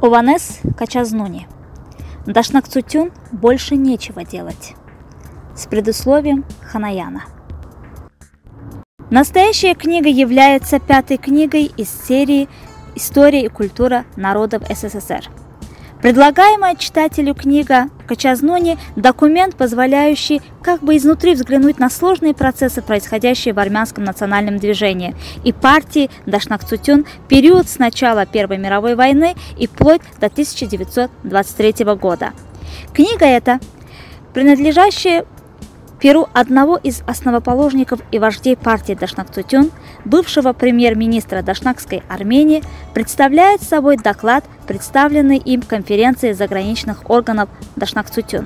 Ованес Качазнуни. Дашнакцутюн больше нечего делать. С предусловием Ханаяна. Настоящая книга является пятой книгой из серии «История и культура народов СССР». Предлагаемая читателю книга Качазнуни – документ, позволяющий как бы изнутри взглянуть на сложные процессы, происходящие в армянском национальном движении и партии Дашнакцутюн в период с начала Первой мировой войны и вплоть до 1923 года. Книга эта, принадлежащая перу одного из основоположников и вождей партии Дашнакцутюн, бывшего премьер-министра Дашнакской Армении, представляет собой доклад, представленный им в конференции заграничных органов Дашнакцутюн.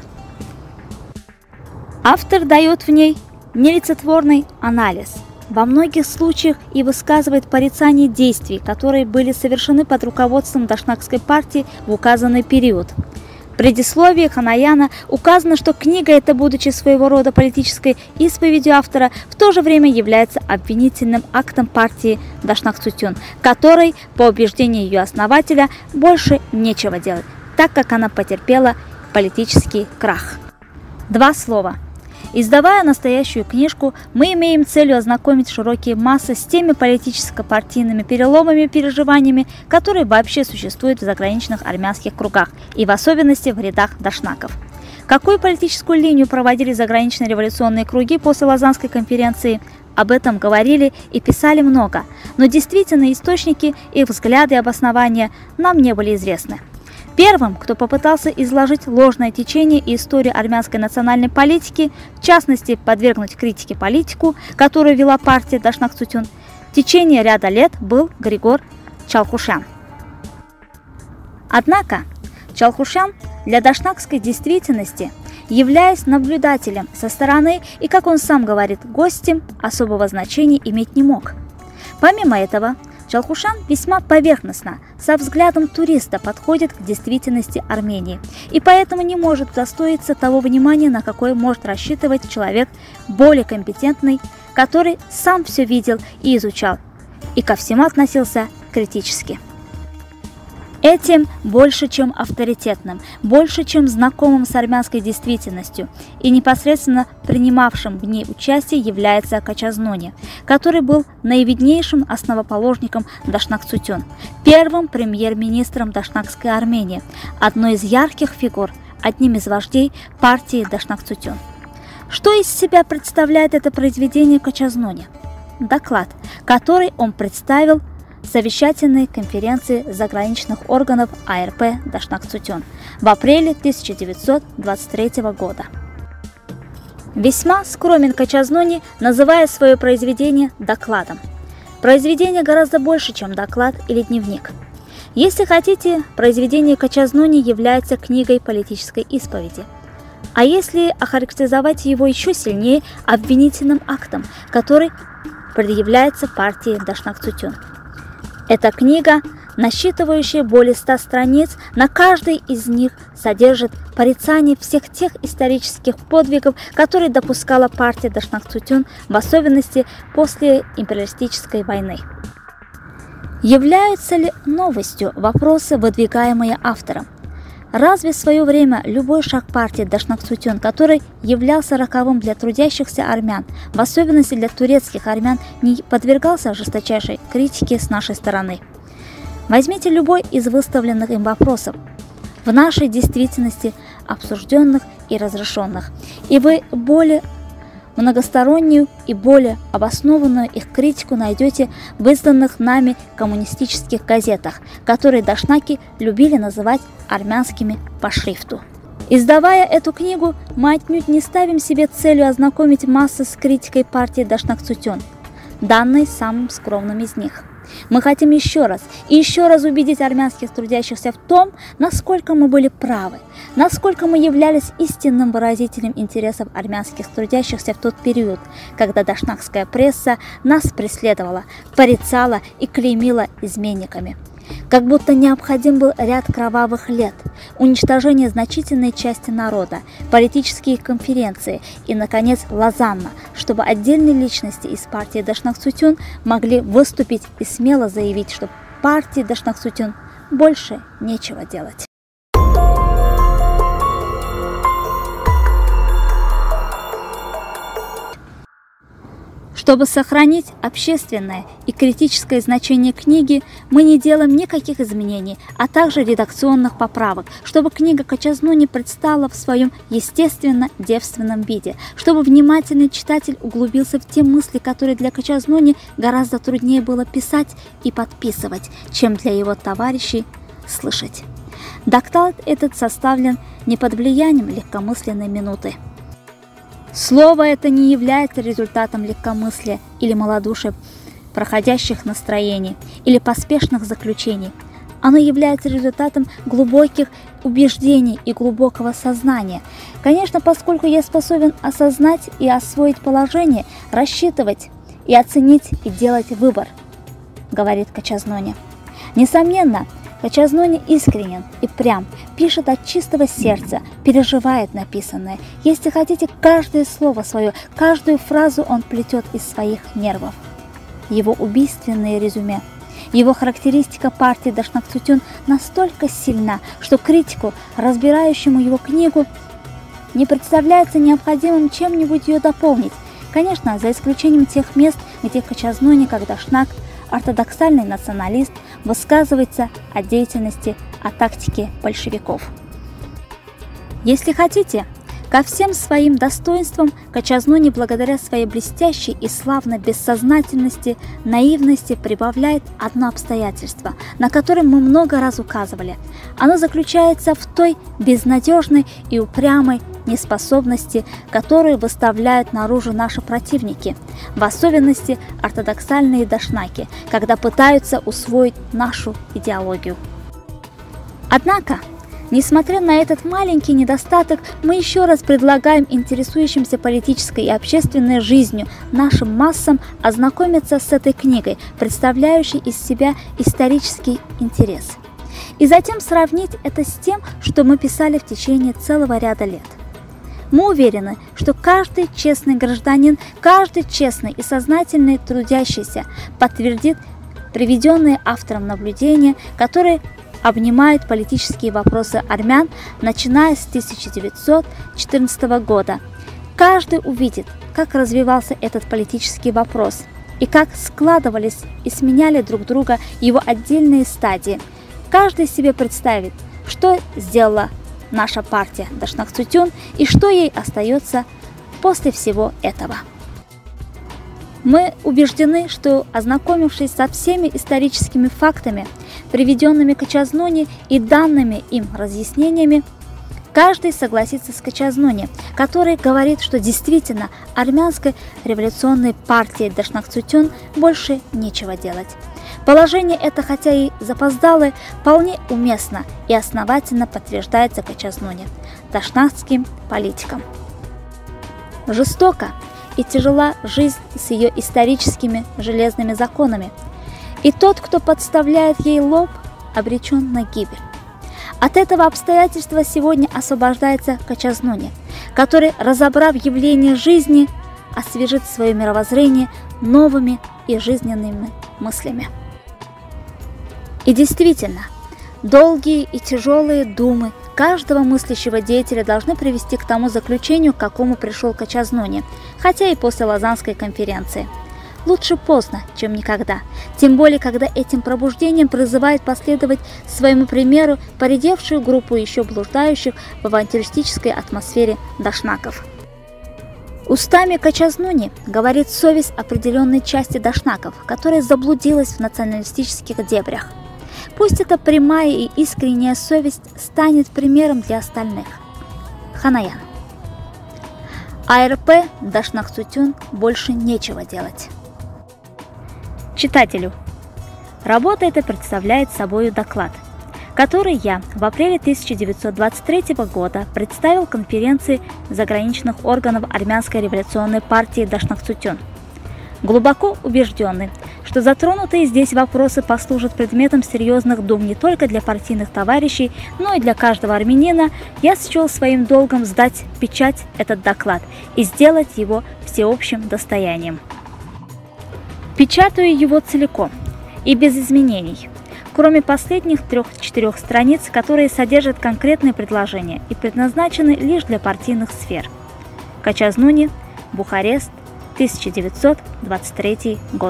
Автор дает в ней нелицетворный анализ, во многих случаях и высказывает порицание действий, которые были совершены под руководством Дашнакской партии в указанный период. В предисловии Ханаяна указано, что книга эта, будучи своего рода политической исповедью автора, в то же время является обвинительным актом партии Дашнакцутюн, которой, по убеждению ее основателя, больше нечего делать, так как она потерпела политический крах. Два слова. Издавая настоящую книжку, мы имеем целью ознакомить широкие массы с теми политическо-партийными переломами и переживаниями, которые вообще существуют в заграничных армянских кругах и в особенности в рядах дашнаков. Какую политическую линию проводили заграничные революционные круги после Лозаннской конференции? Об этом говорили и писали много, но действительно источники, их взгляды и обоснования нам не были известны. Первым, кто попытался изложить ложное течение и историю армянской национальной политики, в частности, подвергнуть критике политику, которую вела партия Дашнакцутюн, в течение ряда лет был Григор Чалхушян. Однако Чалхушян для дашнакской действительности, являясь наблюдателем со стороны и, как он сам говорит, гостем, особого значения иметь не мог. Помимо этого, Чалхушян весьма поверхностно, со взглядом туриста подходит к действительности Армении и поэтому не может удостоиться того внимания, на какое может рассчитывать человек более компетентный, который сам все видел и изучал, и ко всему относился критически. Этим больше, чем авторитетным, больше, чем знакомым с армянской действительностью и непосредственно принимавшим в ней участие является Качазнуни, который был наивиднейшим основоположником Дашнакцутюн, первым премьер-министром Дашнакской Армении, одной из ярких фигур, одним из вождей партии Дашнакцутюн. Что из себя представляет это произведение Качазнуни? Доклад, который он представил совещательной конференции заграничных органов АРП Дашнакцутюн в апреле 1923 года. Весьма скромен Качазнуни, называя свое произведение докладом. Произведение гораздо больше, чем доклад или дневник. Если хотите, произведение Качазнуни является книгой политической исповеди. А если охарактеризовать его еще сильнее, обвинительным актом, который предъявляется партии Дашнакцутюн. Эта книга, насчитывающая более 100 страниц, на каждой из них содержит порицание всех тех исторических подвигов, которые допускала партия Дашнакцутюн, в особенности после империалистической войны. Являются ли новостью вопросы, выдвигаемые автором? Разве в свое время любой шаг партии Дашнакцутюн, который являлся роковым для трудящихся армян, в особенности для турецких армян, не подвергался жесточайшей критике с нашей стороны? Возьмите любой из выставленных им вопросов, в нашей действительности обсужденных и разрешенных, и вы более многостороннюю и более обоснованную их критику найдете в изданных нами коммунистических газетах, которые дашнаки любили называть армянскими по шрифту. Издавая эту книгу, мы отнюдь не ставим себе целью ознакомить массы с критикой партии Дашнакцутюн, данной самым скромным из них. Мы хотим еще раз и еще раз убедить армянских трудящихся в том, насколько мы были правы, насколько мы являлись истинным выразителем интересов армянских трудящихся в тот период, когда дашнакская пресса нас преследовала, порицала и клеймила изменниками. Как будто необходим был ряд кровавых лет, уничтожение значительной части народа, политические конференции и, наконец, Лозанна, чтобы отдельные личности из партии Дашнакцутюн могли выступить и смело заявить, что партии Дашнакцутюн больше нечего делать. Чтобы сохранить общественное и критическое значение книги, мы не делаем никаких изменений, а также редакционных поправок, чтобы книга Качазнуни предстала в своем естественно-девственном виде, чтобы внимательный читатель углубился в те мысли, которые для Качазнуни гораздо труднее было писать и подписывать, чем для его товарищей слышать. Доклад этот составлен не под влиянием легкомысленной минуты. Слово это не является результатом легкомыслия или малодушия, проходящих настроений или поспешных заключений. Оно является результатом глубоких убеждений и глубокого сознания. Конечно, поскольку я способен осознать и освоить положение, рассчитывать и оценить и делать выбор, говорит Качазнуни. Несомненно, Качазнуни искренен и прям, пишет от чистого сердца, переживает написанное. Если хотите, каждое слово свое, каждую фразу он плетет из своих нервов. Его убийственное резюме, его характеристика партии Дашнак-Цутюн настолько сильна, что критику, разбирающему его книгу, не представляется необходимым чем-нибудь ее дополнить. Конечно, за исключением тех мест, где Качазнуни, как Дашнак, ортодоксальный националист, высказывается о деятельности, о тактике большевиков. Если хотите, ко всем своим достоинствам Качазнуни благодаря своей блестящей и славной бессознательности, наивности прибавляет одно обстоятельство, на которое мы много раз указывали. Оно заключается в той безнадежной и упрямой неспособности, которую выставляют наружу наши противники, в особенности ортодоксальные дашнаки, когда пытаются усвоить нашу идеологию. Однако, несмотря на этот маленький недостаток, мы еще раз предлагаем интересующимся политической и общественной жизнью нашим массам ознакомиться с этой книгой, представляющей из себя исторический интерес, и затем сравнить это с тем, что мы писали в течение целого ряда лет. Мы уверены, что каждый честный гражданин, каждый честный и сознательный трудящийся подтвердит приведенные автором наблюдения, которые обнимают политические вопросы армян, начиная с 1914 года. Каждый увидит, как развивался этот политический вопрос и как складывались и сменяли друг друга его отдельные стадии. Каждый себе представит, что сделала наша партия Дашнак-Цутюн и что ей остается после всего этого. Мы убеждены, что, ознакомившись со всеми историческими фактами, приведенными Качазнуни и данными им разъяснениями, каждый согласится с Качазнуни, который говорит, что действительно армянской революционной партии Дашнак-Цутюн больше нечего делать. Положение это, хотя и запоздалое, вполне уместно и основательно подтверждается Качазнуни, дашнакским политиком. Жестоко и тяжела жизнь с ее историческими железными законами, и тот, кто подставляет ей лоб, обречен на гибель. От этого обстоятельства сегодня освобождается Качазнуни, который, разобрав явление жизни, освежит свое мировоззрение новыми и жизненными мыслями. И действительно, долгие и тяжелые думы каждого мыслящего деятеля должны привести к тому заключению, к какому пришел Качазнуни, хотя и после Лозаннской конференции. Лучше поздно, чем никогда, тем более, когда этим пробуждением призывает последовать своему примеру поредевшую группу еще блуждающих в авантюристической атмосфере дашнаков. Устами Качазнуни говорит совесть определенной части дашнаков, которая заблудилась в националистических дебрях. Пусть эта прямая и искренняя совесть станет примером для остальных. Ханаян. АРП Дашнак-Цутюн больше нечего делать. Читателю. Работа эта представляет собой доклад, который я в апреле 1923 года представил конференции заграничных органов армянской революционной партии Дашнак-Цутюн. Глубоко убежденный, что затронутые здесь вопросы послужат предметом серьезных дум не только для партийных товарищей, но и для каждого армянина, я счел своим долгом сдать в печать этот доклад и сделать его всеобщим достоянием. Печатаю его целиком и без изменений. кроме последних 3-4 страниц, которые содержат конкретные предложения и предназначены лишь для партийных сфер. Качазнуни, Бухарест, 1923 год.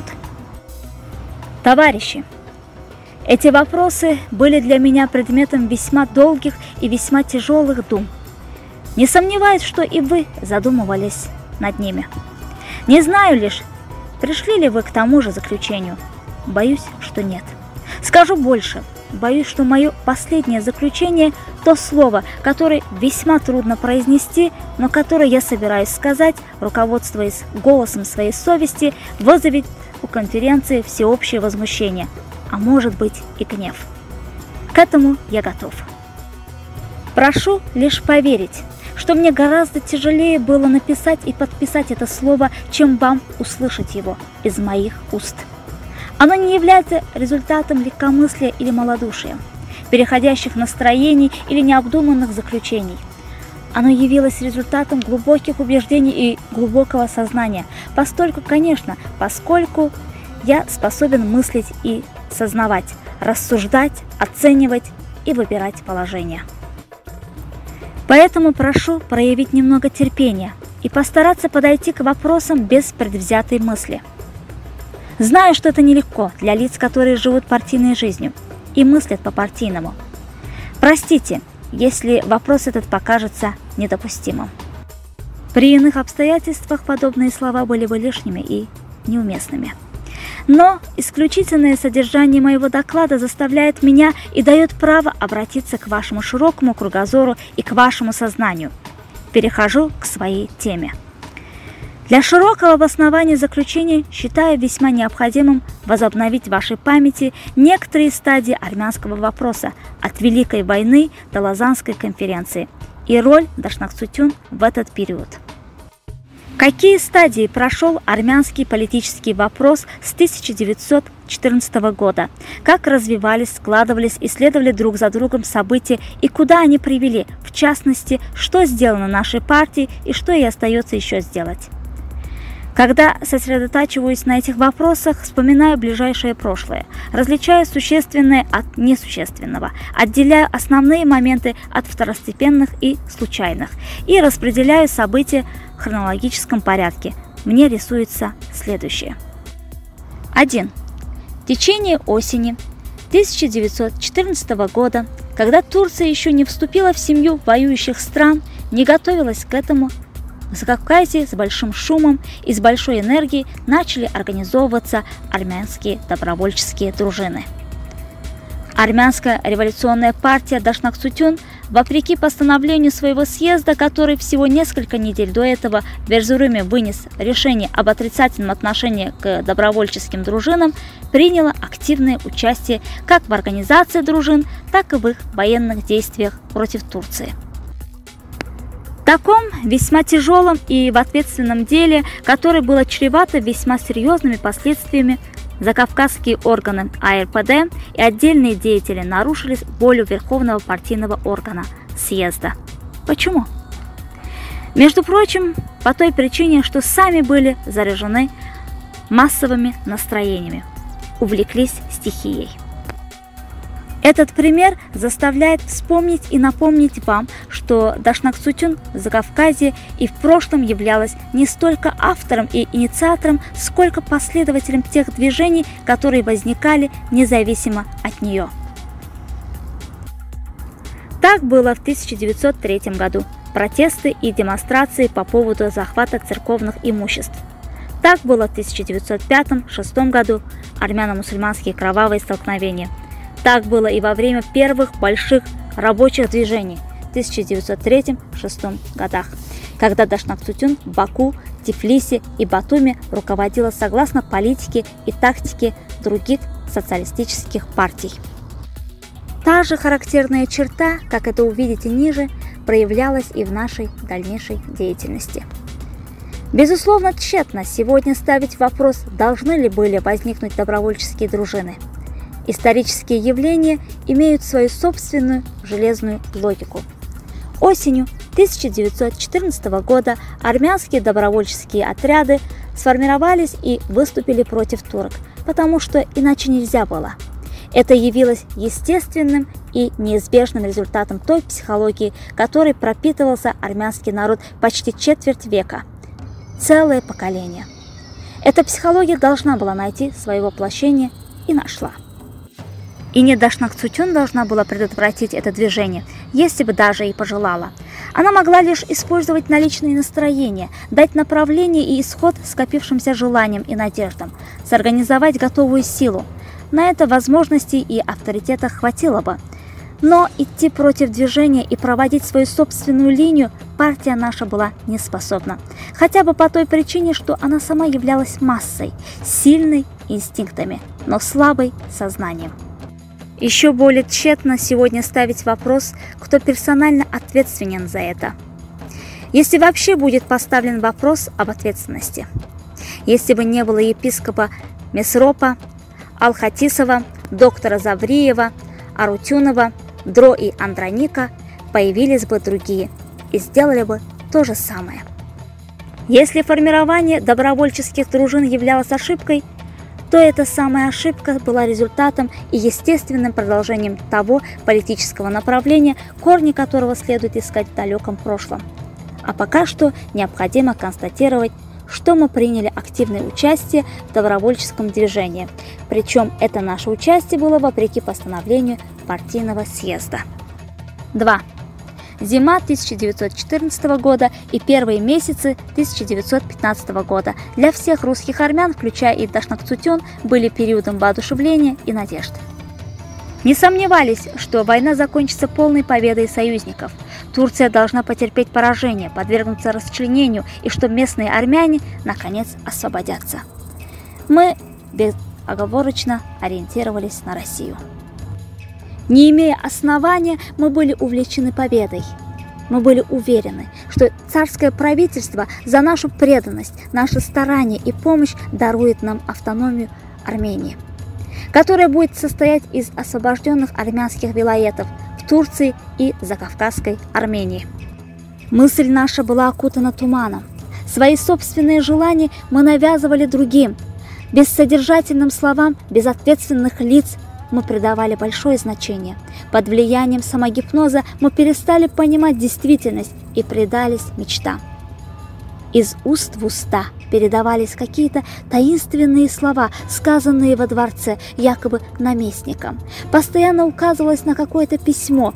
Товарищи, эти вопросы были для меня предметом весьма долгих и весьма тяжелых дум. Не сомневаюсь, что и вы задумывались над ними. Не знаю лишь, пришли ли вы к тому же заключению. Боюсь, что нет. Скажу больше. Боюсь, что мое последнее заключение – то слово, которое весьма трудно произнести, но которое я собираюсь сказать, руководствуясь голосом своей совести, вызовет у конференции всеобщее возмущение, а может быть и гнев. К этому я готов. Прошу лишь поверить, что мне гораздо тяжелее было написать и подписать это слово, чем вам услышать его из моих уст. Оно не является результатом легкомыслия или малодушия, переходящих настроений или необдуманных заключений. Оно явилось результатом глубоких убеждений и глубокого сознания, поскольку я способен мыслить и сознавать, рассуждать, оценивать и выбирать положение. Поэтому прошу проявить немного терпения и постараться подойти к вопросам без предвзятой мысли. Знаю, что это нелегко для лиц, которые живут партийной жизнью и мыслят по-партийному. Простите, если вопрос этот покажется недопустимым. При иных обстоятельствах подобные слова были бы лишними и неуместными. Но исключительное содержание моего доклада заставляет меня и дает право обратиться к вашему широкому кругозору и к вашему сознанию. Перехожу к своей теме. Для широкого обоснования заключения считаю весьма необходимым возобновить в вашей памяти некоторые стадии армянского вопроса от Великой войны до Лозаннской конференции и роль Дашнаксутюн в этот период. Какие стадии прошел армянский политический вопрос с 1914 года? Как развивались, складывались и следовали друг за другом события и куда они привели? В частности, что сделано нашей партией и что ей остается еще сделать? Когда сосредотачиваюсь на этих вопросах, вспоминаю ближайшее прошлое, различаю существенное от несущественного, отделяю основные моменты от второстепенных и случайных и распределяю события в хронологическом порядке. Мне рисуется следующее. 1. В течение осени 1914 года, когда Турция еще не вступила в семью воюющих стран, не готовилась к этому, в Закавказье с большим шумом и с большой энергией начали организовываться армянские добровольческие дружины. Армянская революционная партия Дашнаксутюн, вопреки постановлению своего съезда, который всего несколько недель до этого в Эрзуруме вынес решение об отрицательном отношении к добровольческим дружинам, приняла активное участие как в организации дружин, так и в их военных действиях против Турции. В таком весьма тяжелом и в ответственном деле, которое было чревато весьма серьезными последствиями, закавказские органы АРПД и отдельные деятели нарушили волю Верховного партийного органа съезда. Почему? Между прочим, по той причине, что сами были заражены массовыми настроениями, увлеклись стихией. Этот пример заставляет вспомнить и напомнить вам, что Дашнаксутюн в Закавказье и в прошлом являлась не столько автором и инициатором, сколько последователем тех движений, которые возникали независимо от нее. Так было в 1903 году. Протесты и демонстрации по поводу захвата церковных имуществ. Так было в 1905-1906 году. Армяно-мусульманские кровавые столкновения. Так было и во время первых больших рабочих движений в 1903-1906 годах, когда Дашнаксутюн в Баку, Тифлисе и Батуми руководила согласно политике и тактике других социалистических партий. Та же характерная черта, как это увидите ниже, проявлялась и в нашей дальнейшей деятельности. Безусловно, тщетно сегодня ставить вопрос, должны ли были возникнуть добровольческие дружины. Исторические явления имеют свою собственную железную логику. Осенью 1914 года армянские добровольческие отряды сформировались и выступили против турок, потому что иначе нельзя было. Это явилось естественным и неизбежным результатом той психологии, которой пропитывался армянский народ почти четверть века, целое поколение. Эта психология должна была найти свое воплощение и нашла. И не Дашнакцутюн должна была предотвратить это движение, если бы даже и пожелала. Она могла лишь использовать наличные настроения, дать направление и исход скопившимся желаниям и надеждам, сорганизовать готовую силу. На это возможностей и авторитета хватило бы. Но идти против движения и проводить свою собственную линию партия наша была не способна. Хотя бы по той причине, что она сама являлась массой, сильной инстинктами, но слабой сознанием. Еще более тщетно сегодня ставить вопрос, кто персонально ответственен за это. Если вообще будет поставлен вопрос об ответственности. Если бы не было епископа Месропа, Алхатисова, доктора Завриева, Арутюнова, Дро и Андроника, появились бы другие и сделали бы то же самое. Если формирование добровольческих дружин являлось ошибкой, то эта самая ошибка была результатом и естественным продолжением того политического направления, корни которого следует искать в далеком прошлом. А пока что необходимо констатировать, что мы приняли активное участие в добровольческом движении, причем это наше участие было вопреки постановлению партийного съезда. 2. Зима 1914 года и первые месяцы 1915 года для всех русских армян, включая и Дашнакцутюн, были периодом воодушевления и надежд. Не сомневались, что война закончится полной победой союзников. Турция должна потерпеть поражение, подвергнуться расчленению и что местные армяне наконец освободятся. Мы безоговорочно ориентировались на Россию. Не имея основания, мы были увлечены победой. Мы были уверены, что царское правительство за нашу преданность, наши старания и помощь дарует нам автономию Армении, которая будет состоять из освобожденных армянских вилаетов в Турции и Закавказской Армении. Мысль наша была окутана туманом. Свои собственные желания мы навязывали другим. Бессодержательным словам, без ответственных лиц мы придавали большое значение. Под влиянием самогипноза мы перестали понимать действительность и предались мечтам. Из уст в уста передавались какие-то таинственные слова, сказанные во дворце, якобы наместником. Постоянно указывалось на какое-то письмо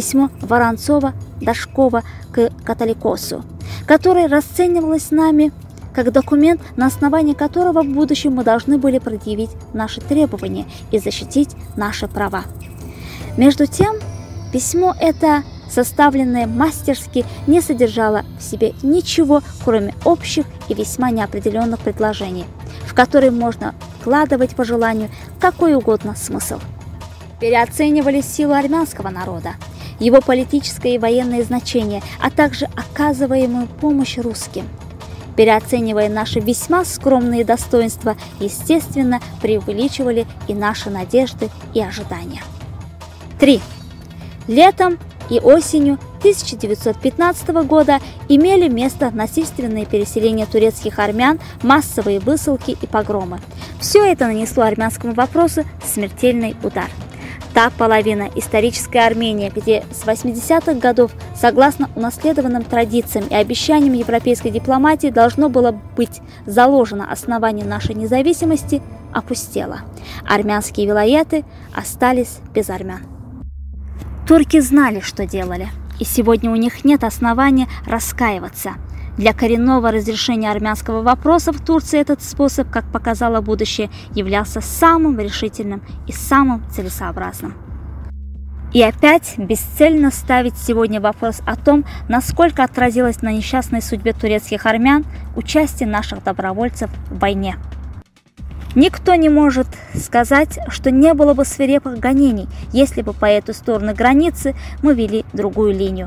Воронцова-Дашкова к Католикосу, которое расценивалось нами как документ, на основании которого в будущем мы должны были предъявить наши требования и защитить наши права. Между тем, письмо это, составленное мастерски, не содержало в себе ничего, кроме общих и весьма неопределенных предложений, в которые можно вкладывать по желанию какой угодно смысл. Переоценивали силу армянского народа, его политическое и военное значение, а также оказываемую помощь русским. Переоценивая наши весьма скромные достоинства, естественно, преувеличивали и наши надежды и ожидания. 3. Летом и осенью 1915 года имели место насильственные переселения турецких армян, массовые высылки и погромы. Все это нанесло армянскому вопросу смертельный удар. Та половина исторической Армении, где с 80-х годов, согласно унаследованным традициям и обещаниям европейской дипломатии, должно было быть заложено основание нашей независимости, опустела. Армянские вилаяты остались без армян. Турки знали, что делали, и сегодня у них нет основания раскаиваться. Для коренного разрешения армянского вопроса в Турции этот способ, как показало будущее, являлся самым решительным и самым целесообразным. И опять бесцельно ставить сегодня вопрос о том, насколько отразилось на несчастной судьбе турецких армян участие наших добровольцев в войне. Никто не может сказать, что не было бы свирепых гонений, если бы по эту сторону границы мы вели другую линию.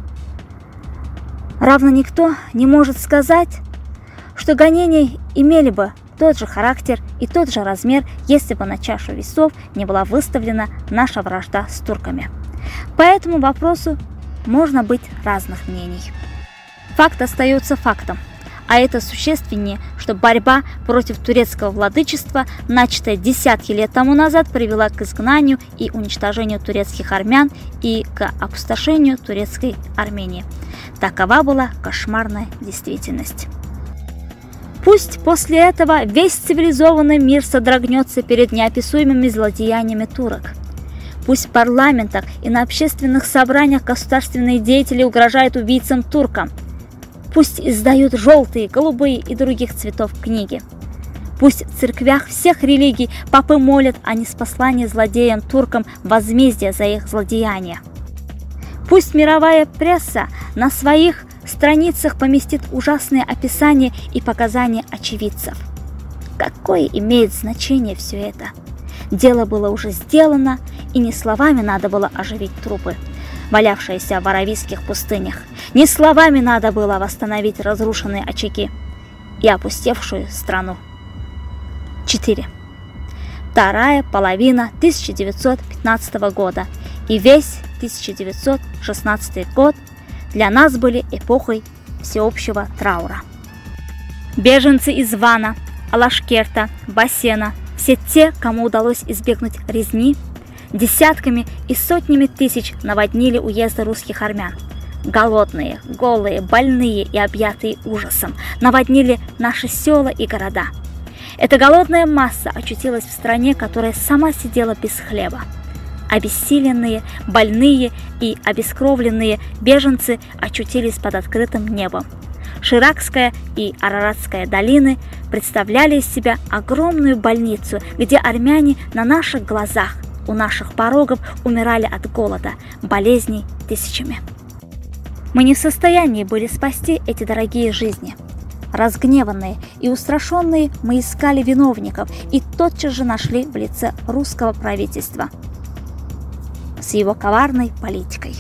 Равно никто не может сказать, что гонения имели бы тот же характер и тот же размер, если бы на чашу весов не была выставлена наша вражда с турками. По этому вопросу можно быть разных мнений. Факт остается фактом. А это существеннее, что борьба против турецкого владычества, начатая десятки лет тому назад, привела к изгнанию и уничтожению турецких армян и к опустошению турецкой Армении. Такова была кошмарная действительность. Пусть после этого весь цивилизованный мир содрогнется перед неописуемыми злодеяниями турок. Пусть в парламентах и на общественных собраниях государственные деятели угрожают убийцам-туркам. Пусть издают желтые, голубые и других цветов книги. Пусть в церквях всех религий папы молят о неспослании злодеям-туркам возмездия за их злодеяния. Пусть мировая пресса на своих страницах поместит ужасные описания и показания очевидцев. Какое имеет значение все это? Дело было уже сделано, и не словами надо было оживить трупы, валявшиеся в аравийских пустынях. Не словами надо было восстановить разрушенные очаги и опустевшую страну. 4. Вторая половина 1915 года и весь 1916 год для нас были эпохой всеобщего траура. Беженцы из Вана, Алашкерта, Бассена, все те, кому удалось избегнуть резни, десятками и сотнями тысяч наводнили уезды русских армян. Голодные, голые, больные и объятые ужасом наводнили наши села и города. Эта голодная масса очутилась в стране, которая сама сидела без хлеба. Обессиленные, больные и обескровленные беженцы очутились под открытым небом. Ширакская и Араратская долины представляли из себя огромную больницу, где армяне на наших глазах, у наших порогов умирали от голода, болезней тысячами. Мы не в состоянии были спасти эти дорогие жизни. Разгневанные и устрашенные мы искали виновников и тотчас же нашли в лице русского правительства с его коварной политикой.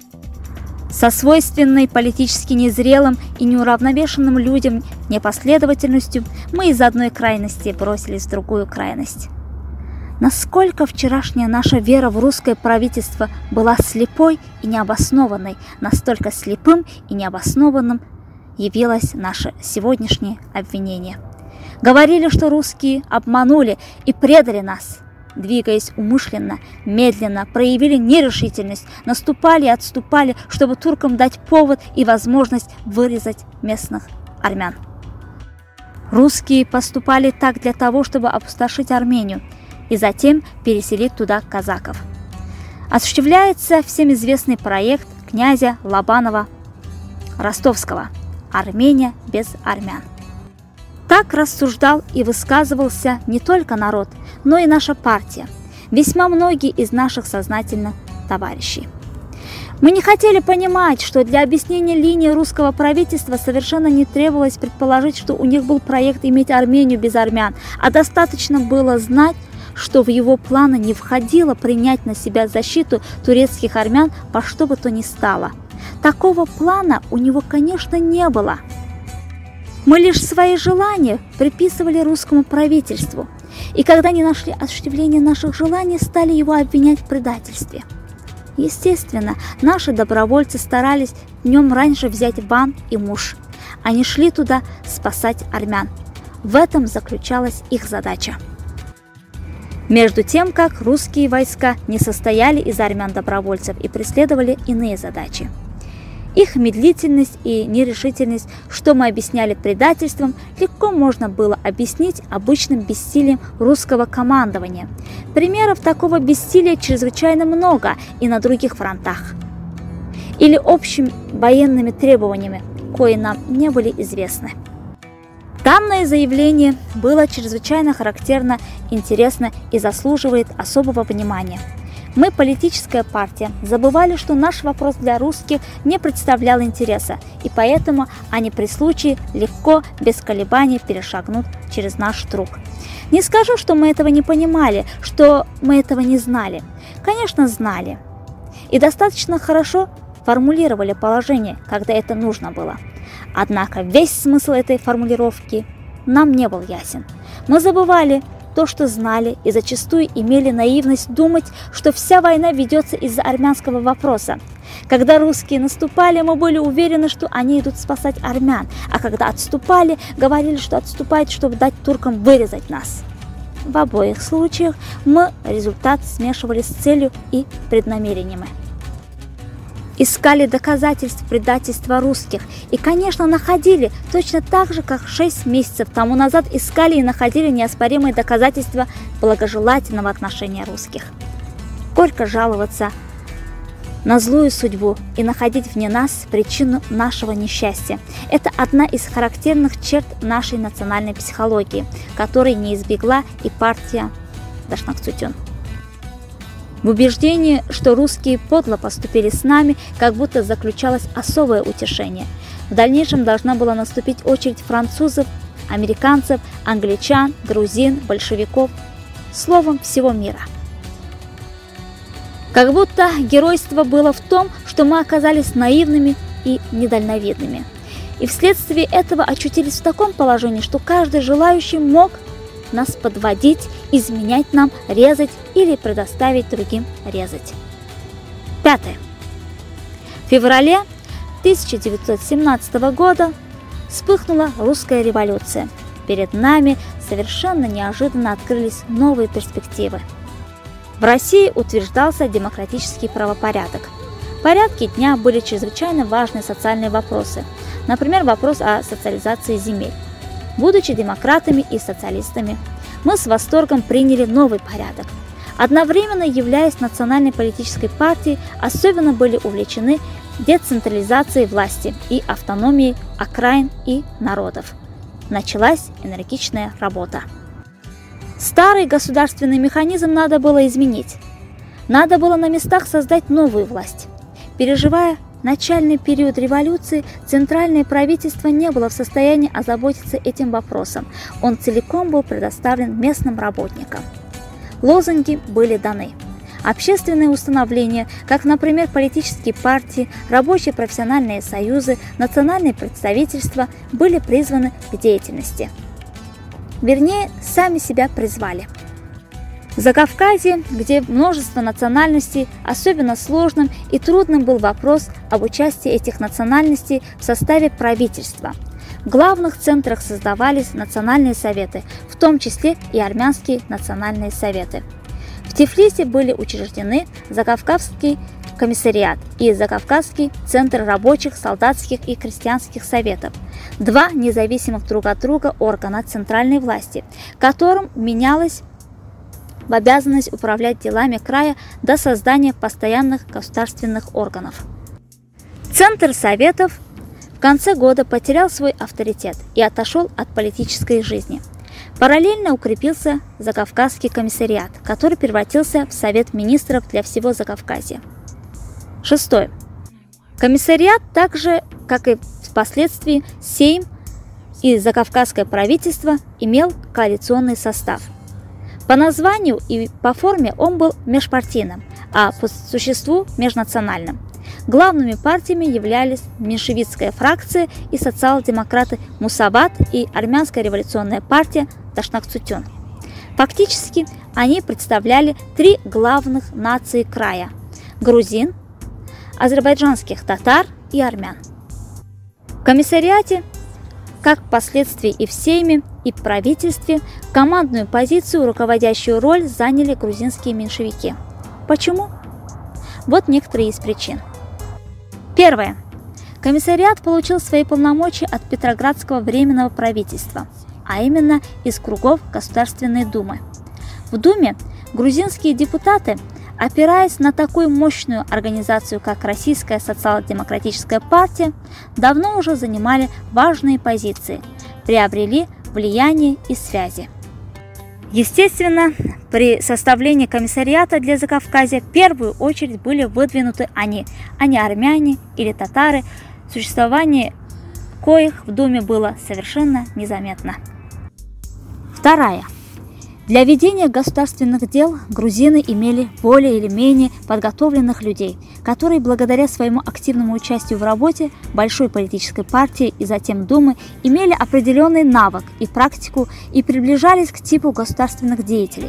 Со свойственной политически незрелым и неуравновешенным людям непоследовательностью мы из одной крайности бросились в другую крайность. Насколько вчерашняя наша вера в русское правительство была слепой и необоснованной, настолько слепым и необоснованным явилось наше сегодняшнее обвинение. Говорили, что русские обманули и предали нас. Двигаясь умышленно, медленно, проявили нерешительность, наступали и отступали, чтобы туркам дать повод и возможность вырезать местных армян. Русские поступали так для того, чтобы опустошить Армению и затем переселить туда казаков. Осуществляется всем известный проект князя Лобанова Ростовского «Армения без армян». Так рассуждал и высказывался не только народ, но и наша партия, весьма многие из наших сознательных товарищей. Мы не хотели понимать, что для объяснения линии русского правительства совершенно не требовалось предположить, что у них был проект иметь Армению без армян, а достаточно было знать, что в его планы не входило принять на себя защиту турецких армян по что бы то ни стало. Такого плана у него, конечно, не было. Мы лишь свои желания приписывали русскому правительству, и когда не нашли осуществления наших желаний, стали его обвинять в предательстве. Естественно, наши добровольцы старались днем раньше взять Ван и Муш. Они шли туда спасать армян. В этом заключалась их задача. Между тем, как русские войска не состояли из армян-добровольцев и преследовали иные задачи. Их медлительность и нерешительность, что мы объясняли предательством, легко можно было объяснить обычным бессилием русского командования. Примеров такого бессилия чрезвычайно много и на других фронтах. Или общими военными требованиями, кои нам не были известны. Данное заявление было чрезвычайно характерно, интересно и заслуживает особого внимания. Мы, политическая партия, забывали, что наш вопрос для русских не представлял интереса, и поэтому они при случае легко, без колебаний перешагнут через наш труп. Не скажу, что мы этого не понимали, что мы этого не знали. Конечно, знали. И достаточно хорошо формулировали положение, когда это нужно было. Однако весь смысл этой формулировки нам не был ясен. Мы забывали, то, что знали, и зачастую имели наивность думать, что вся война ведется из-за армянского вопроса. Когда русские наступали, мы были уверены, что они идут спасать армян, а когда отступали, говорили, что отступают, чтобы дать туркам вырезать нас. В обоих случаях мы результат смешивали с целью и преднамерениями. Искали доказательств предательства русских и, конечно, находили, точно так же, как 6 месяцев тому назад искали и находили неоспоримые доказательства благожелательного отношения русских. Горько жаловаться на злую судьбу и находить вне нас причину нашего несчастья. Это одна из характерных черт нашей национальной психологии, которой не избегла и партия Дашнак Цутюн. В убеждении, что русские подло поступили с нами, как будто заключалось особое утешение. В дальнейшем должна была наступить очередь французов, американцев, англичан, грузин, большевиков, словом, всего мира. Как будто геройство было в том, что мы оказались наивными и недальновидными. И вследствие этого очутились в таком положении, что каждый желающий мог нас подводить, изменять нам, резать или предоставить другим резать. 5. В феврале 1917 года вспыхнула русская революция. Перед нами совершенно неожиданно открылись новые перспективы. В России утверждался демократический правопорядок. В порядке дня были чрезвычайно важные социальные вопросы, например, вопрос о социализации земель. Будучи демократами и социалистами, мы с восторгом приняли новый порядок. Одновременно являясь национальной политической партией, особенно были увлечены децентрализацией власти и автономией окраин и народов. Началась энергичная работа. Старый государственный механизм надо было изменить. Надо было на местах создать новую власть. Переживая начальный период революции, центральное правительство не было в состоянии озаботиться этим вопросом. Он целиком был предоставлен местным работникам. Лозунги были даны. Общественные установления, как, например, политические партии, рабочие профессиональные союзы, национальные представительства, были призваны к деятельности. Вернее, сами себя призвали. В Закавказье, где множество национальностей, особенно сложным и трудным был вопрос об участии этих национальностей в составе правительства. В главных центрах создавались национальные советы, в том числе и армянские национальные советы. В Тифлисе были учреждены Закавказский комиссариат и Закавказский центр рабочих, солдатских и крестьянских советов, два независимых друг от друга органа центральной власти, которым менялось в обязанность управлять делами края до создания постоянных государственных органов. Центр советов в конце года потерял свой авторитет и отошел от политической жизни. Параллельно укрепился Закавказский комиссариат, который превратился в Совет министров для всего Закавказья. 6. Комиссариат, так же, как и впоследствии Сейм и Закавказское правительство, имел коалиционный состав. По названию и по форме он был межпартийным, а по существу межнациональным. Главными партиями являлись меньшевистская фракция и социал-демократы Мусават и армянская революционная партия Дашнак Цутюн. Фактически они представляли три главных нации края – грузин, азербайджанских татар и армян. В комиссариате, как впоследствии и в Сейме, и в правительстве, командную позицию, руководящую роль заняли грузинские меньшевики. Почему? Вот некоторые из причин. 1. Комиссариат получил свои полномочия от Петроградского временного правительства, а именно из кругов Государственной Думы. В Думе грузинские депутаты, опираясь на такую мощную организацию, как Российская социал-демократическая партия, давно уже занимали важные позиции, приобрели влияние и связи. Естественно, при составлении комиссариата для Закавказья в первую очередь были выдвинуты они, а не армяне или татары, существование коих в Думе было совершенно незаметно. 2. Для ведения государственных дел грузины имели более или менее подготовленных людей, которые благодаря своему активному участию в работе большой политической партии и затем Думы имели определенный навык и практику и приближались к типу государственных деятелей.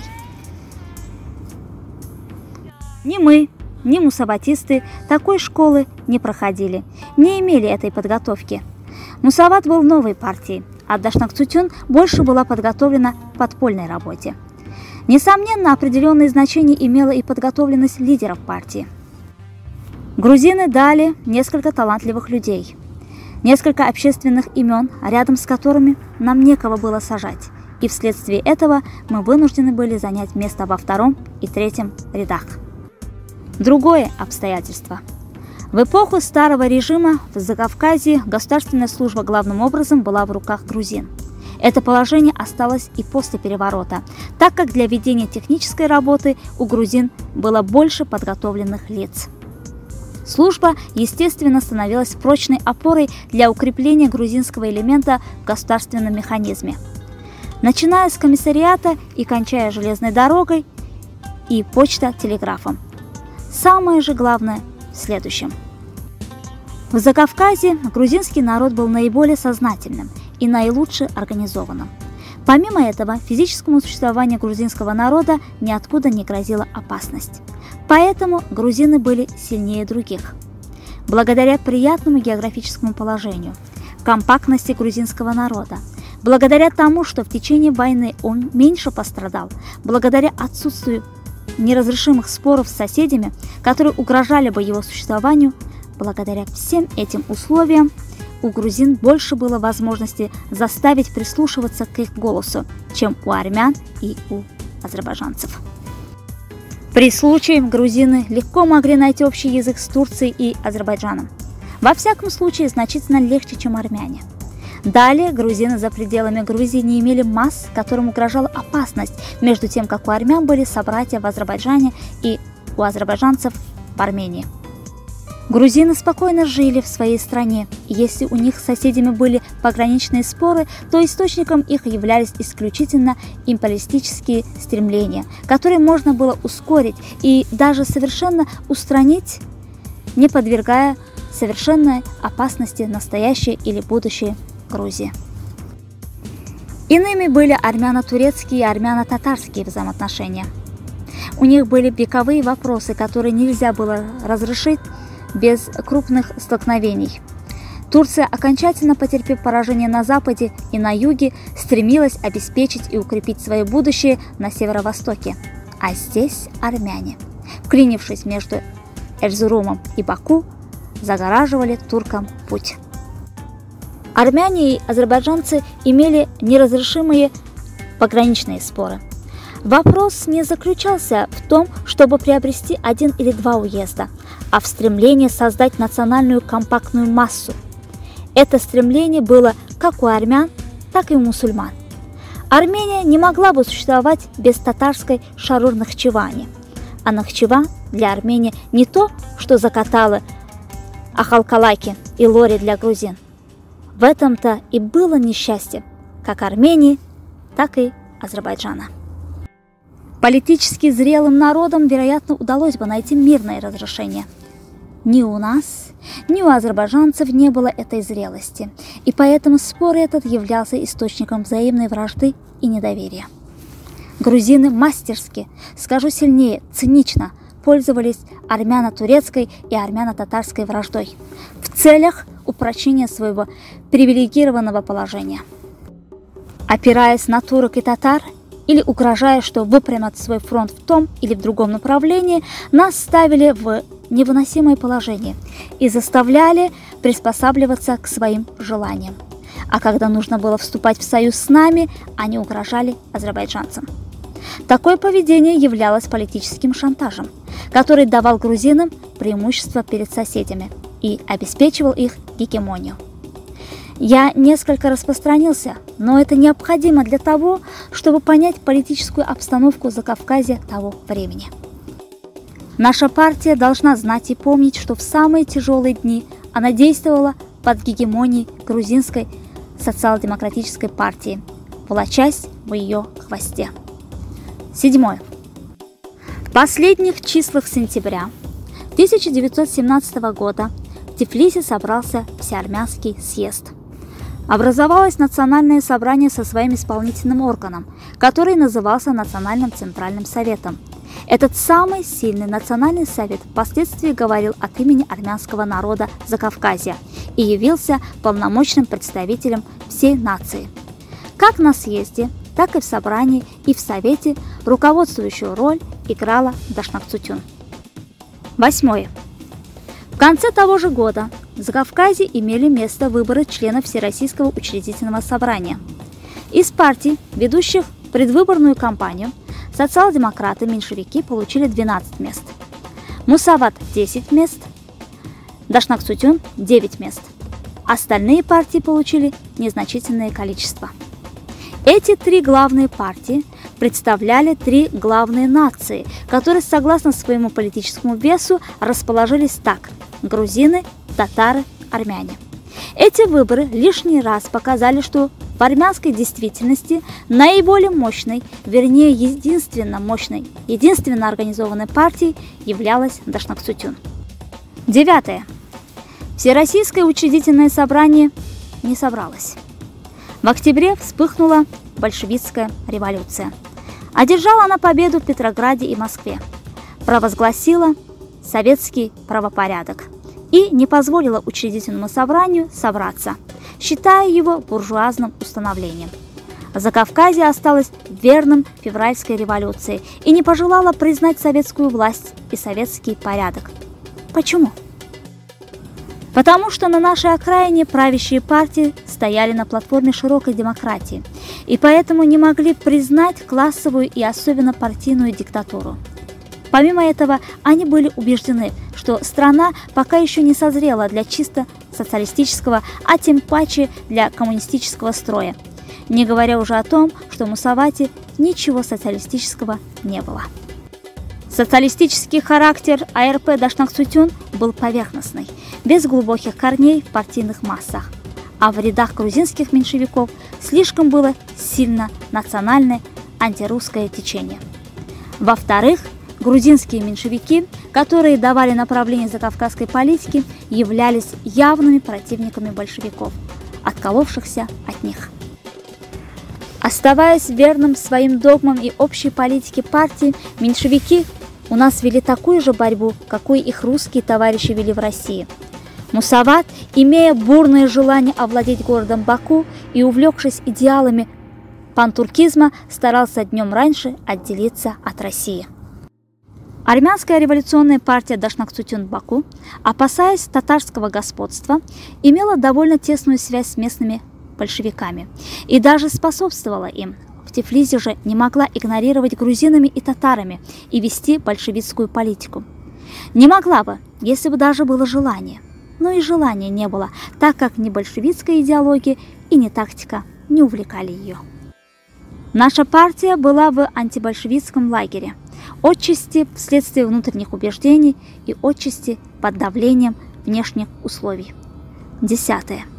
Ни мы, ни мусаватисты такой школы не проходили, не имели этой подготовки. Мусават был новой партией, а Дашнак-Цутюн больше была подготовлена к подпольной работе. Несомненно, определенное значение имела и подготовленность лидеров партии. Грузины дали несколько талантливых людей, несколько общественных имен, рядом с которыми нам некого было сажать, и вследствие этого мы вынуждены были занять место во втором и третьем рядах. Другое обстоятельство. В эпоху старого режима в Закавказье государственная служба главным образом была в руках грузин. Это положение осталось и после переворота, так как для ведения технической работы у грузин было больше подготовленных лиц. Служба, естественно, становилась прочной опорой для укрепления грузинского элемента в государственном механизме. Начиная с комиссариата и кончая железной дорогой и почта-телеграфом. Самое же главное в следующем. В Закавказье грузинский народ был наиболее сознательным и наилучше организованным. Помимо этого, физическому существованию грузинского народа ниоткуда не грозила опасность. Поэтому грузины были сильнее других. Благодаря приятному географическому положению, компактности грузинского народа, благодаря тому, что в течение войны он меньше пострадал, благодаря отсутствию неразрешимых споров с соседями, которые угрожали бы его существованию, благодаря всем этим условиям у грузин больше было возможности заставить прислушиваться к их голосу, чем у армян и у азербайджанцев. При случае грузины легко могли найти общий язык с Турцией и Азербайджаном. Во всяком случае, значительно легче, чем армяне. Далее грузины за пределами Грузии не имели масс, которым угрожала опасность, между тем, как у армян были собратья в Азербайджане и у азербайджанцев в Армении. Грузины спокойно жили в своей стране, и если у них с соседями были пограничные споры, то источником их являлись исключительно империалистические стремления, которые можно было ускорить и даже совершенно устранить, не подвергая совершенной опасности настоящее или будущее Грузии. Иными были армяно-турецкие и армяно-татарские взаимоотношения. У них были вековые вопросы, которые нельзя было разрешить без крупных столкновений. Турция, окончательно потерпев поражение на западе и на юге, стремилась обеспечить и укрепить свое будущее на северо-востоке. А здесь армяне, вклинившись между Эрзурумом и Баку, загораживали туркам путь. Армяне и азербайджанцы имели неразрешимые пограничные споры. Вопрос не заключался в том, чтобы приобрести один или два уезда, а в стремлении создать национальную компактную массу. Это стремление было как у армян, так и у мусульман. Армения не могла бы существовать без татарской Шарур-Нахчевани, а Нахчеван для Армении не то, что Закаталы, Ахалкалаки и Лори для грузин. В этом-то и было несчастье как Армении, так и Азербайджана. Политически зрелым народам, вероятно, удалось бы найти мирное разрешение. Ни у нас, ни у азербайджанцев не было этой зрелости, и поэтому спор этот являлся источником взаимной вражды и недоверия. Грузины мастерски, скажу сильнее, цинично пользовались армяно-турецкой и армяно-татарской враждой в целях упрочения своего привилегированного положения. Опираясь на турок и татар, или угрожая, что выпрямят свой фронт в том или в другом направлении, нас ставили в невыносимое положение и заставляли приспосабливаться к своим желаниям. А когда нужно было вступать в союз с нами, они угрожали азербайджанцам. Такое поведение являлось политическим шантажем, который давал грузинам преимущество перед соседями и обеспечивал их гегемонию. Я несколько распространился, но это необходимо для того, чтобы понять политическую обстановку Закавказья того времени. Наша партия должна знать и помнить, что в самые тяжелые дни она действовала под гегемонией грузинской социал-демократической партии, волочась в ее хвосте. Седьмое. В последних числах сентября 1917 года в Тифлисе собрался Всеармянский съезд. Образовалось национальное собрание со своим исполнительным органом, который назывался Национальным Центральным Советом. Этот самый сильный национальный совет впоследствии говорил от имени армянского народа Закавказья и явился полномочным представителем всей нации. Как на съезде, так и в собрании и в совете руководствующую роль играла Дашнакцутюн. Восьмое. В конце того же года в Закавказье имели место выборы членов Всероссийского учредительного собрания. Из партий, ведущих предвыборную кампанию, социал-демократы-меньшевики получили 12 мест, Мусават – 10 мест, Дашнакцутюн – 9 мест. Остальные партии получили незначительное количество. Эти три главные партии представляли три главные нации, которые, согласно своему политическому весу, расположились так – грузины, татары, армяне. Эти выборы лишний раз показали, что в армянской действительности наиболее мощной, вернее единственно мощной, единственно организованной партией являлась Дашнакцутюн. Девятое. Всероссийское учредительное собрание не собралось. В октябре вспыхнула большевистская революция. Одержала она победу в Петрограде и Москве, провозгласила советский правопорядок и не позволила учредительному собранию собраться, считая его буржуазным установлением. Закавказье осталось верным февральской революции и не пожелала признать советскую власть и советский порядок. Почему? Потому что на нашей окраине правящие партии стояли на платформе широкой демократии и поэтому не могли признать классовую и особенно партийную диктатуру. Помимо этого, они были убеждены, что страна пока еще не созрела для чисто социалистического, а тем паче для коммунистического строя, не говоря уже о том, что в Мусавате ничего социалистического не было. Социалистический характер АРП Дашнакцутюн был поверхностный, без глубоких корней в партийных массах, а в рядах грузинских меньшевиков слишком было сильно национальное антирусское течение. Во-вторых, грузинские меньшевики, которые давали направление закавказской политике, являлись явными противниками большевиков, отколовшихся от них. Оставаясь верным своим догмам и общей политике партии, меньшевики у нас вели такую же борьбу, какую их русские товарищи вели в России. Мусават, имея бурное желание овладеть городом Баку и увлекшись идеалами пантуркизма, старался днем раньше отделиться от России. Армянская революционная партия Дашнакцутюн Баку, опасаясь татарского господства, имела довольно тесную связь с местными большевиками и даже способствовала им. В Тифлисе же не могла игнорировать грузинами и татарами и вести большевистскую политику. Не могла бы, если бы даже было желание. Но и желания не было, так как ни большевистская идеология и ни тактика не увлекали ее. Наша партия была в антибольшевистском лагере, отчасти вследствие внутренних убеждений и отчасти под давлением внешних условий. 10.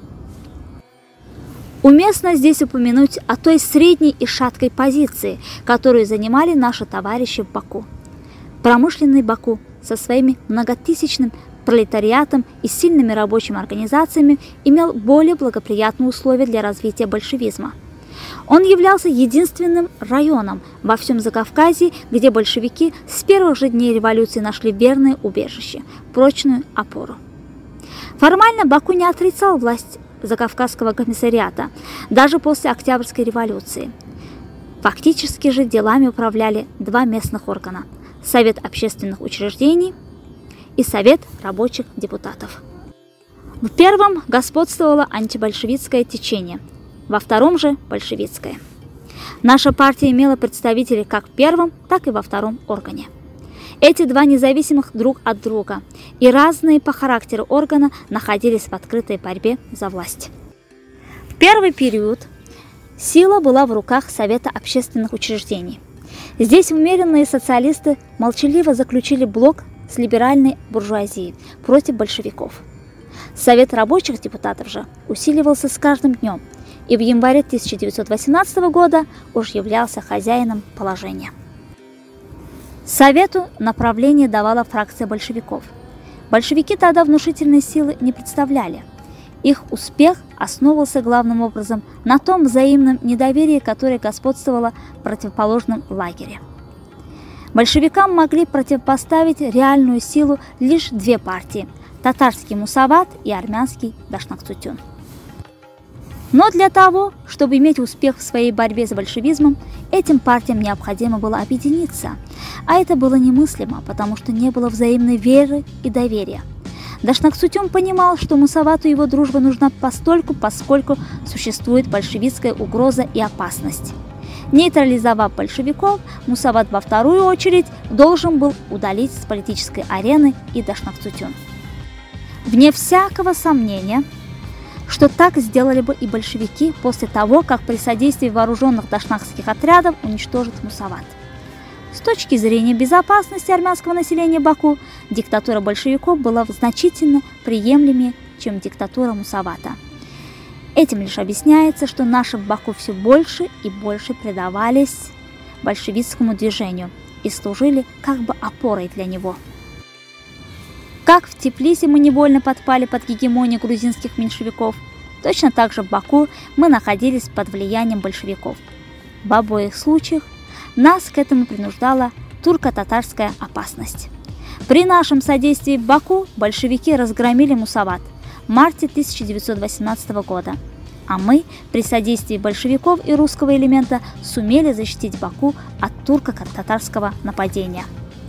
Уместно здесь упомянуть о той средней и шаткой позиции, которую занимали наши товарищи в Баку. Промышленный Баку со своими многотысячным пролетариатом и сильными рабочими организациями имел более благоприятные условия для развития большевизма. Он являлся единственным районом во всем Закавказье, где большевики с первых же дней революции нашли верное убежище, прочную опору. Формально Баку не отрицал власть Закавказского комиссариата, даже после Октябрьской революции. Фактически же делами управляли два местных органа – Совет общественных учреждений и Совет рабочих депутатов. В первом господствовало антибольшевистское течение, во втором же большевистское. Наша партия имела представителей как в первом, так и во втором органе. Эти два независимых друг от друга и разные по характеру органа находились в открытой борьбе за власть. В первый период сила была в руках Совета общественных учреждений. Здесь умеренные социалисты молчаливо заключили блок с либеральной буржуазией против большевиков. Совет рабочих депутатов же усиливался с каждым днем и в январе 1918 года уж являлся хозяином положения. Совету направление давала фракция большевиков. Большевики тогда внушительной силы не представляли. Их успех основывался главным образом на том взаимном недоверии, которое господствовало в противоположном лагере. Большевикам могли противопоставить реальную силу лишь две партии – татарский Мусават и армянский Дашнак-Цутюн. Но для того, чтобы иметь успех в своей борьбе с большевизмом, этим партиям необходимо было объединиться. А это было немыслимо, потому что не было взаимной веры и доверия. Дашнак-Цутюн понимал, что Мусавату его дружба нужна постольку, поскольку существует большевистская угроза и опасность. Нейтрализовав большевиков, Мусават во вторую очередь должен был удалить с политической арены и Дашнак-Цутюн. Вне всякого сомнения, что так сделали бы и большевики после того, как при содействии вооруженных дашнакских отрядов уничтожат Мусават. С точки зрения безопасности армянского населения Баку, диктатура большевиков была значительно приемлемее, чем диктатура Мусавата. Этим лишь объясняется, что наши в Баку все больше и больше предавались большевистскому движению и служили как бы опорой для него. Как в Тбилиси мы невольно подпали под гегемонию грузинских меньшевиков, точно так же в Баку мы находились под влиянием большевиков. В обоих случаях нас к этому принуждала турко-татарская опасность. При нашем содействии в Баку большевики разгромили Мусават в марте 1918 года, а мы при содействии большевиков и русского элемента сумели защитить Баку от турко-татарского нападения.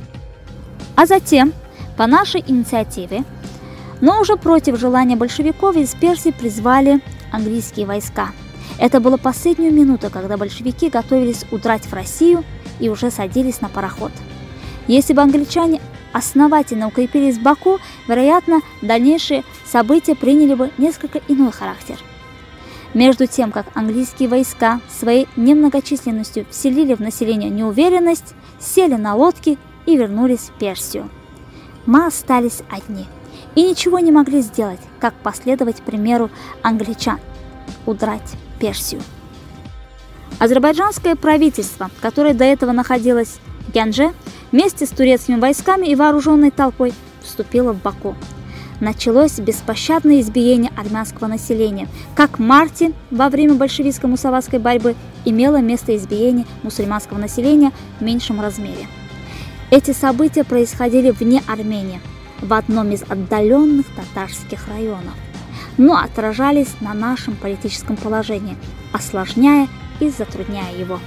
А затем, по нашей инициативе, но уже против желания большевиков, из Персии призвали английские войска. Это было последнюю минуту, когда большевики готовились удрать в Россию и уже садились на пароход. Если бы англичане основательно укрепились в Баку, вероятно, дальнейшие события приняли бы несколько иной характер. Между тем, как английские войска своей немногочисленностью вселили в население неуверенность, сели на лодки и вернулись в Персию. Мы остались одни и ничего не могли сделать, как последовать примеру англичан – удрать в Персию. Азербайджанское правительство, которое до этого находилось в Гянже, вместе с турецкими войсками и вооруженной толпой вступило в Баку. Началось беспощадное избиение армянского населения. Как в марте, во время большевистско-мусаватской борьбы, имело место избиение мусульманского населения в меньшем размере. Эти события происходили вне Армении, в одном из отдаленных татарских районов, но отражались на нашем политическом положении, осложняя и затрудняя его.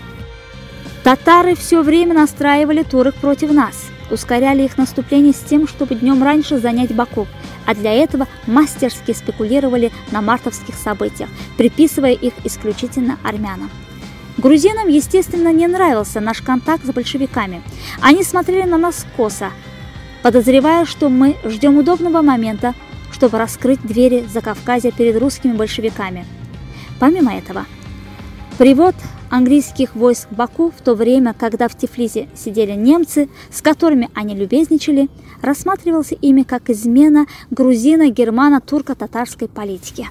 Татары все время настраивали турок против нас, ускоряли их наступление с тем, чтобы днем раньше занять Баку, а для этого мастерски спекулировали на мартовских событиях, приписывая их исключительно армянам. Грузинам, естественно, не нравился наш контакт с большевиками. Они смотрели на нас косо, подозревая, что мы ждем удобного момента, чтобы раскрыть двери Закавказья перед русскими большевиками. Помимо этого, привод английских войск в Баку в то время, когда в Тбилиси сидели немцы, с которыми они любезничали, рассматривался ими как измена грузино-германо-турко-татарской политики.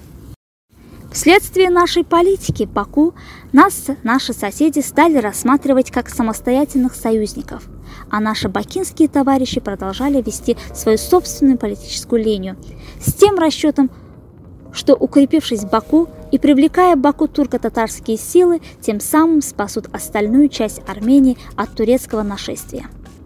Вследствие нашей политики в Баку наши соседи стали рассматривать как самостоятельных союзников, а наши бакинские товарищи продолжали вести свою собственную политическую линию, с тем расчетом, что, укрепившись в Баку и привлекая в Баку турко-татарские силы, тем самым спасут остальную часть Армении от турецкого нашествия.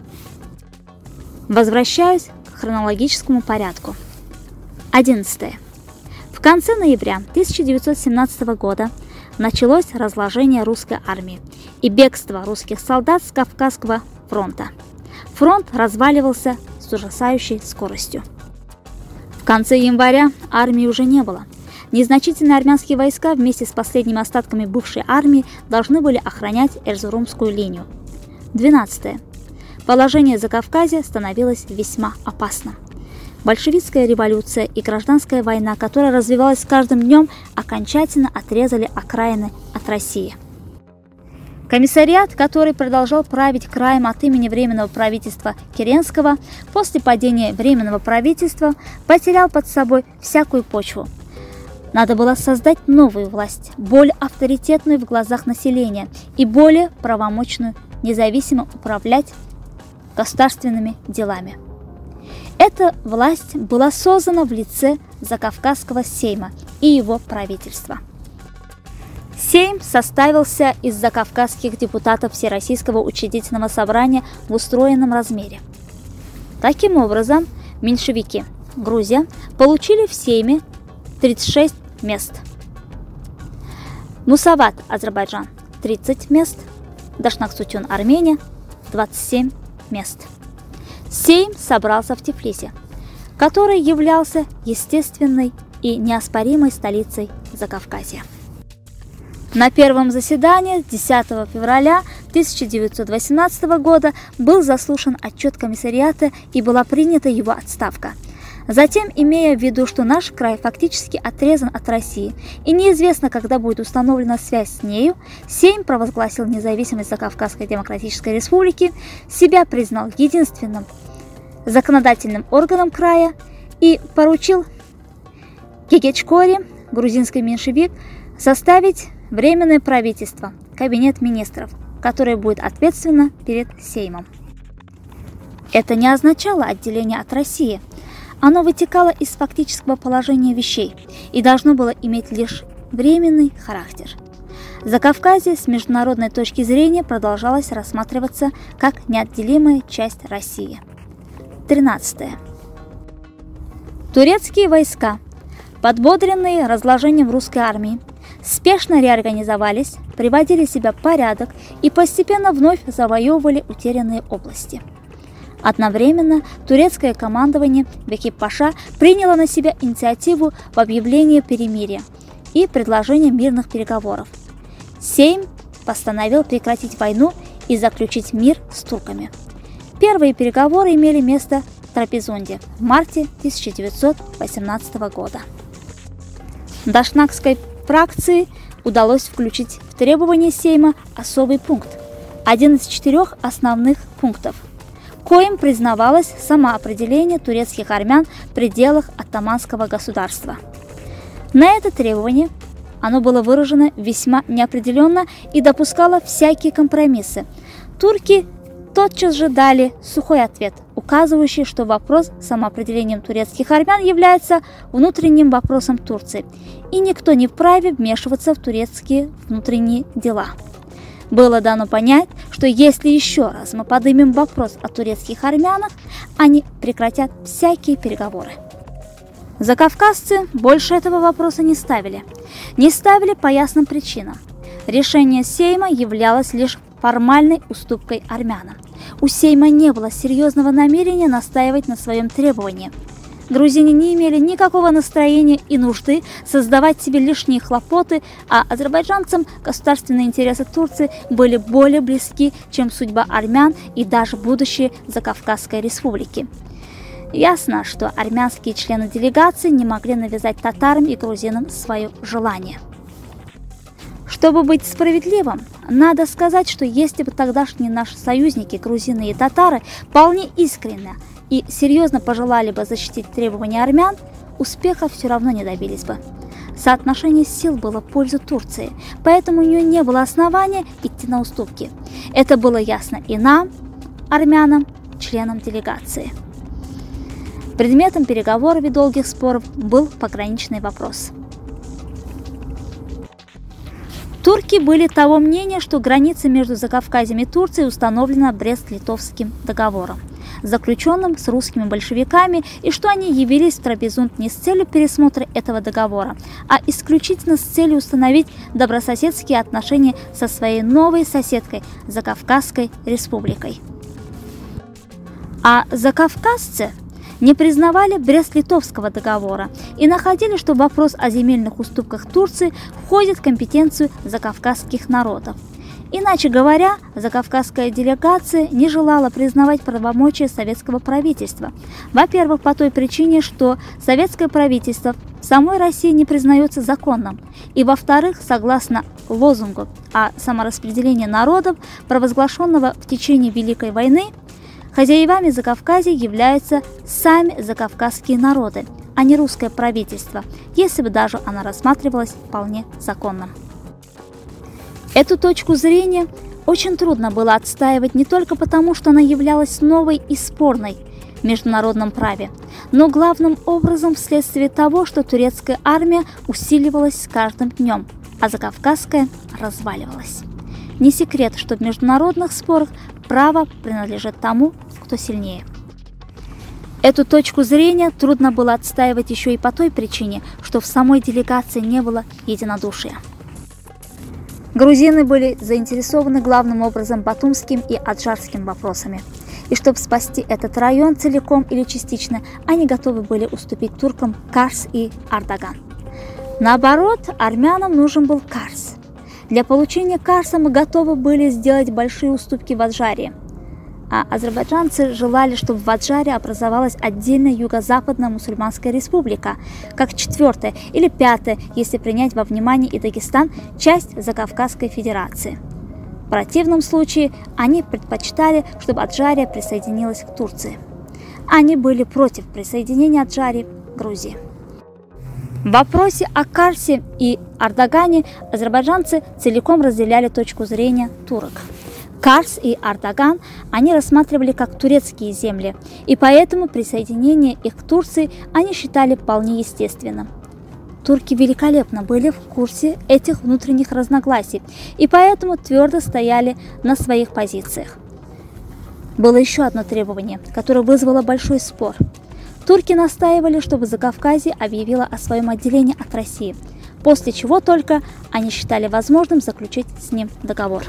Возвращаюсь к хронологическому порядку. 11. В конце ноября 1917 года началось разложение русской армии и бегство русских солдат с Кавказского фронта. Фронт разваливался с ужасающей скоростью. В конце января армии уже не было. Незначительные армянские войска вместе с последними остатками бывшей армии должны были охранять Эрзурумскую линию. 12. Положение Закавказья становилось весьма опасным. Большевистская революция и гражданская война, которая развивалась с каждым днем, окончательно отрезали окраины от России. Комиссариат, который продолжал править краем от имени Временного правительства Керенского, после падения Временного правительства потерял под собой всякую почву. Надо было создать новую власть, более авторитетную в глазах населения и более правомочную, независимо управлять государственными делами. Эта власть была создана в лице Закавказского Сейма и его правительства. Сейм составился из закавказских депутатов Всероссийского учредительного собрания в устроенном размере. Таким образом, меньшевики Грузия получили в Сейме 36 мест. Мусават Азербайджан 30 мест, Дашнак-Сутюн Армения 27 мест. Сейм собрался в Тифлисе, который являлся естественной и неоспоримой столицей Закавказья. На первом заседании 10 февраля 1918 года был заслушан отчет комиссариата и была принята его отставка. Затем, имея в виду, что наш край фактически отрезан от России и неизвестно, когда будет установлена связь с нею, Сейм провозгласил независимость Закавказской Демократической Республики, себя признал единственным законодательным органом края и поручил Кекечкори, грузинский меньшевик, составить Временное правительство, кабинет министров, которое будет ответственно перед Сеймом. Это не означало отделение от России. Оно вытекало из фактического положения вещей и должно было иметь лишь временный характер. Закавказье с международной точки зрения продолжалось рассматриваться как неотделимая часть России. 13. Турецкие войска, подбодренные разложением русской армии, спешно реорганизовались, приводили себя в порядок и постепенно вновь завоевывали утерянные области. Одновременно турецкое командование Бекип-Паша приняло на себя инициативу в объявлении перемирия и предложение мирных переговоров. Сейм постановил прекратить войну и заключить мир с турками. Первые переговоры имели место в Трапезунде в марте 1918 года. Дашнакской фракции удалось включить в требования Сейма особый пункт, один из 4 основных пунктов, коим признавалось самоопределение турецких армян в пределах оттоманского государства. На это требование оно было выражено весьма неопределенно и допускало всякие компромиссы. Турки тотчас же дали сухой ответ, указывающий, что вопрос с самоопределением турецких армян является внутренним вопросом Турции, и никто не вправе вмешиваться в турецкие внутренние дела. Было дано понять, что если еще раз мы поднимем вопрос о турецких армянах, они прекратят всякие переговоры. Закавказцы больше этого вопроса не ставили. Не ставили по ясным причинам. Решение Сейма являлось лишь формальной уступкой армянам. У Сейма не было серьезного намерения настаивать на своем требовании. Грузины не имели никакого настроения и нужды создавать себе лишние хлопоты, а азербайджанцам государственные интересы Турции были более близки, чем судьба армян и даже будущее Закавказской республики. Ясно, что армянские члены делегации не могли навязать татарам и грузинам свое желание. Чтобы быть справедливым, надо сказать, что если бы тогдашние наши союзники, грузины и татары, вполне искренне и серьезно пожелали бы защитить требования армян, успеха все равно не добились бы. Соотношение сил было в пользу Турции, поэтому у нее не было основания идти на уступки. Это было ясно и нам, армянам, членам делегации. Предметом переговоров и долгих споров был пограничный вопрос. Турки были того мнения, что граница между Закавказьем и Турцией установлена Брест-Литовским договором, заключенным с русскими большевиками, и что они явились в Трапезунд не с целью пересмотра этого договора, а исключительно с целью установить добрососедские отношения со своей новой соседкой Закавказской республикой. А закавказцы не признавали Брест-Литовского договора и находили, что вопрос о земельных уступках Турции входит в компетенцию закавказских народов. Иначе говоря, закавказская делегация не желала признавать правомочия советского правительства. Во-первых, по той причине, что советское правительство в самой России не признается законным. И во-вторых, согласно лозунгу о самораспределении народов, провозглашенного в течение Великой войны, хозяевами Закавказья являются сами закавказские народы, а не русское правительство, если бы даже оно рассматривалось вполне законным. Эту точку зрения очень трудно было отстаивать не только потому, что она являлась новой и спорной в международном праве, но главным образом вследствие того, что турецкая армия усиливалась с каждым днем, а закавказская разваливалась. Не секрет, что в международных спорах право принадлежит тому, кто сильнее. Эту точку зрения трудно было отстаивать еще и по той причине, что в самой делегации не было единодушия. Грузины были заинтересованы главным образом батумским и аджарским вопросами. И чтобы спасти этот район целиком или частично, они готовы были уступить туркам Карс и Ардаган. Наоборот, армянам нужен был Карс. Для получения Карса мы готовы были сделать большие уступки в Аджаре. А азербайджанцы желали, чтобы в Аджаре образовалась отдельная юго-западная мусульманская республика, как четвертая или пятая, если принять во внимание и Дагестан, часть Закавказской Федерации. В противном случае они предпочитали, чтобы Аджария присоединилась к Турции. Они были против присоединения Аджарии к Грузии. В вопросе о Карсе и Ардагане азербайджанцы целиком разделяли точку зрения турок. Карс и Ардаган они рассматривали как турецкие земли, и поэтому присоединение их к Турции они считали вполне естественным. Турки великолепно были в курсе этих внутренних разногласий, и поэтому твердо стояли на своих позициях. Было еще одно требование, которое вызвало большой спор. Турки настаивали, чтобы Закавказье объявило о своем отделении от России, после чего только они считали возможным заключить с ним договор.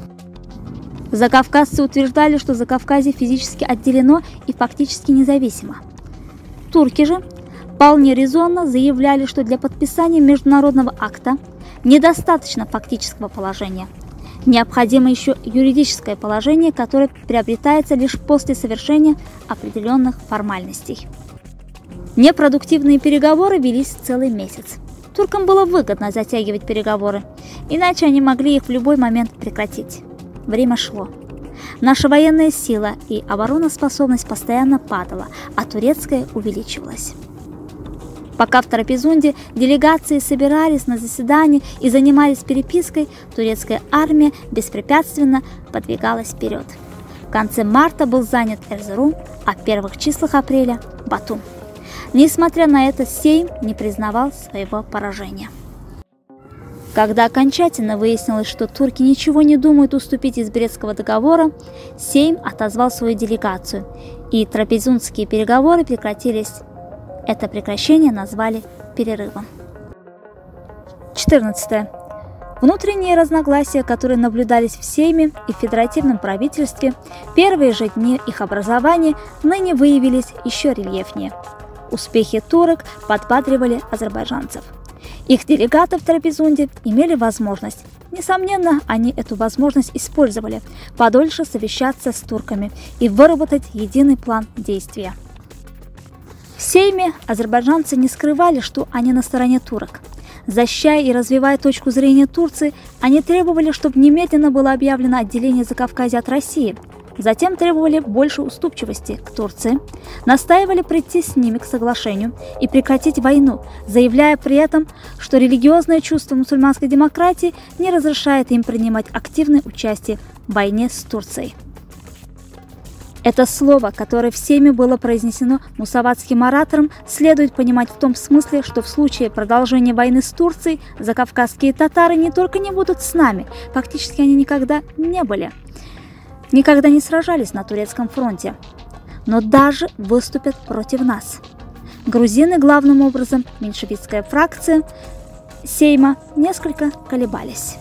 Закавказцы утверждали, что Закавказье физически отделено и фактически независимо. Турки же вполне резонно заявляли, что для подписания международного акта недостаточно фактического положения. Необходимо еще юридическое положение, которое приобретается лишь после совершения определенных формальностей. Непродуктивные переговоры велись целый месяц. Туркам было выгодно затягивать переговоры, иначе они могли их в любой момент прекратить. Время шло. Наша военная сила и обороноспособность постоянно падала, а турецкая увеличивалась. Пока в Трапезунде делегации собирались на заседании и занимались перепиской, турецкая армия беспрепятственно подвигалась вперед. В конце марта был занят Эрзерум, а в первых числах апреля – Батум. Несмотря на это, Сейм не признавал своего поражения. Когда окончательно выяснилось, что турки ничего не думают уступить из Брестского договора, Сейм отозвал свою делегацию, и трапезундские переговоры прекратились. Это прекращение назвали перерывом. 14. Внутренние разногласия, которые наблюдались в Сейме и в федеративном правительстве, первые же дни их образования ныне выявились еще рельефнее. Успехи турок подбадривали азербайджанцев. Их делегаты в Трапезунде имели возможность, несомненно, они эту возможность использовали, подольше совещаться с турками и выработать единый план действия. В Сейме азербайджанцы не скрывали, что они на стороне турок. Защищая и развивая точку зрения Турции, они требовали, чтобы немедленно было объявлено отделение Закавказья от России. Затем требовали больше уступчивости к Турции, настаивали прийти с ними к соглашению и прекратить войну, заявляя при этом, что религиозное чувство мусульманской демократии не разрешает им принимать активное участие в войне с Турцией. Это слово, которое в Сейме было произнесено мусаватским оратором, следует понимать в том смысле, что в случае продолжения войны с Турцией закавказские татары не только не будут с нами, фактически они никогда не были. Никогда не сражались на турецком фронте, но даже выступят против нас. Грузины, главным образом меньшевистская фракция Сейма, несколько колебались.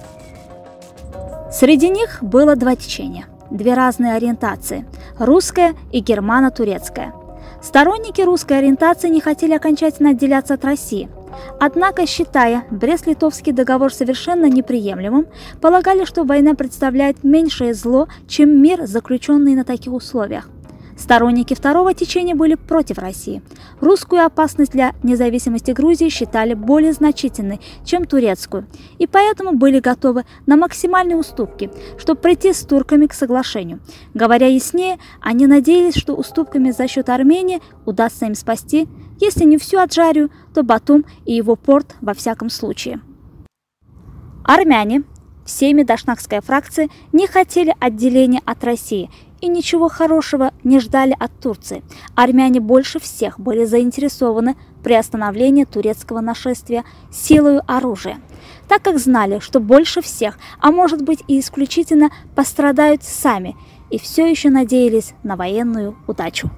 Среди них было два течения, две разные ориентации – русская и германо-турецкая. Сторонники русской ориентации не хотели окончательно отделяться от России. Однако, считая Брест-Литовский договор совершенно неприемлемым, полагали, что война представляет меньшее зло, чем мир, заключенный на таких условиях. Сторонники второго течения были против России. Русскую опасность для независимости Грузии считали более значительной, чем турецкую, и поэтому были готовы на максимальные уступки, чтобы прийти с турками к соглашению. Говоря яснее, они надеялись, что уступками за счет Армении удастся им спасти, если не всю Аджарию, то Батум и его порт во всяком случае. Армяне, в Сейме дашнакской фракции не хотели отделения от России и ничего хорошего не ждали от Турции. Армяне больше всех были заинтересованы при остановлении турецкого нашествия силою оружия, так как знали, что больше всех, а может быть и исключительно, пострадают сами, и все еще надеялись на военную удачу.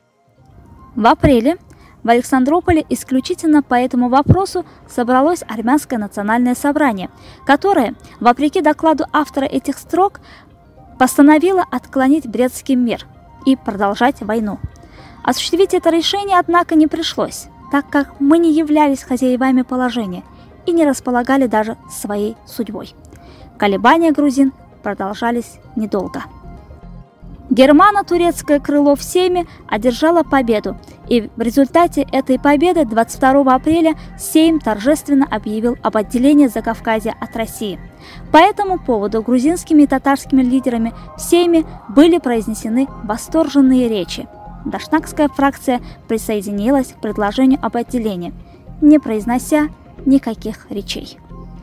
В апреле в Александрополе исключительно по этому вопросу собралось Армянское национальное собрание, которое, вопреки докладу автора этих строк, постановило отклонить Брестский мир и продолжать войну. Осуществить это решение, однако, не пришлось, так как мы не являлись хозяевами положения и не располагали даже своей судьбой. Колебания грузин продолжались недолго. Германо-турецкое крыло в Сейме одержало победу, и в результате этой победы 22 апреля Сейм торжественно объявил об отделении Закавказья от России. По этому поводу грузинскими и татарскими лидерами в Сейме были произнесены восторженные речи. Дашнакская фракция присоединилась к предложению об отделении, не произнося никаких речей.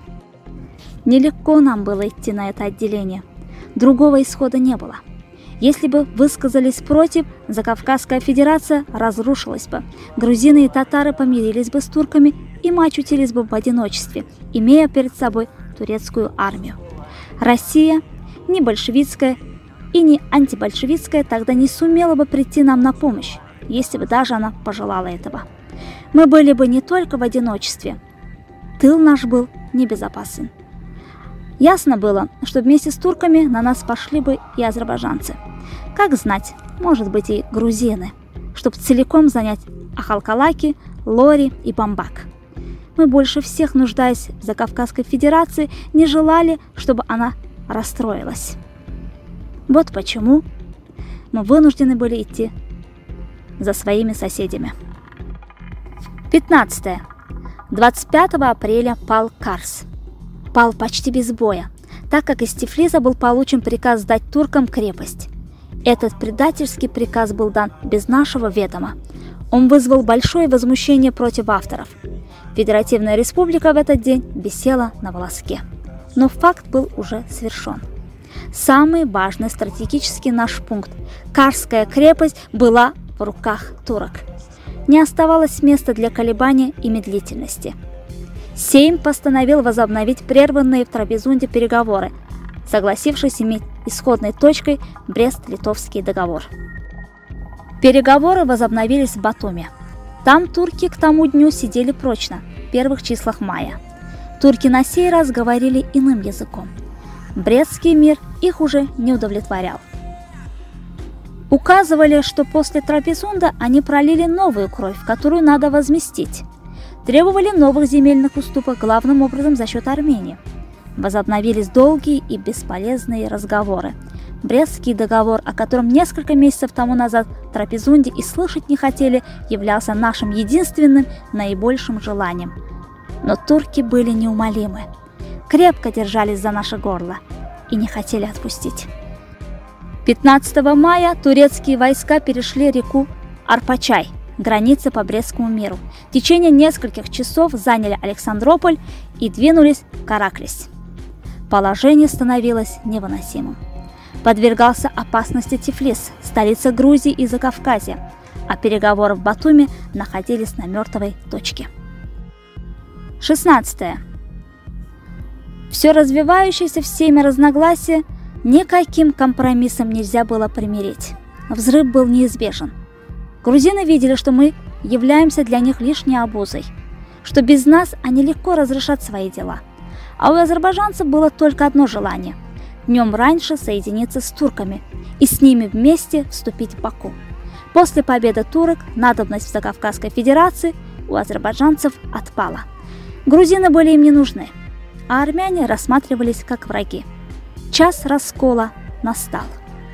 Нелегко нам было идти на это отделение. Другого исхода не было. Если бы высказались против, Закавказская федерация разрушилась бы, грузины и татары помирились бы с турками, и мы очутились бы в одиночестве, имея перед собой турецкую армию. Россия, ни большевистская и ни антибольшевистская, тогда не сумела бы прийти нам на помощь, если бы даже она пожелала этого. Мы были бы не только в одиночестве, тыл наш был небезопасен. Ясно было, что вместе с турками на нас пошли бы и азербайджанцы. Как знать, может быть и грузины, чтобы целиком занять Ахалкалаки, Лори и Бамбак. Мы больше всех, нуждаясь в Закавказской федерации, не желали, чтобы она расстроилась. Вот почему мы вынуждены были идти за своими соседями. 15. 25 апреля пал Карс. Пал почти без боя, так как из Тифлиса был получен приказ сдать туркам крепость. Этот предательский приказ был дан без нашего ведома. Он вызвал большое возмущение против авторов. Федеративная республика в этот день висела на волоске. Но факт был уже свершен. Самый важный стратегический наш пункт – Карская крепость была в руках турок. Не оставалось места для колебания и медлительности. Сейм постановил возобновить прерванные в Трапезунде переговоры, согласившись иметь исходной точкой Брест-Литовский договор. Переговоры возобновились в Батуми. Там турки к тому дню сидели прочно, в первых числах мая. Турки на сей раз говорили иным языком. Брестский мир их уже не удовлетворял. Указывали, что после Трапезунда они пролили новую кровь, которую надо возместить. Требовали новых земельных уступок, главным образом за счет Армении. Возобновились долгие и бесполезные разговоры. Брестский договор, о котором несколько месяцев тому назад в Трапезунде и слышать не хотели, являлся нашим единственным, наибольшим желанием. Но турки были неумолимы, крепко держались за наше горло и не хотели отпустить. 15 мая турецкие войска перешли реку Арпачай, границы по Брестскому миру. В течение нескольких часов заняли Александрополь и двинулись в Караклис. Положение становилось невыносимым. Подвергался опасности Тифлис, столица Грузии и Закавказья, а переговоры в Батуми находились на мертвой точке. 16. Все развивающееся в Сейме разногласие никаким компромиссом нельзя было примирить. Взрыв был неизбежен. Грузины видели, что мы являемся для них лишней обузой, что без нас они легко разрешат свои дела. А у азербайджанцев было только одно желание – днем раньше соединиться с турками и с ними вместе вступить в Баку. После победы турок надобность в Закавказской федерации у азербайджанцев отпала. Грузины были им не нужны, а армяне рассматривались как враги. Час раскола настал.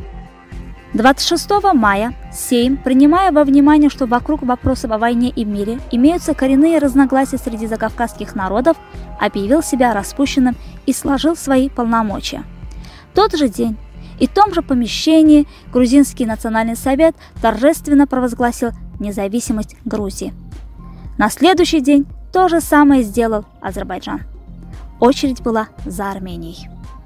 26 мая Сейм, принимая во внимание, что вокруг вопросов о войне и мире имеются коренные разногласия среди закавказских народов, объявил себя распущенным и сложил свои полномочия. В тот же день и в том же помещении Грузинский национальный совет торжественно провозгласил независимость Грузии. На следующий день то же самое сделал Азербайджан. Очередь была за Арменией.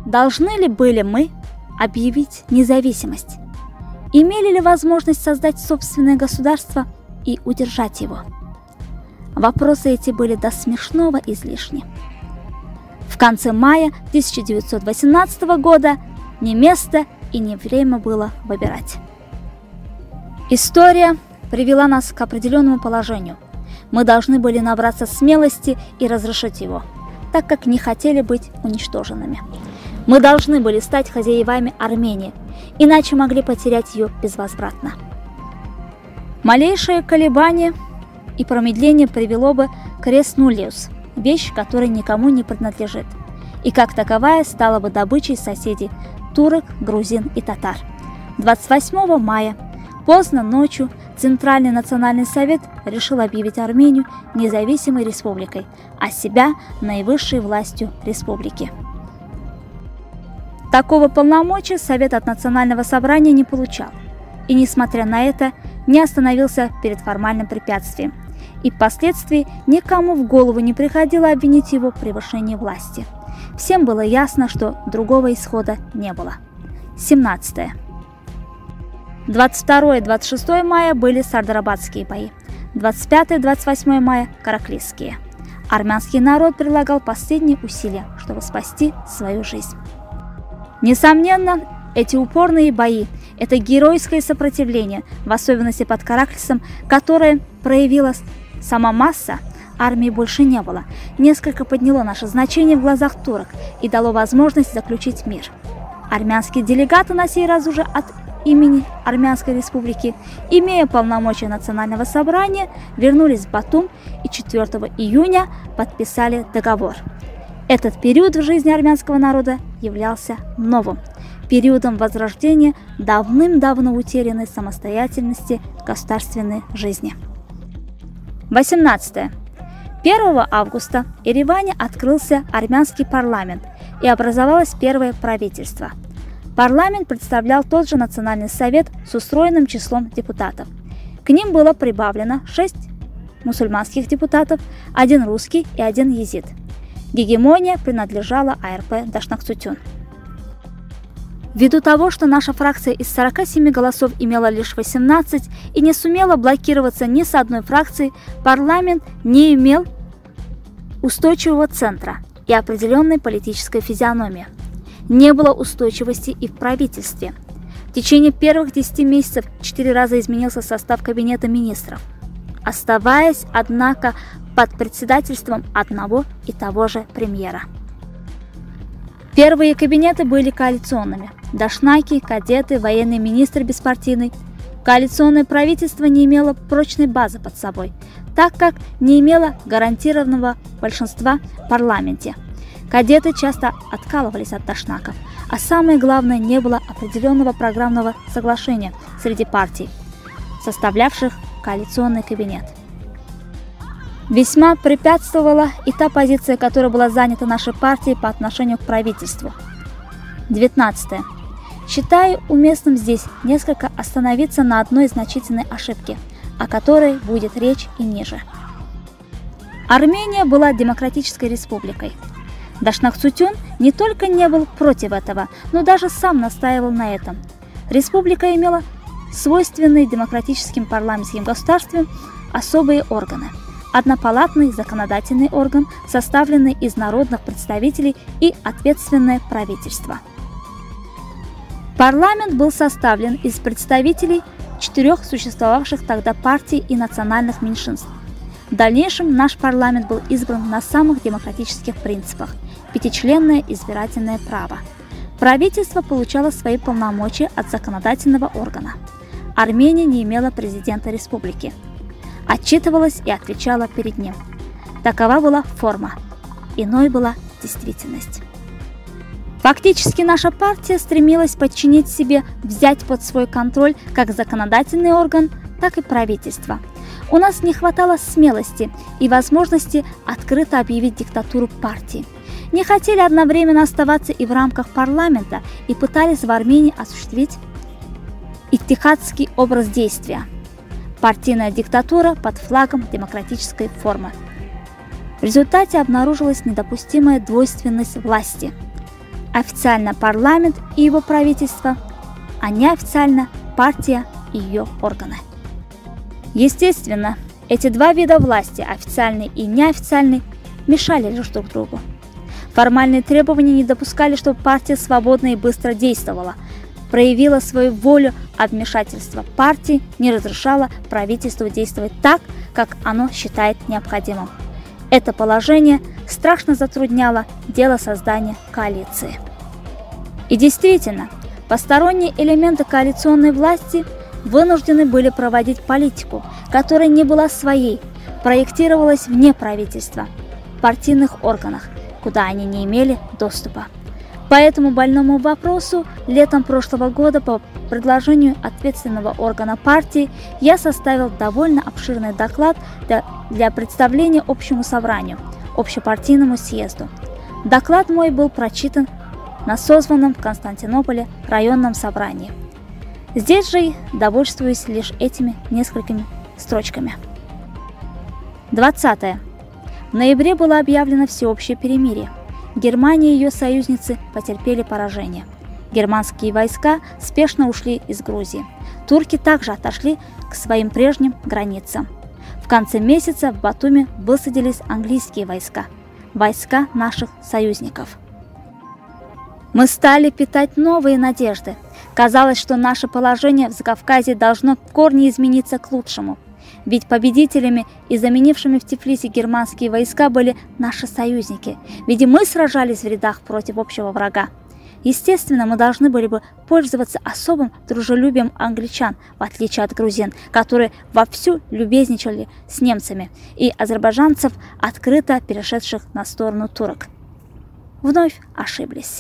Должны ли были мы объявить независимость? Имели ли возможность создать собственное государство и удержать его? Вопросы эти были до смешного излишни. В конце мая 1918 года ни место и ни время было выбирать. История привела нас к определенному положению. Мы должны были набраться смелости и разрешить его, так как не хотели быть уничтоженными. Мы должны были стать хозяевами Армении, иначе могли потерять ее безвозвратно. Малейшее колебание и промедление привело бы к рес нуллиус, вещь, которая никому не принадлежит, и как таковая стала бы добычей соседей турок, грузин и татар. 28 мая, поздно ночью, Центральный национальный совет решил объявить Армению независимой республикой, а себя наивысшей властью республики. Такого полномочия Совет от Национального собрания не получал, и, несмотря на это, не остановился перед формальным препятствием, и впоследствии никому в голову не приходило обвинить его в превышении власти. Всем было ясно, что другого исхода не было. 17. 22 и 26 мая были Сардарабадские бои, 25 и 28 мая – Караклисские. Армянский народ прилагал последние усилия, чтобы спасти свою жизнь. Несомненно, эти упорные бои – это геройское сопротивление, в особенности под Караклисом, которое проявила сама масса. Армии больше не было, несколько подняло наше значение в глазах турок и дало возможность заключить мир. Армянские делегаты на сей раз уже от имени Армянской республики, имея полномочия Национального собрания, вернулись в Батум и 4 июня подписали договор. Этот период в жизни армянского народа являлся новым периодом возрождения давным-давно утерянной самостоятельности государственной жизни. 18. 1 августа в Ереване открылся армянский парламент и образовалось первое правительство. Парламент представлял тот же Национальный совет с устроенным числом депутатов. К ним было прибавлено 6 мусульманских депутатов, 1 русский и 1 езид. Гегемония принадлежала АРП Дашнак-Цутюн. Ввиду того, что наша фракция из 47 голосов имела лишь 18 и не сумела блокироваться ни с одной фракцией, парламент не имел устойчивого центра и определенной политической физиономии. Не было устойчивости и в правительстве. В течение первых 10 месяцев 4 раза изменился состав кабинета министров, оставаясь, однако, под председательством одного и того же премьера. Первые кабинеты были коалиционными. Дашнаки, кадеты, военный министр беспартийный. Коалиционное правительство не имело прочной базы под собой, так как не имело гарантированного большинства в парламенте. Кадеты часто откалывались от дашнаков, а самое главное, не было определенного программного соглашения среди партий, составлявших коалиционный кабинет. Весьма препятствовала и та позиция, которая была занята нашей партией по отношению к правительству. 19. Считаю уместным здесь несколько остановиться на одной значительной ошибке, о которой будет речь и ниже. Армения была демократической республикой. Дашнак-Цутюн не только не был против этого, но даже сам настаивал на этом. Республика имела свойственные демократическим парламентским государствам особые органы. Однопалатный законодательный орган, составленный из народных представителей, и ответственное правительство. Парламент был составлен из представителей 4 существовавших тогда партий и национальных меньшинств. В дальнейшем наш парламент был избран на самых демократических принципах – 5-членное избирательное право. Правительство получало свои полномочия от законодательного органа. Армения не имела президента республики. Отчитывалась и отвечала перед ним. Такова была форма, иной была действительность. Фактически наша партия стремилась подчинить себе, взять под свой контроль как законодательный орган, так и правительство. У нас не хватало смелости и возможности открыто объявить диктатуру партии. Не хотели одновременно оставаться и в рамках парламента и пытались в Армении осуществить иттихадский образ действия. Партийная диктатура под флагом демократической формы. В результате обнаружилась недопустимая двойственность власти. Официально парламент и его правительство, а неофициально партия и ее органы. Естественно, эти два вида власти, официальный и неофициальный, мешали лишь друг другу. Формальные требования не допускали, чтобы партия свободно и быстро действовала, проявила свою волю, а вмешательство партии не разрешало правительству действовать так, как оно считает необходимым. Это положение страшно затрудняло дело создания коалиции. И действительно, посторонние элементы коалиционной власти вынуждены были проводить политику, которая не была своей, проектировалась вне правительства, в партийных органах, куда они не имели доступа. По этому больному вопросу летом прошлого года по предложению ответственного органа партии я составил довольно обширный доклад для представления общему собранию, общепартийному съезду. Доклад мой был прочитан на созванном в Константинополе районном собрании. Здесь же довольствуюсь лишь этими несколькими строчками. 20. В ноябре было объявлено всеобщее перемирие. Германия и ее союзницы потерпели поражение. Германские войска спешно ушли из Грузии. Турки также отошли к своим прежним границам. В конце месяца в Батуми высадились английские войска, войска наших союзников. Мы стали питать новые надежды. Казалось, что наше положение в Закавказье должно в корне измениться к лучшему. Ведь победителями и заменившими в Тифлисе германские войска были наши союзники. Ведь и мы сражались в рядах против общего врага. Естественно, мы должны были бы пользоваться особым дружелюбием англичан, в отличие от грузин, которые вовсю любезничали с немцами, и азербайджанцев, открыто перешедших на сторону турок. Вновь ошиблись.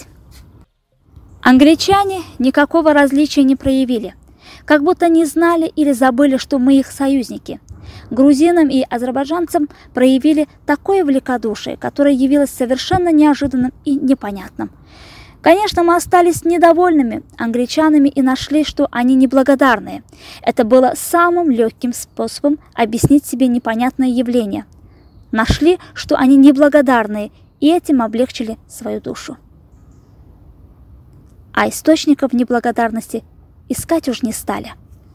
Англичане никакого различия не проявили, как будто не знали или забыли, что мы их союзники. Грузинам и азербайджанцам проявили такое великодушие, которое явилось совершенно неожиданным и непонятным. Конечно, мы остались недовольными англичанами и нашли, что они неблагодарные. Это было самым легким способом объяснить себе непонятное явление. Нашли, что они неблагодарные, и этим облегчили свою душу. А источников неблагодарности искать уж не стали.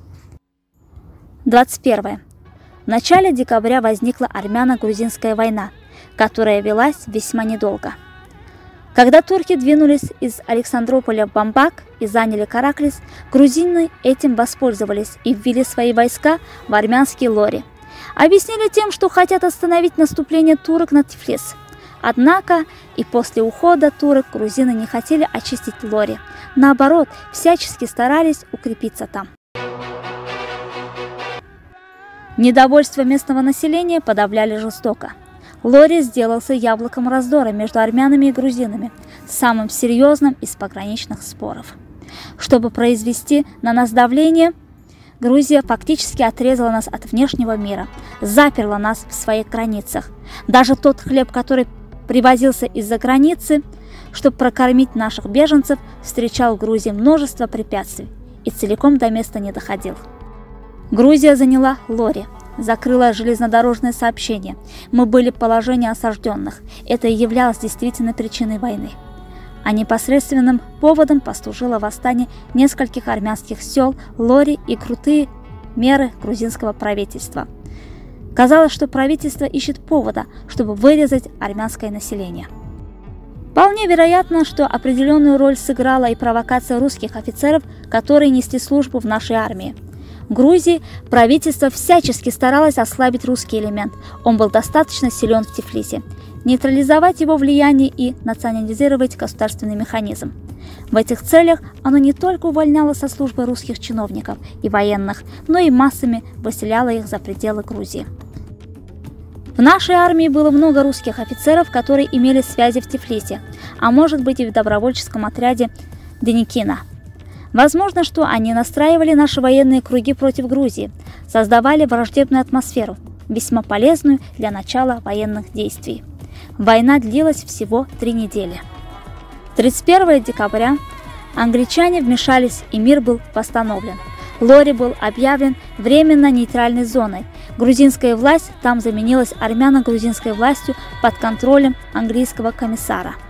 21. В начале декабря возникла армяно-грузинская война, которая велась весьма недолго. Когда турки двинулись из Александрополя в Бамбак и заняли Караклис, грузины этим воспользовались и ввели свои войска в армянские Лори. Объяснили тем, что хотят остановить наступление турок на Тифлис. Однако и после ухода турок грузины не хотели очистить Лори. Наоборот, всячески старались укрепиться там. Недовольство местного населения подавляли жестоко. Лори сделался яблоком раздора между армянами и грузинами, самым серьезным из пограничных споров. Чтобы произвести на нас давление, Грузия фактически отрезала нас от внешнего мира, заперла нас в своих границах. Даже тот хлеб, который привозился из-за границы, чтобы прокормить наших беженцев, встречал в Грузии множество препятствий и целиком до места не доходил. Грузия заняла Лори, закрыла железнодорожное сообщение. Мы были в положении осажденных. Это и являлось действительно причиной войны. А непосредственным поводом послужило восстание нескольких армянских сел, Лори и крутые меры грузинского правительства. Казалось, что правительство ищет повода, чтобы вырезать армянское население. Вполне вероятно, что определенную роль сыграла и провокация русских офицеров, которые несли службу в нашей армии. В Грузии правительство всячески старалось ослабить русский элемент. Он был достаточно силен в Тифлисе, нейтрализовать его влияние и национализировать государственный механизм. В этих целях оно не только увольняло со службы русских чиновников и военных, но и массами выселяло их за пределы Грузии. В нашей армии было много русских офицеров, которые имели связи в Тифлисе, а может быть и в добровольческом отряде Деникина. Возможно, что они настраивали наши военные круги против Грузии, создавали враждебную атмосферу, весьма полезную для начала военных действий. Война длилась всего 3 недели. 31 декабря англичане вмешались, и мир был восстановлен. Лори был объявлен временно нейтральной зоной. Грузинская власть там заменилась армяно-грузинской властью под контролем английского комиссара.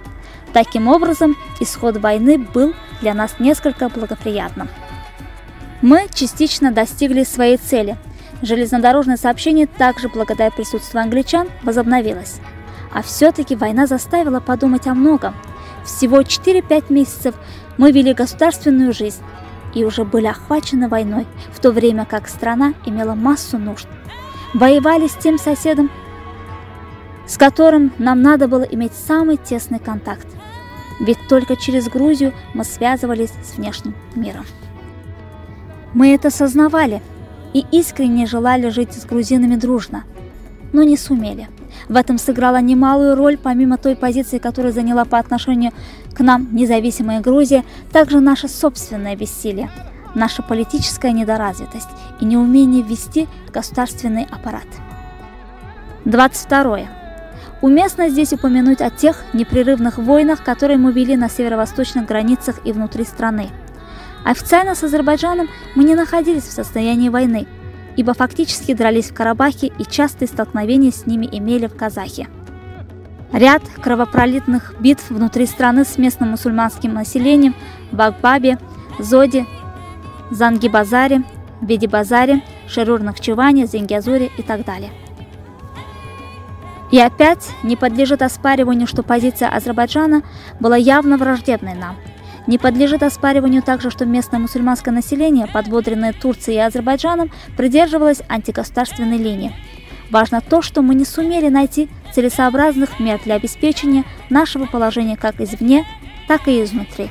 Таким образом, исход войны был для нас несколько благоприятным. Мы частично достигли своей цели. Железнодорожное сообщение также благодаря присутствию англичан возобновилось. А все-таки война заставила подумать о многом. Всего 4-5 месяцев мы вели государственную жизнь и уже были охвачены войной, в то время как страна имела массу нужд. Воевали с тем соседом, с которым нам надо было иметь самый тесный контакт. Ведь только через Грузию мы связывались с внешним миром. Мы это сознавали и искренне желали жить с грузинами дружно, но не сумели. В этом сыграла немалую роль, помимо той позиции, которую заняла по отношению к нам независимая Грузия, также наше собственное бессилие, наша политическая недоразвитость и неумение вести государственный аппарат. 22. Уместно здесь упомянуть о тех непрерывных войнах, которые мы вели на северо-восточных границах и внутри страны. Официально с Азербайджаном мы не находились в состоянии войны, ибо фактически дрались в Карабахе и частые столкновения с ними имели в Казахе. Ряд кровопролитных битв внутри страны с местным мусульманским населением в Акбабе, Зоде, Зангибазаре, Бедибазаре, Шерур-Нахчеване, Зенгиазуре и так далее. И опять не подлежит оспариванию, что позиция Азербайджана была явно враждебной нам. Не подлежит оспариванию также, что местное мусульманское население, подбодренное Турцией и Азербайджаном, придерживалось антигосударственной линии. Важно то, что мы не сумели найти целесообразных мер для обеспечения нашего положения как извне, так и изнутри.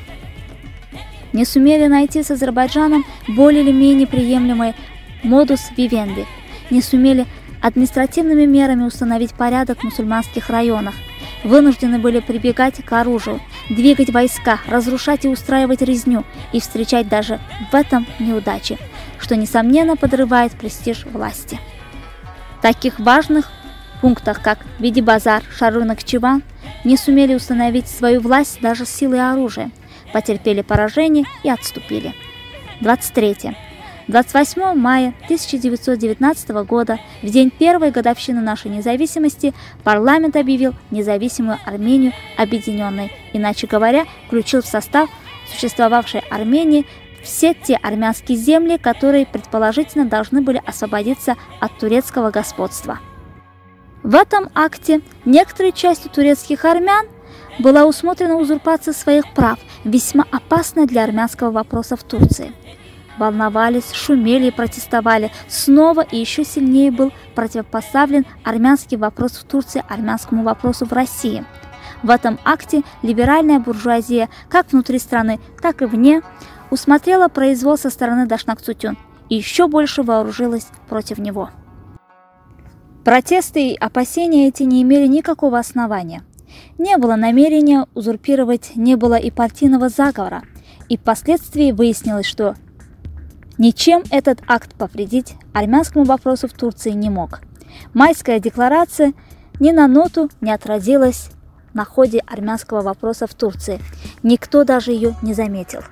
Не сумели найти с Азербайджаном более или менее приемлемый модус вивенди. Не сумели административными мерами установить порядок в мусульманских районах. Вынуждены были прибегать к оружию, двигать войска, разрушать и устраивать резню и встречать даже в этом неудачи, что, несомненно, подрывает престиж власти. В таких важных пунктах, как Бедибазар, Шерур-Нахчеван, не сумели установить свою власть даже силой оружия, потерпели поражение и отступили. 23. 28 мая 1919 года, в день первой годовщины нашей независимости, парламент объявил независимую Армению объединенной, иначе говоря, включил в состав существовавшей Армении все те армянские земли, которые предположительно должны были освободиться от турецкого господства. В этом акте некоторой частью турецких армян была усмотрена узурпация своих прав, весьма опасная для армянского вопроса в Турции. Волновались, шумели и протестовали. Снова и еще сильнее был противопоставлен армянский вопрос в Турции армянскому вопросу в России. В этом акте либеральная буржуазия, как внутри страны, так и вне, усмотрела произвол со стороны Дашнак-Цутюн и еще больше вооружилась против него. Протесты и опасения эти не имели никакого основания. Не было намерения узурпировать, не было и партийного заговора, и впоследствии выяснилось, что ничем этот акт повредить армянскому вопросу в Турции не мог. Майская декларация ни на ноту не отразилась на ходе армянского вопроса в Турции. Никто даже ее не заметил.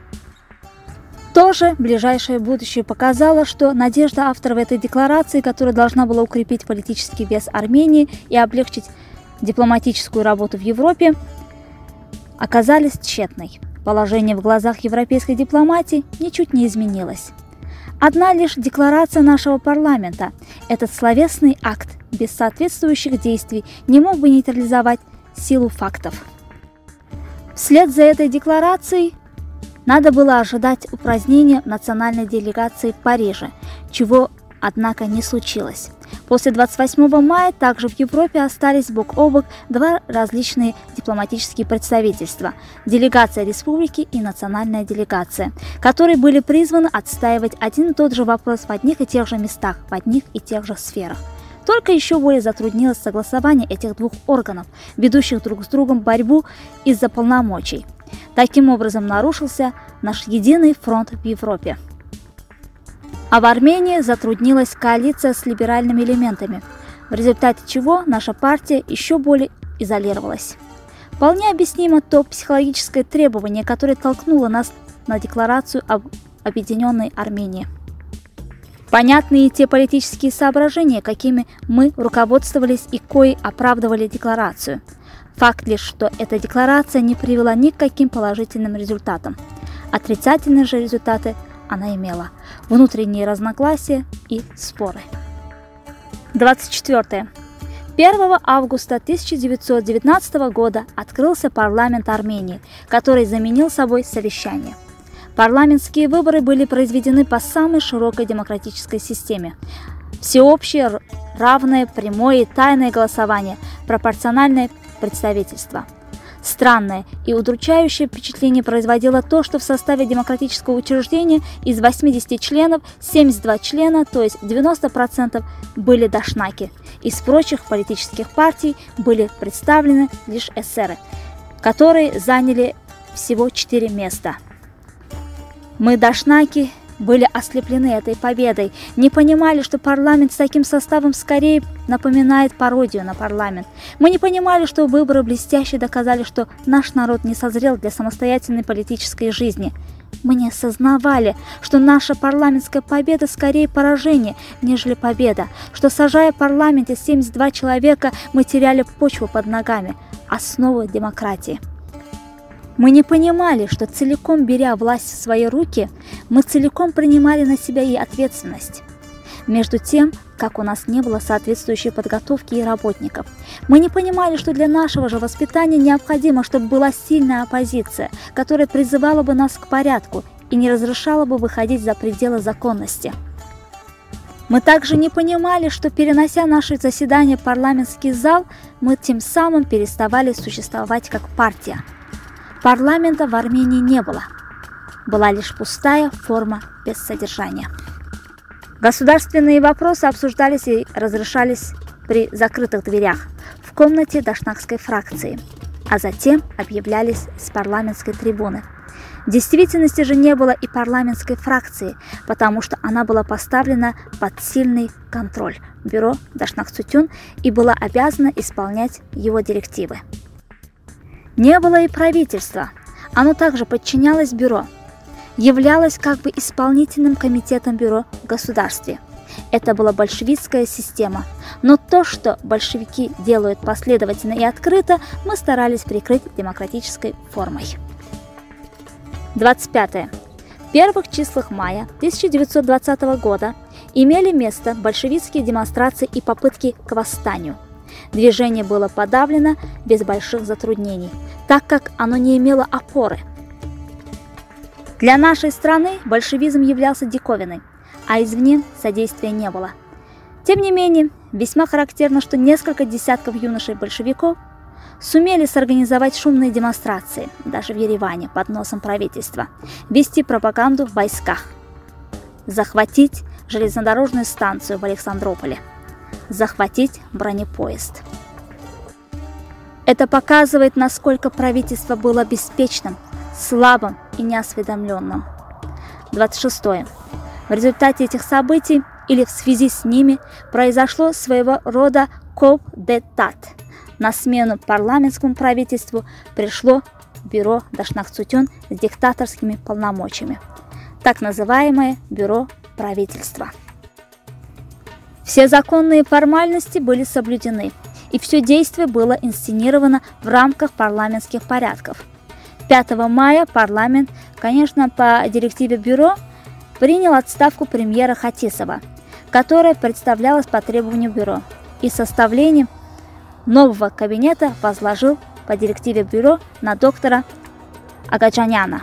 Тоже ближайшее будущее показало, что надежда авторов этой декларации, которая должна была укрепить политический вес Армении и облегчить дипломатическую работу в Европе, оказались тщетной. Положение в глазах европейской дипломатии ничуть не изменилось. Одна лишь декларация нашего парламента, этот словесный акт без соответствующих действий, не мог бы нейтрализовать силу фактов. Вслед за этой декларацией надо было ожидать упразднения национальной делегации в Париже, чего, однако, не случилось. После 28 мая также в Европе остались бок о бок два различные дипломатические представительства – делегация республики и национальная делегация, которые были призваны отстаивать один и тот же вопрос в одних и тех же местах, в одних и тех же сферах. Только еще более затруднилось согласование этих двух органов, ведущих друг с другом борьбу из-за полномочий. Таким образом нарушился наш единый фронт в Европе. А в Армении затруднилась коалиция с либеральными элементами, в результате чего наша партия еще более изолировалась. Вполне объяснимо то психологическое требование, которое толкнуло нас на декларацию об объединенной Армении. Понятны и те политические соображения, какими мы руководствовались и кои оправдывали декларацию. Факт лишь, что эта декларация не привела ни к каким положительным результатам. Отрицательные же результаты она имела: внутренние разногласия и споры. 24. 1 августа 1919 года открылся парламент Армении, который заменил собой совещание. Парламентские выборы были произведены по самой широкой демократической системе. Всеобщее, равное, прямое и тайное голосование, пропорциональное представительство. Странное и удручающее впечатление производило то, что в составе демократического учреждения из 80 членов 72 члена, то есть 90%, были дашнаки. Из прочих политических партий были представлены лишь эсеры, которые заняли всего 4 места. Мы, дашнаки, были ослеплены этой победой, не понимали, что парламент с таким составом скорее напоминает пародию на парламент. Мы не понимали, что выборы блестяще доказали, что наш народ не созрел для самостоятельной политической жизни. Мы не осознавали, что наша парламентская победа скорее поражение, нежели победа, что, сажая в парламенте 72 человека, мы теряли почву под ногами, основу демократии. Мы не понимали, что, целиком беря власть в свои руки, мы целиком принимали на себя и ответственность. Между тем, как у нас не было соответствующей подготовки и работников, мы не понимали, что для нашего же воспитания необходимо, чтобы была сильная оппозиция, которая призывала бы нас к порядку и не разрешала бы выходить за пределы законности. Мы также не понимали, что, перенося наши заседания в парламентский зал, мы тем самым переставали существовать как партия. Парламента в Армении не было. Была лишь пустая форма без содержания. Государственные вопросы обсуждались и разрешались при закрытых дверях в комнате дашнакской фракции, а затем объявлялись с парламентской трибуны. В действительности же не было и парламентской фракции, потому что она была поставлена под сильный контроль бюро Дашнак-Цутюн и была обязана исполнять его директивы. Не было и правительства, оно также подчинялось бюро, являлось как бы исполнительным комитетом бюро в государстве. Это была большевистская система, но то, что большевики делают последовательно и открыто, мы старались прикрыть демократической формой. 25. В первых числах мая 1920 года имели место большевистские демонстрации и попытки к восстанию. Движение было подавлено без больших затруднений, так как оно не имело опоры. Для нашей страны большевизм являлся диковиной, а извне содействия не было. Тем не менее, весьма характерно, что несколько десятков юношей-большевиков сумели сорганизовать шумные демонстрации, даже в Ереване, под носом правительства, вести пропаганду в войсках, захватить железнодорожную станцию в Александрополе, захватить бронепоезд. Это показывает, насколько правительство было беспечным, слабым и неосведомленным. 26. В результате этих событий или в связи с ними произошло своего рода коп-де-тат. На смену парламентскому правительству пришло бюро Дашнак-Цутюн с диктаторскими полномочиями, так называемое бюро правительства. Все законные формальности были соблюдены, и все действие было инсценировано в рамках парламентских порядков. 5 мая парламент, конечно, по директиве бюро, принял отставку премьера Хатисова, которая представлялась по требованию бюро, и составление нового кабинета возложил по директиве бюро на доктора Агаджаняна.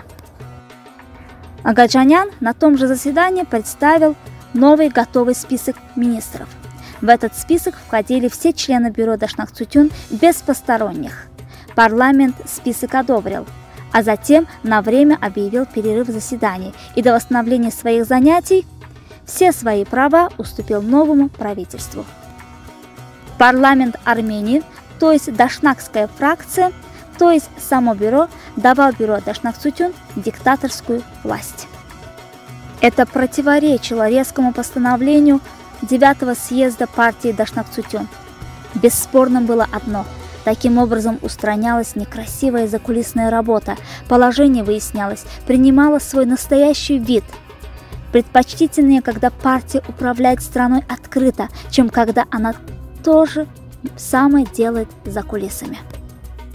Агаджанян на том же заседании представил новый готовый список министров. В этот список входили все члены бюро Дашнак-Цутюн без посторонних. Парламент список одобрил, а затем на время объявил перерыв заседаний и до восстановления своих занятий все свои права уступил новому правительству. Парламент Армении, то есть Дашнакская фракция, то есть само бюро, давал бюро Дашнак-Цутюн диктаторскую власть. Это противоречило резкому постановлению 9-го съезда партии Дашнак-Цутюн. Бесспорным было одно: таким образом устранялась некрасивая закулисная работа, положение выяснялось, принимало свой настоящий вид. Предпочтительнее, когда партия управляет страной открыто, чем когда она то же самое делает за кулисами.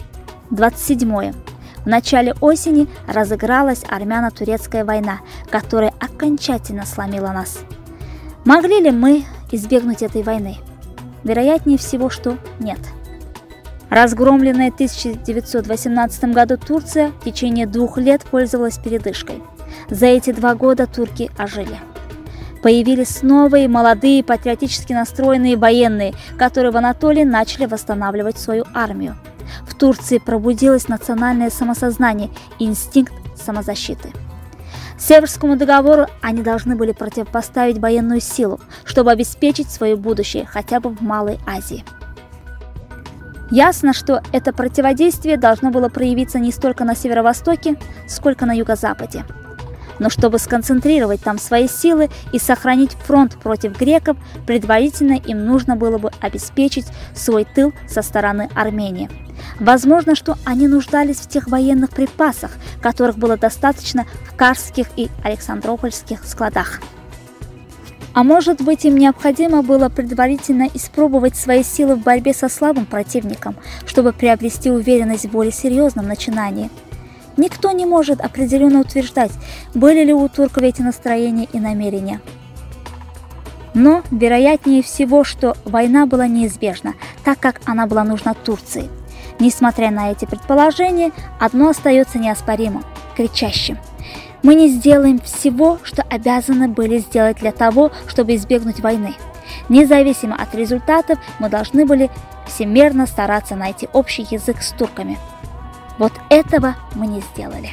27. В начале осени разыгралась армяно-турецкая война, которая окончательно сломила нас. Могли ли мы избегнуть этой войны? Вероятнее всего, что нет. Разгромленная в 1918 году Турция в течение 2 лет пользовалась передышкой. За эти 2 года турки ожили. Появились новые, молодые, патриотически настроенные военные, которые в Анатолии начали восстанавливать свою армию. В Турции пробудилось национальное самосознание и инстинкт самозащиты. Северскому договору они должны были противопоставить военную силу, чтобы обеспечить свое будущее хотя бы в Малой Азии. Ясно, что это противодействие должно было проявиться не столько на северо-востоке, сколько на юго-западе. Но чтобы сконцентрировать там свои силы и сохранить фронт против греков, предварительно им нужно было бы обеспечить свой тыл со стороны Армении. Возможно, что они нуждались в тех военных припасах, которых было достаточно в Карских и Александропольских складах. А может быть, им необходимо было предварительно испробовать свои силы в борьбе со слабым противником, чтобы приобрести уверенность в более серьезном начинании. Никто не может определенно утверждать, были ли у турков эти настроения и намерения. Но вероятнее всего, что война была неизбежна, так как она была нужна Турции. Несмотря на эти предположения, одно остается неоспоримым, кричащим. Мы не сделаем всего, что обязаны были сделать для того, чтобы избегнуть войны. Независимо от результатов, мы должны были всемерно стараться найти общий язык с турками. Вот этого мы не сделали.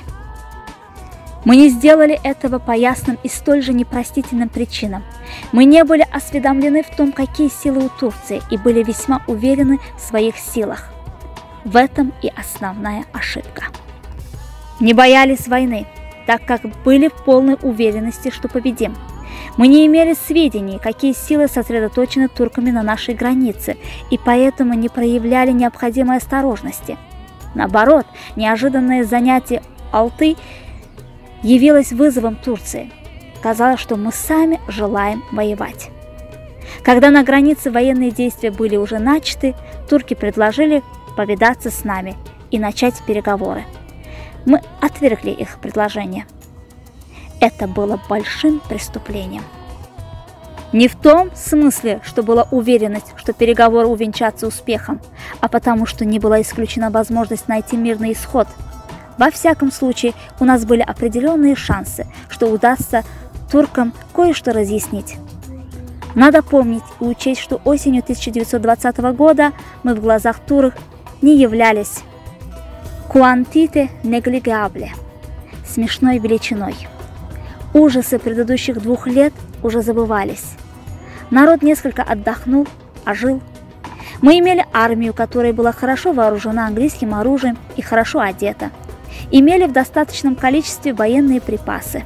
Мы не сделали этого по ясным и столь же непростительным причинам. Мы не были осведомлены в том, какие силы у Турции, и были весьма уверены в своих силах. В этом и основная ошибка. Не боялись войны, так как были в полной уверенности, что победим. Мы не имели сведений, какие силы сосредоточены турками на нашей границе, и поэтому не проявляли необходимой осторожности. Наоборот, неожиданное занятие Алты явилось вызовом Турции. Казалось, что мы сами желаем воевать. Когда на границе военные действия были уже начаты, турки предложили повидаться с нами и начать переговоры. Мы отвергли их предложение. Это было большим преступлением. Не в том смысле, что была уверенность, что переговоры увенчатся успехом, а потому что не была исключена возможность найти мирный исход. Во всяком случае, у нас были определенные шансы, что удастся туркам кое-что разъяснить. Надо помнить и учесть, что осенью 1920 года мы в глазах турок не являлись «quantité négligeable» – смешной величиной. Ужасы предыдущих 2 лет уже забывались. Народ несколько отдохнул, ожил. Мы имели армию, которая была хорошо вооружена английским оружием и хорошо одета. Имели в достаточном количестве военные припасы.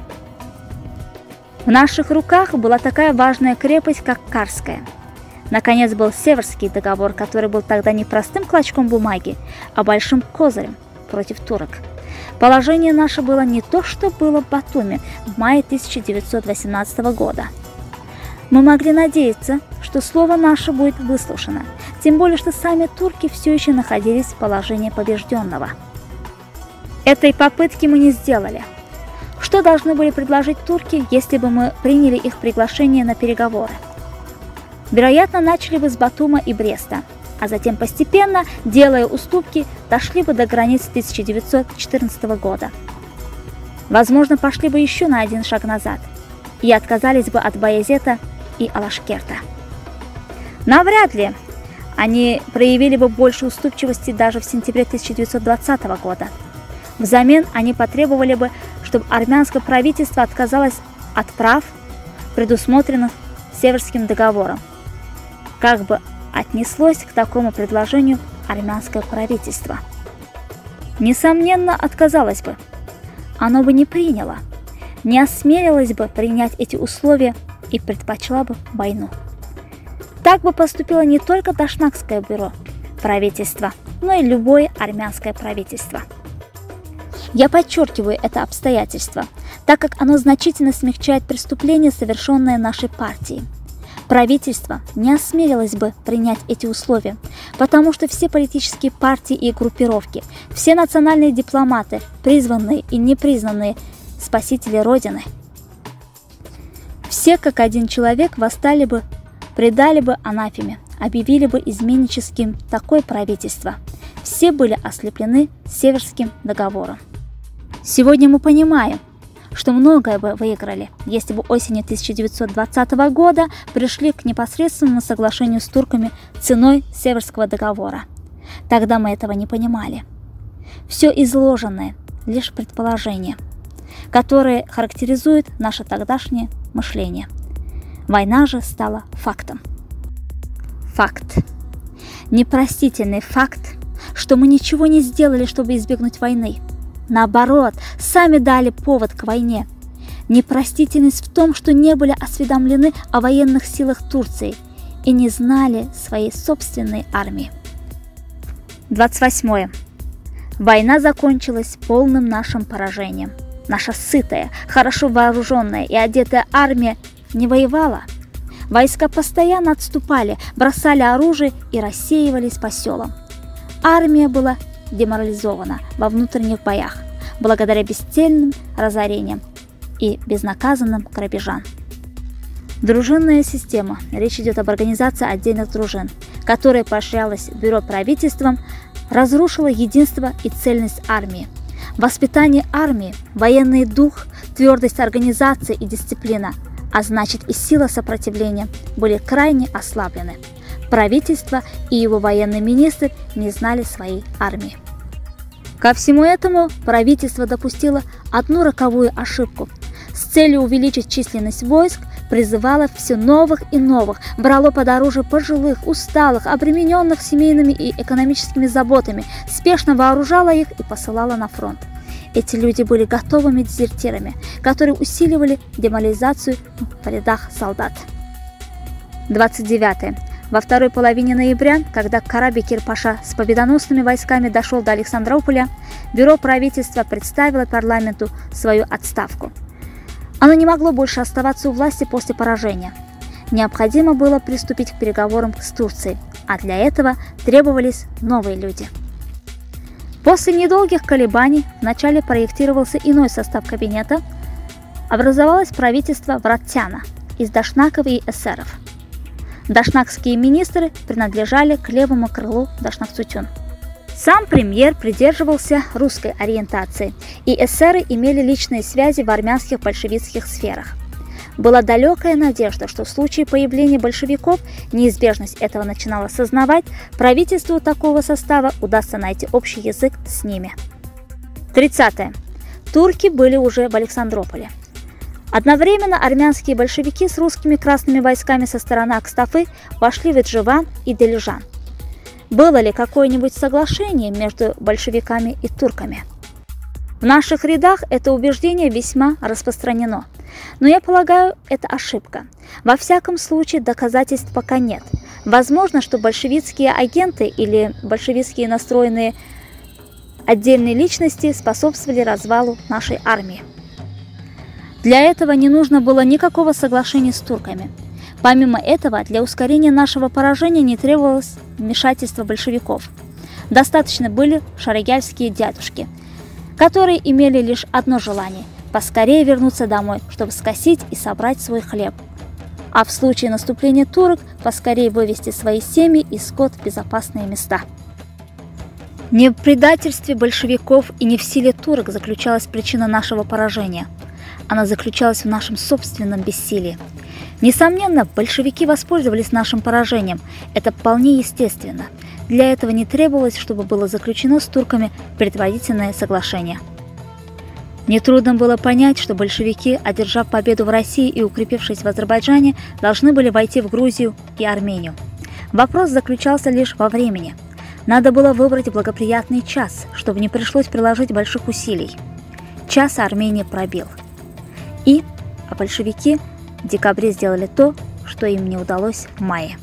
В наших руках была такая важная крепость, как Карская. Наконец был Северский договор, который был тогда не простым клочком бумаги, а большим козырем против турок. Положение наше было не то, что было в Батуми в мае 1918 года. Мы могли надеяться, что слово наше будет выслушано, тем более, что сами турки все еще находились в положении побежденного. Этой попытки мы не сделали. Что должны были предложить турки, если бы мы приняли их приглашение на переговоры? Вероятно, начали бы с Батума и Бреста, а затем постепенно, делая уступки, дошли бы до границ 1914 года. Возможно, пошли бы еще на один шаг назад и отказались бы от Баязета и Алашкерта. Навряд ли они проявили бы больше уступчивости даже в сентябре 1920 года. Взамен они потребовали бы, чтобы армянское правительство отказалось от прав, предусмотренных Северским договором. Как бы отнеслось к такому предложению армянское правительство? Несомненно, отказалось бы. Оно бы не приняло, не осмелилось бы принять эти условия и предпочла бы войну. Так бы поступило не только Дашнакское бюро правительства, но и любое армянское правительство. Я подчеркиваю это обстоятельство, так как оно значительно смягчает преступление, совершенное нашей партией. Правительство не осмелилось бы принять эти условия, потому что все политические партии и группировки, все национальные дипломаты, призванные и непризнанные спасители Родины, все как один человек восстали бы, предали бы анафеме, объявили бы изменническим такое правительство. Все были ослеплены Северским договором. Сегодня мы понимаем, что многое бы выиграли, если бы осенью 1920 года пришли к непосредственному соглашению с турками ценой Северского договора. Тогда мы этого не понимали. Все изложенное – лишь предположения, которые характеризуют наше тогдашнее мышление. Война же стала фактом. Факт. Непростительный факт, что мы ничего не сделали, чтобы избегнуть войны. Наоборот, сами дали повод к войне. Непростительность в том, что не были осведомлены о военных силах Турции и не знали своей собственной армии. 28. Война закончилась полным нашим поражением. Наша сытая, хорошо вооруженная и одетая армия не воевала. Войска постоянно отступали, бросали оружие и рассеивались по селам. Армия была деморализована во внутренних боях благодаря бесцельным разорениям и безнаказанным грабежам. Дружинная система. Речь идет об организации отдельных дружин, которая поощрялась бюро правительством, разрушила единство и цельность армии. Воспитание армии, военный дух, твердость организации и дисциплина, а значит и сила сопротивления, были крайне ослаблены. Правительство и его военный министр не знали своей армии. Ко всему этому правительство допустило одну роковую ошибку. С целью увеличить численность войск призывало все новых и новых, брало под оружие пожилых, усталых, обремененных семейными и экономическими заботами, спешно вооружало их и посылало на фронт. Эти люди были готовыми дезертирами, которые усиливали деморализацию в рядах солдат. 29. Во второй половине ноября, когда Карабекир-паша с победоносными войсками дошел до Александрополя, бюро правительства представило парламенту свою отставку. Оно не могло больше оставаться у власти после поражения. Необходимо было приступить к переговорам с Турцией, а для этого требовались новые люди. После недолгих колебаний вначале проектировался иной состав кабинета, образовалось правительство Враттяна из дашнаков и эсеров. Дашнакские министры принадлежали к левому крылу Дашнак-Цутюн. Сам премьер придерживался русской ориентации, и эсеры имели личные связи в армянских большевистских сферах. Была далекая надежда, что в случае появления большевиков, неизбежность этого начинала сознавать, правительству такого состава удастся найти общий язык с ними. 30. Турки были уже в Александрополе. Одновременно армянские большевики с русскими красными войсками со стороны Акстафы вошли в Идживан и Дилижан. Было ли какое-нибудь соглашение между большевиками и турками? В наших рядах это убеждение весьма распространено, но я полагаю, это ошибка. Во всяком случае, доказательств пока нет. Возможно, что большевистские агенты или большевистские настроенные отдельные личности способствовали развалу нашей армии. Для этого не нужно было никакого соглашения с турками. Помимо этого, для ускорения нашего поражения не требовалось вмешательства большевиков. Достаточно были шарагяльские дядюшки, которые имели лишь одно желание – поскорее вернуться домой, чтобы скосить и собрать свой хлеб. А в случае наступления турок поскорее вывести свои семьи и скот в безопасные места. Не в предательстве большевиков и не в силе турок заключалась причина нашего поражения. Она заключалась в нашем собственном бессилии. Несомненно, большевики воспользовались нашим поражением. Это вполне естественно. Для этого не требовалось, чтобы было заключено с турками предварительное соглашение. Нетрудно было понять, что большевики, одержав победу в России и укрепившись в Азербайджане, должны были войти в Грузию и Армению. Вопрос заключался лишь во времени. Надо было выбрать благоприятный час, чтобы не пришлось приложить больших усилий. Час Армения пробил. А большевики в декабре сделали то, что им не удалось в мае.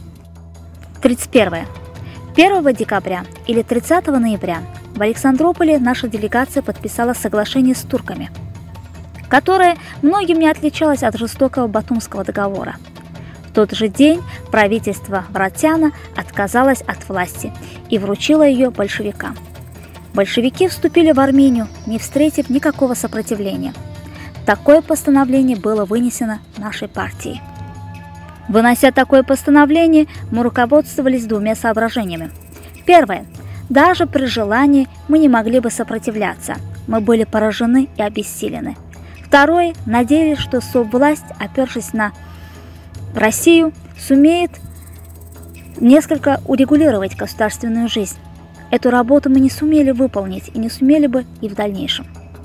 31. 1 декабря или 30 ноября в Александрополе наша делегация подписала соглашение с турками, которое многим не отличалось от жестокого Батумского договора. В тот же день правительство Вратяна отказалось от власти и вручило ее большевикам. Большевики вступили в Армению, не встретив никакого сопротивления. Такое постановление было вынесено нашей партией. Вынося такое постановление, мы руководствовались двумя соображениями. Первое. Даже при желании мы не могли бы сопротивляться. Мы были поражены и обессилены. Второе. Надеялись, что соввласть, опершись на Россию, сумеет несколько урегулировать государственную жизнь. Эту работу мы не сумели выполнить и не сумели бы и в дальнейшем.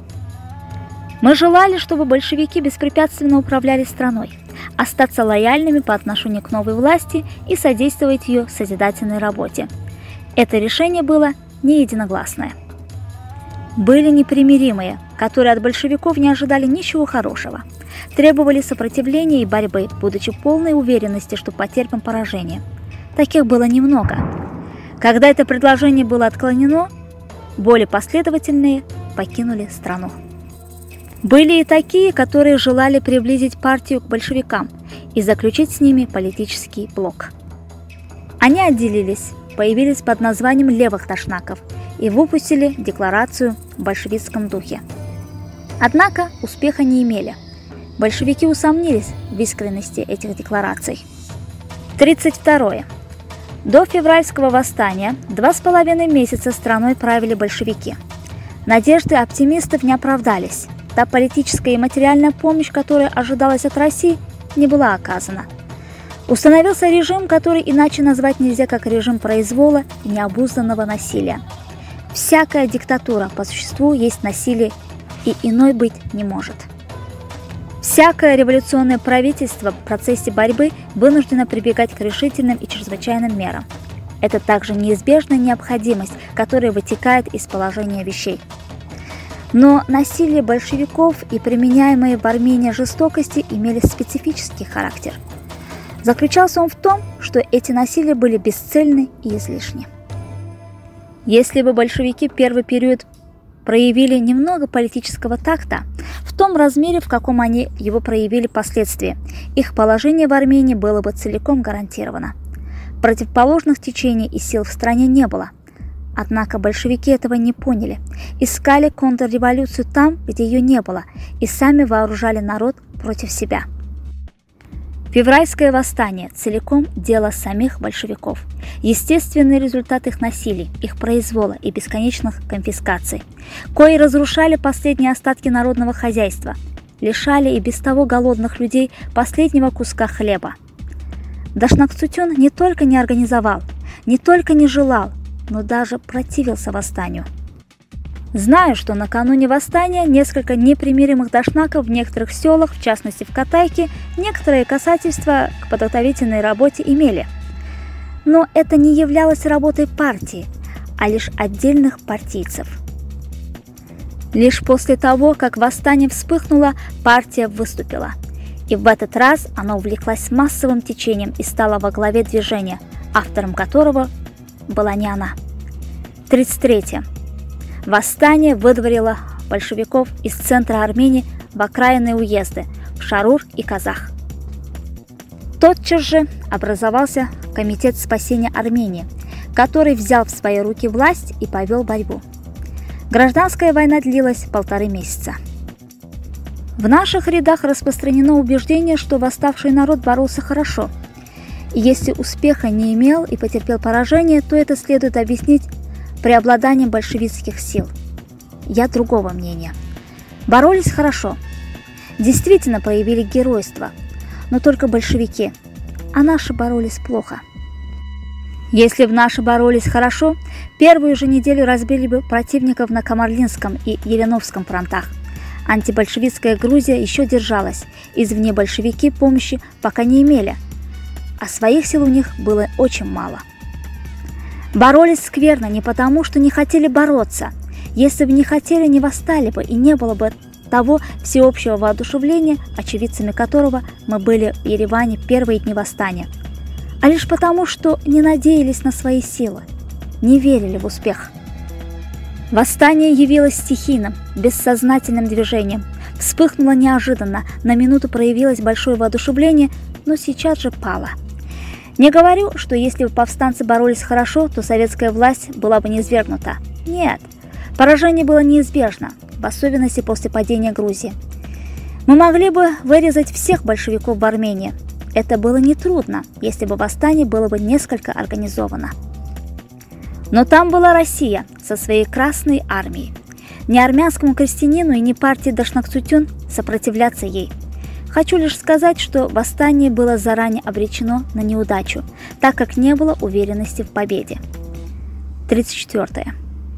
Мы желали, чтобы большевики беспрепятственно управляли страной, остаться лояльными по отношению к новой власти и содействовать ее созидательной работе. Это решение было не единогласное. Были непримиримые, которые от большевиков не ожидали ничего хорошего, требовали сопротивления и борьбы, будучи полной уверенности, что потерпим поражение. Таких было немного. Когда это предложение было отклонено, более последовательные покинули страну. Были и такие, которые желали приблизить партию к большевикам и заключить с ними политический блок. Они отделились, появились под названием левых дашнаков и выпустили декларацию в большевистском духе. Однако успеха не имели. Большевики усомнились в искренности этих деклараций. 32. До февральского восстания 2,5 месяца страной правили большевики. Надежды оптимистов не оправдались. Та политическая и материальная помощь, которая ожидалась от России, не была оказана. Установился режим, который иначе назвать нельзя как режим произвола и необузданного насилия. Всякая диктатура по существу есть насилие, и иной быть не может. Всякое революционное правительство в процессе борьбы вынуждено прибегать к решительным и чрезвычайным мерам. Это также неизбежная необходимость, которая вытекает из положения вещей. Но насилие большевиков и применяемые в Армении жестокости имели специфический характер. Заключался он в том, что эти насилия были бесцельны и излишни. Если бы большевики в первый период проявили немного политического такта, в том размере, в каком они его проявили впоследствии, их положение в Армении было бы целиком гарантировано. Противоположных течений и сил в стране не было. Однако большевики этого не поняли, искали контрреволюцию там, где ее не было, и сами вооружали народ против себя. Февральское восстание целиком дело самих большевиков, естественный результат их насилий, их произвола и бесконечных конфискаций, кои разрушали последние остатки народного хозяйства, лишали и без того голодных людей последнего куска хлеба. Дашнакцутюн не только не организовал, не только не желал, но даже противился восстанию. Знаю, что накануне восстания несколько непримиримых дашнаков в некоторых селах, в частности в Катайке, некоторые касательства к подготовительной работе имели. Но это не являлось работой партии, а лишь отдельных партийцев. Лишь после того, как восстание вспыхнуло, партия выступила. И в этот раз она увлеклась массовым течением и стала во главе движения, автором которого была не она. 33. Восстание выдворило большевиков из центра Армении в окраинные уезды, в Шарур и Казах. Тотчас же образовался Комитет спасения Армении, который взял в свои руки власть и повел борьбу. Гражданская война длилась 1,5 месяца. В наших рядах распространено убеждение, что восставший народ боролся хорошо. И если успеха не имел и потерпел поражение, то это следует объяснить преобладанием большевистских сил. Я другого мнения. Боролись хорошо. Действительно проявили геройство, но только большевики, а наши боролись плохо. Если бы наши боролись хорошо, первую же неделю разбили бы противников на Камарлинском и Еленовском фронтах. Антибольшевистская Грузия еще держалась, извне большевики помощи пока не имели, а своих сил у них было очень мало. Боролись скверно не потому, что не хотели бороться. Если бы не хотели, не восстали бы, и не было бы того всеобщего воодушевления, очевидцами которого мы были в Ереване первые дни восстания, а лишь потому, что не надеялись на свои силы, не верили в успех. Восстание явилось стихийным, бессознательным движением, вспыхнуло неожиданно, на минуту проявилось большое воодушевление, но сейчас же пала. Не говорю, что если бы повстанцы боролись хорошо, то советская власть была бы низвергнута. Нет, поражение было неизбежно, в особенности после падения Грузии. Мы могли бы вырезать всех большевиков в Армении. Это было нетрудно, если бы восстание было бы несколько организовано. Но там была Россия со своей Красной армией. Ни армянскому крестьянину и ни партии Дашнакцутюн сопротивляться ей. Хочу лишь сказать, что восстание было заранее обречено на неудачу, так как не было уверенности в победе. 34.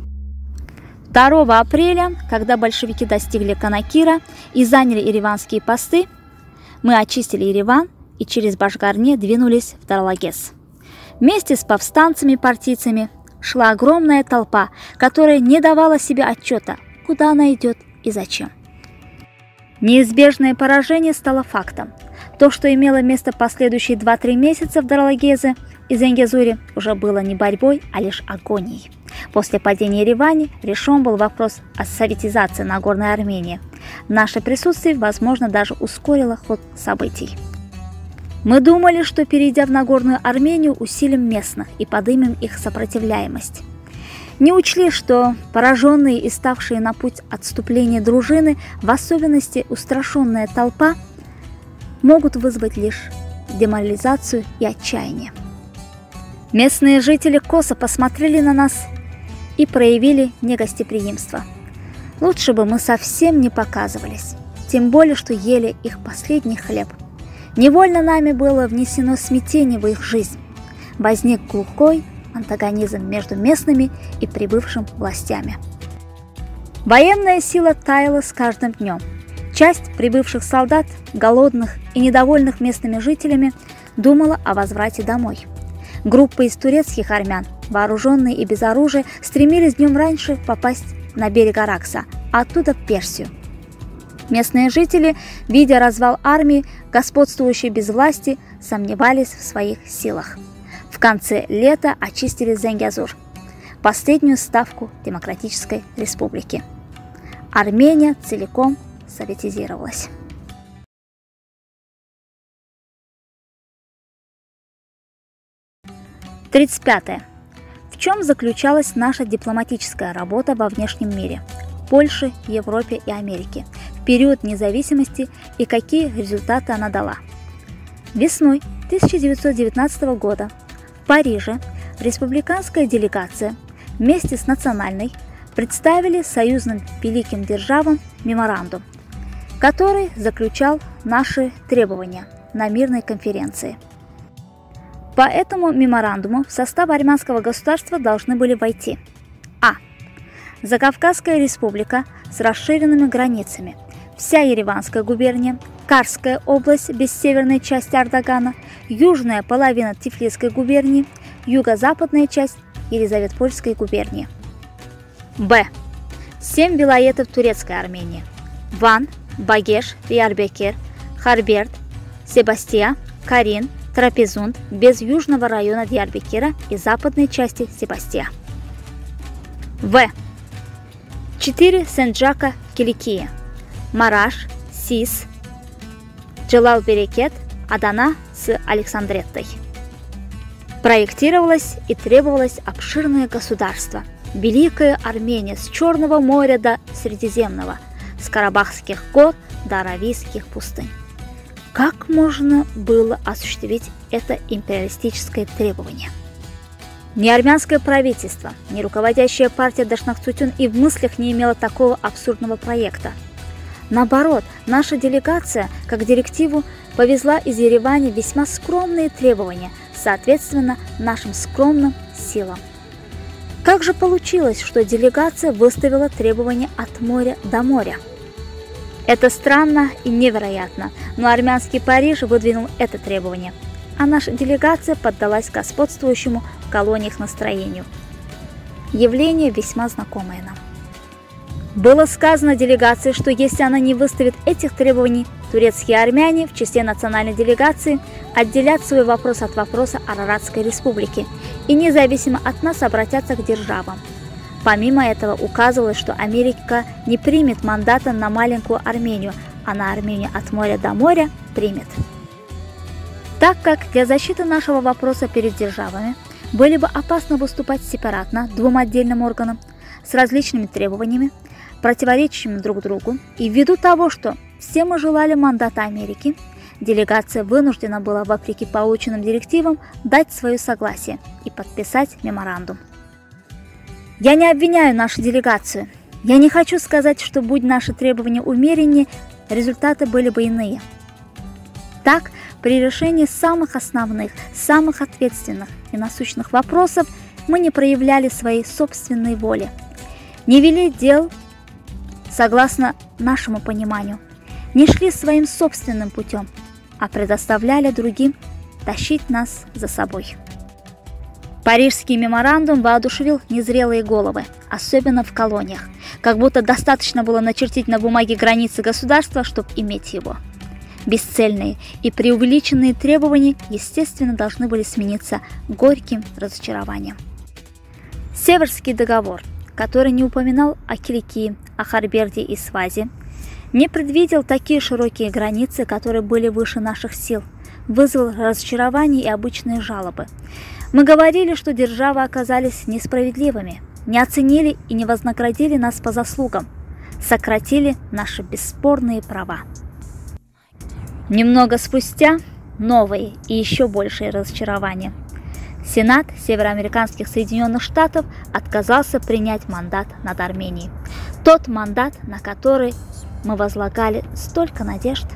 2 апреля, когда большевики достигли Канакира и заняли ереванские посты, мы очистили Ереван и через Башгарне двинулись в Дарлагес. Вместе с повстанцами-партийцами шла огромная толпа, которая не давала себе отчета, куда она идет и зачем. Неизбежное поражение стало фактом. То, что имело место последующие 2-3 месяца в Дарлагезе и Зенгезуре, уже было не борьбой, а лишь агонией. После падения Еревани решен был вопрос о советизации Нагорной Армении. Наше присутствие, возможно, даже ускорило ход событий. Мы думали, что, перейдя в Нагорную Армению, усилим местных и подымем их сопротивляемость. Не учли, что пораженные и ставшие на путь отступления дружины, в особенности устрашенная толпа, могут вызвать лишь деморализацию и отчаяние. Местные жители косо посмотрели на нас и проявили негостеприимство. Лучше бы мы совсем не показывались, тем более, что ели их последний хлеб. Невольно нами было внесено смятение в их жизнь. Возник глухой антагонизм между местными и прибывшими властями. Военная сила таяла с каждым днем. Часть прибывших солдат, голодных и недовольных местными жителями, думала о возврате домой. Группы из турецких армян, вооруженные и без оружия, стремились днем раньше попасть на берег Аракса, а оттуда в Персию. Местные жители, видя развал армии, господствующей без власти, сомневались в своих силах. В конце лета очистили Зенгезур, последнюю ставку Демократической Республики. Армения целиком советизировалась. Тридцать 35. В чем заключалась наша дипломатическая работа во внешнем мире, Польше, Европе и Америке, в период независимости и какие результаты она дала? Весной 1919 года в Париже республиканская делегация вместе с национальной представили союзным великим державам меморандум, который заключал наши требования на мирной конференции. По этому меморандуму в состав армянского государства должны были войти: А. Закавказская республика с расширенными границами, вся Ереванская губерния, Карская область без северной части Ардагана, южная половина Тифлисской губернии, юго-западная часть Елизаветпольской губернии. Б. 7 вилаетов турецкой Армении: Ван, Багеш, Диярбекир, Харберд, Себастия, Карин, Трапезунд без южного района Диярбекира и западной части Себастия. В. 4 Сенджака Киликия: Мараш, Сис, Джелал-Берекет, Адана с Александреттой. Проектировалось и требовалось обширное государство, Великая Армения с Черного моря до Средиземного, с Карабахских гор до Аравийских пустынь. Как можно было осуществить это империалистическое требование? Ни армянское правительство, ни руководящая партия Дашнакцутюн и в мыслях не имела такого абсурдного проекта. Наоборот, наша делегация, как директиву, повезла из Еревана весьма скромные требования, соответственно нашим скромным силам. Как же получилось, что делегация выставила требования от моря до моря? Это странно и невероятно, но армянский Париж выдвинул это требование, а наша делегация поддалась господствующему в колониях настроению. Явление весьма знакомое нам. Было сказано делегации, что если она не выставит этих требований, турецкие армяне в числе национальной делегации отделят свой вопрос от вопроса Араратской республики и независимо от нас обратятся к державам. Помимо этого указывалось, что Америка не примет мандата на маленькую Армению, а на Армению от моря до моря примет. Так как для защиты нашего вопроса перед державами были бы опасно выступать сепаратно двум отдельным органам с различными требованиями, противоречащими друг другу, и ввиду того, что все мы желали мандата Америки, делегация вынуждена была, вопреки полученным директивам, дать свое согласие и подписать меморандум. Я не обвиняю нашу делегацию. Я не хочу сказать, что, будь наши требования умереннее, результаты были бы иные. Так, при решении самых основных, самых ответственных и насущных вопросов мы не проявляли своей собственной воли, не вели дел согласно нашему пониманию, не шли своим собственным путем, а предоставляли другим тащить нас за собой. Парижский меморандум воодушевил незрелые головы, особенно в колониях, как будто достаточно было начертить на бумаге границы государства, чтобы иметь его. Бесцельные и преувеличенные требования, естественно, должны были смениться горьким разочарованием. Северский договор, который не упоминал о Киликии, о Харберде и Свазе, не предвидел такие широкие границы, которые были выше наших сил, вызвал разочарование и обычные жалобы. Мы говорили, что державы оказались несправедливыми, не оценили и не вознаградили нас по заслугам, сократили наши бесспорные права. Немного спустя новые и еще большие разочарования. Сенат североамериканских Соединенных Штатов отказался принять мандат над Арменией. Тот мандат, на который мы возлагали столько надежд.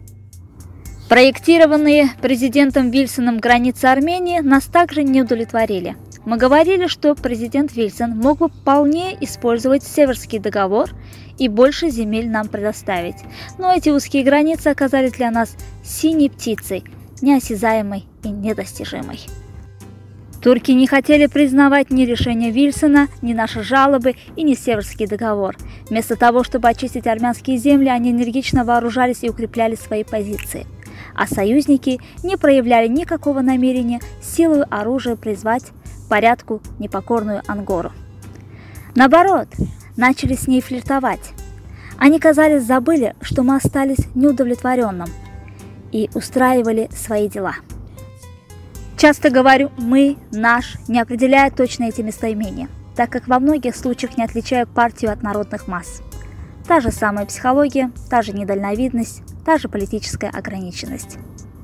Проектированные президентом Вильсоном границы Армении нас также не удовлетворили. Мы говорили, что президент Вильсон мог бы вполне использовать Северский договор и больше земель нам предоставить. Но эти узкие границы оказались для нас синей птицей, неосязаемой и недостижимой. Турки не хотели признавать ни решение Вильсона, ни наши жалобы и ни Северский договор. Вместо того, чтобы очистить армянские земли, они энергично вооружались и укрепляли свои позиции. А союзники не проявляли никакого намерения силой оружия призвать к порядку непокорную Ангору. Наоборот, начали с ней флиртовать. Они, казалось, забыли, что мы остались неудовлетворенным, и устраивали свои дела. Часто говорю «мы», «наш», не определяя точно эти местоимения, так как во многих случаях не отличаю партию от народных масс. Та же самая психология, та же недальновидность, та же политическая ограниченность.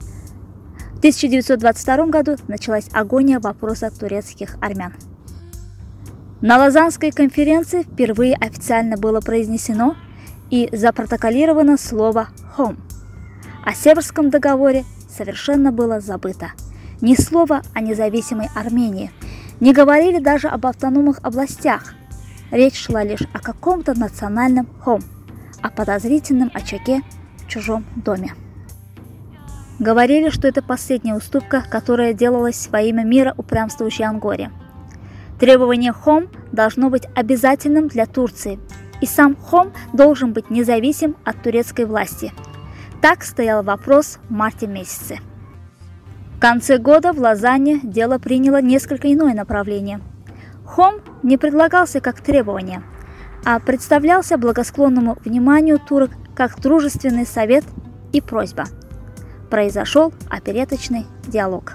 В 1922 году началась агония вопроса турецких армян. На Лозаннской конференции впервые официально было произнесено и запротоколировано слово «хом». О Северском договоре совершенно было забыто. Ни слова о независимой Армении, не говорили даже об автономных областях. Речь шла лишь о каком-то национальном хом, о подозрительном очаге в чужом доме. Говорили, что это последняя уступка, которая делалась во имя мира упрямствующей Ангоре. Требование хом должно быть обязательным для Турции, и сам хом должен быть независим от турецкой власти. Так стоял вопрос в марте месяце. В конце года в Лозанне дело приняло несколько иное направление. Хом не предлагался как требование, а представлялся благосклонному вниманию турок как дружественный совет и просьба. Произошел опереточный диалог.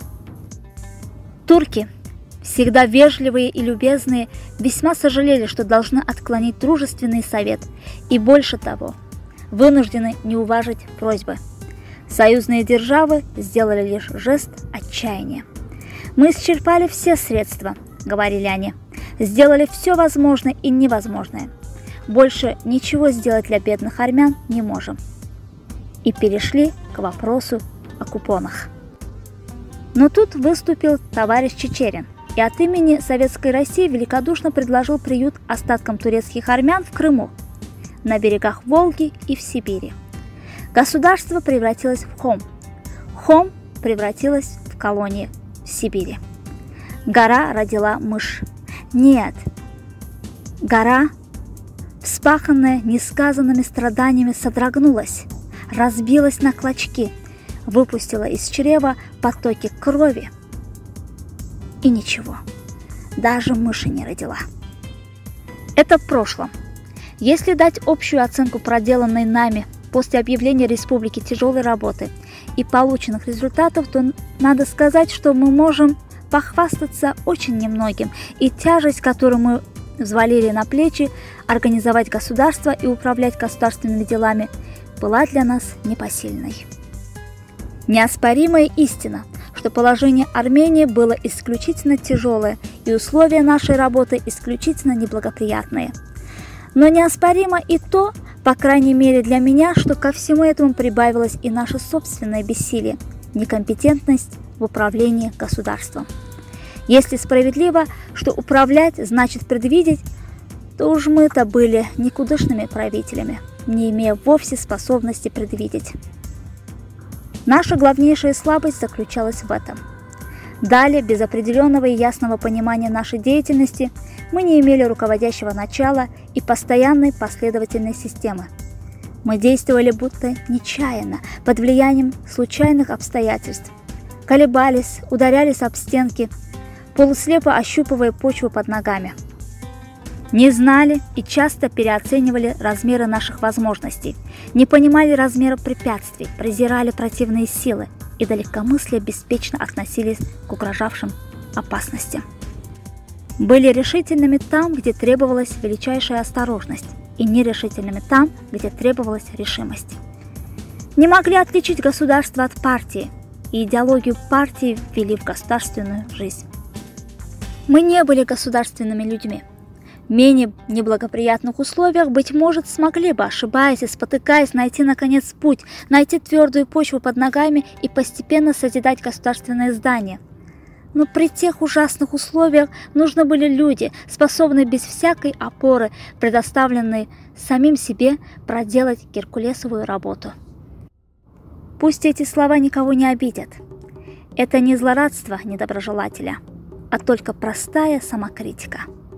Турки, всегда вежливые и любезные, весьма сожалели, что должны отклонить дружественный совет и, больше того, вынуждены не уважить просьбы. Союзные державы сделали лишь жест отчаяния. «Мы исчерпали все средства», — говорили они, — «сделали все возможное и невозможное. Больше ничего сделать для бедных армян не можем». И перешли к вопросу о купонах. Но тут выступил товарищ Чичерин и от имени Советской России великодушно предложил приют остаткам турецких армян в Крыму, на берегах Волги и в Сибири. Государство превратилось в хом. Хом превратилось в колонии в Сибири. Гора родила мышь. Нет, гора, вспаханная несказанными страданиями, содрогнулась, разбилась на клочки, выпустила из чрева потоки крови. И ничего, даже мыши не родила. Это в прошлом. Если дать общую оценку проделанной нами после объявления республики тяжелой работы и полученных результатов, то надо сказать, что мы можем похвастаться очень немногим, и тяжесть, которую мы взвалили на плечи, организовать государство и управлять государственными делами, была для нас непосильной. Неоспоримая истина, что положение Армении было исключительно тяжелое и условия нашей работы исключительно неблагоприятные. Но неоспоримо и то, по крайней мере для меня, что ко всему этому прибавилось и наше собственное бессилие, некомпетентность в управлении государством. Если справедливо, что управлять значит предвидеть, то уж мы-то были никудышными правителями, не имея вовсе способности предвидеть. Наша главнейшая слабость заключалась в этом. Далее, без определенного и ясного понимания нашей деятельности, мы не имели руководящего начала и постоянной последовательной системы. Мы действовали будто нечаянно, под влиянием случайных обстоятельств. Колебались, ударялись об стенки, полуслепо ощупывая почву под ногами. Не знали и часто переоценивали размеры наших возможностей, не понимали размера препятствий, презирали противные силы и до легкомыслия беспечно относились к угрожавшим опасностям. Были решительными там, где требовалась величайшая осторожность, и нерешительными там, где требовалась решимость. Не могли отличить государство от партии, и идеологию партии ввели в государственную жизнь. Мы не были государственными людьми. В менее неблагоприятных условиях, быть может, смогли бы, ошибаясь и спотыкаясь, найти, наконец, путь, найти твердую почву под ногами и постепенно созидать государственные здания. Но при тех ужасных условиях нужны были люди, способные без всякой опоры, предоставленные самим себе, проделать геркулесовую работу. Пусть эти слова никого не обидят. Это не злорадство недоброжелателя, а только простая самокритика.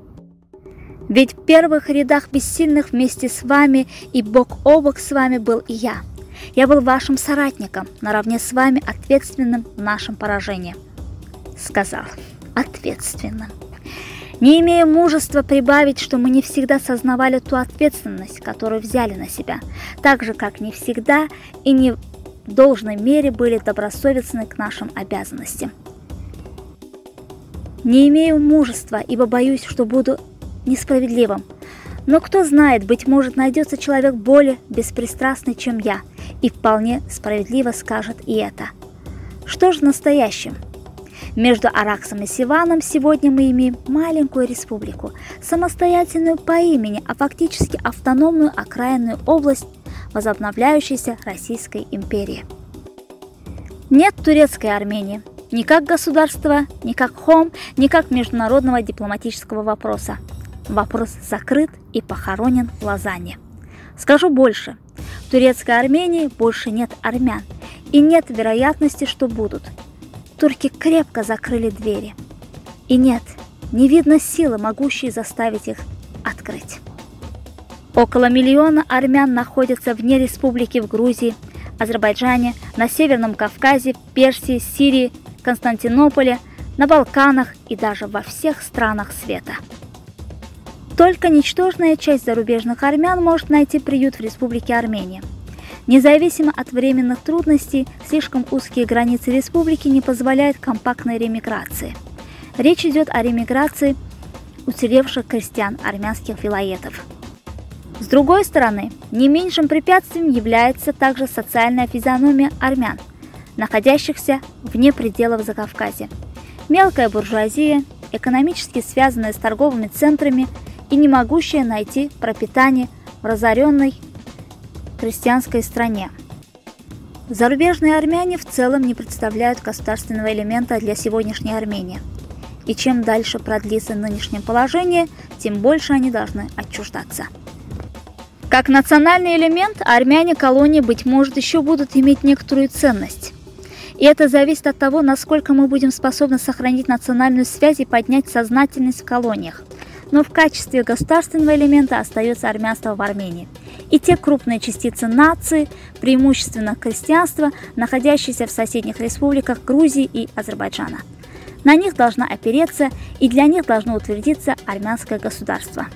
Ведь в первых рядах бессильных вместе с вами и бок о бок с вами был и я. Я был вашим соратником, наравне с вами ответственным в нашем поражении. Сказал, ответственным. Не имея мужества прибавить, что мы не всегда сознавали ту ответственность, которую взяли на себя, так же, как не всегда и не в должной мере были добросовестны к нашим обязанностям. Не имею мужества, ибо боюсь, что буду несправедливым. Но кто знает, быть может, найдется человек более беспристрастный, чем я, и вполне справедливо скажет и это. Что же в настоящем? Между Араксом и Сиваном сегодня мы имеем маленькую республику, самостоятельную по имени, а фактически автономную окраинную область возобновляющейся Российской империи. Нет турецкой Армении, ни как государства, ни как хом, ни как международного дипломатического вопроса. Вопрос закрыт и похоронен в Лозанне. Скажу больше, в турецкой Армении больше нет армян, и нет вероятности, что будут. Турки крепко закрыли двери, и нет, не видно силы, могущей заставить их открыть. Около миллиона армян находятся вне республики в Грузии, Азербайджане, на Северном Кавказе, Персии, Сирии, Константинополе, на Балканах и даже во всех странах света. Только ничтожная часть зарубежных армян может найти приют в Республике Армения. Независимо от временных трудностей, слишком узкие границы республики не позволяют компактной ремиграции. Речь идет о ремиграции уцелевших крестьян армянских вилаетов. С другой стороны, не меньшим препятствием является также социальная физиономия армян, находящихся вне пределов Закавказья. Мелкая буржуазия, экономически связанная с торговыми центрами и не могущая найти пропитание в разоренной крестьянской стране. Зарубежные армяне в целом не представляют государственного элемента для сегодняшней Армении. И чем дальше продлится нынешнее положение, тем больше они должны отчуждаться. Как национальный элемент, армяне колонии, быть может, еще будут иметь некоторую ценность. И это зависит от того, насколько мы будем способны сохранить национальную связь и поднять сознательность в колониях. Но в качестве государственного элемента остается армянство в Армении. И те крупные частицы нации, преимущественно крестьянства, находящиеся в соседних республиках Грузии и Азербайджана. На них должна опереться, и для них должно утвердиться армянское государство.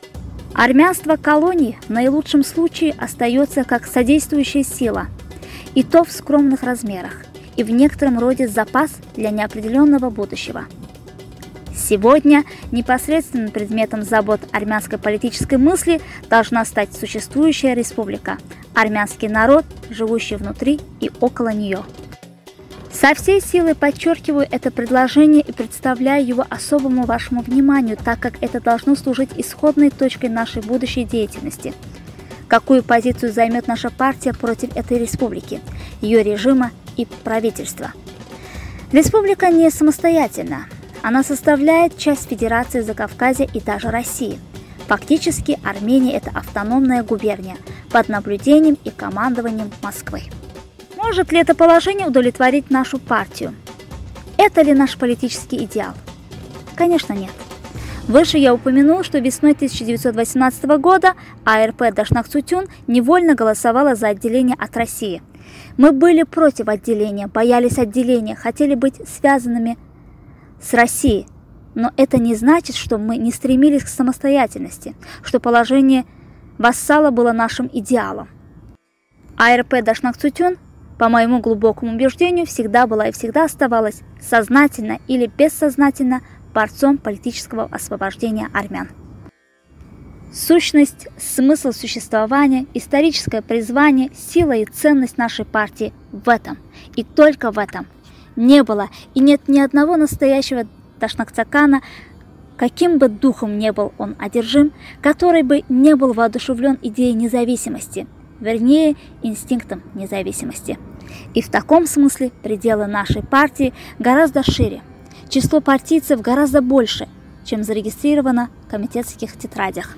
Армянство колонии в наилучшем случае остается как содействующая сила. и то в скромных размерах, и в некотором роде запас для неопределенного будущего. Сегодня непосредственным предметом забот армянской политической мысли должна стать существующая республика, армянский народ, живущий внутри и около нее. Со всей силы подчеркиваю это предложение и представляю его особому вашему вниманию, так как это должно служить исходной точкой нашей будущей деятельности. Какую позицию займет наша партия против этой республики, ее режима и правительства? Республика не самостоятельна. Она составляет часть Федерации Закавказья и даже России. Фактически Армения – это автономная губерния под наблюдением и командованием Москвы. Может ли это положение удовлетворить нашу партию? Это ли наш политический идеал? Конечно, нет. Выше я упомянул, что весной 1918 года АРП Дашнак-Цутюн невольно голосовала за отделение от России. Мы были против отделения, боялись отделения, хотели быть связанными с Россией. Но это не значит, что мы не стремились к самостоятельности, что положение вассала было нашим идеалом. АРП Дашнак-Цутюн, по моему глубокому убеждению, всегда была и всегда оставалась сознательно или бессознательно борцом политического освобождения армян. Сущность, смысл существования, историческое призвание, сила и ценность нашей партии в этом, и только в этом. Не было и нет ни одного настоящего дашнакцакана, каким бы духом не был он одержим, который бы не был воодушевлен идеей независимости, вернее, инстинктом независимости. И в таком смысле пределы нашей партии гораздо шире, число партийцев гораздо больше, чем зарегистрировано в комитетских тетрадях.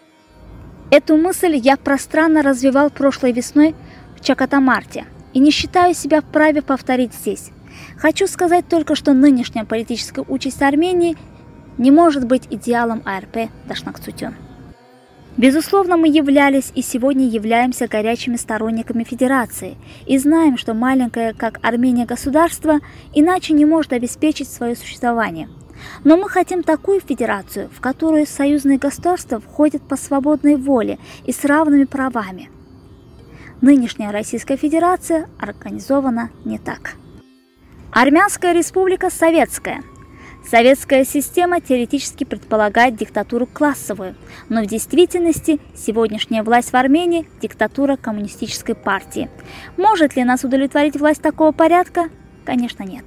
Эту мысль я пространно развивал прошлой весной в Чакатамарте и не считаю себя вправе повторить здесь. Хочу сказать только, что нынешняя политическая участь Армении не может быть идеалом АРП Дашнак-Цутюн. Безусловно, мы являлись и сегодня являемся горячими сторонниками Федерации и знаем, что маленькое, как Армения, государство иначе не может обеспечить свое существование. Но мы хотим такую федерацию, в которую союзные государства входят по свободной воле и с равными правами. Нынешняя Российская Федерация организована не так. Армянская республика советская. Советская система теоретически предполагает диктатуру классовую, но в действительности сегодняшняя власть в Армении – диктатура коммунистической партии. Может ли нас удовлетворить власть такого порядка? Конечно, нет.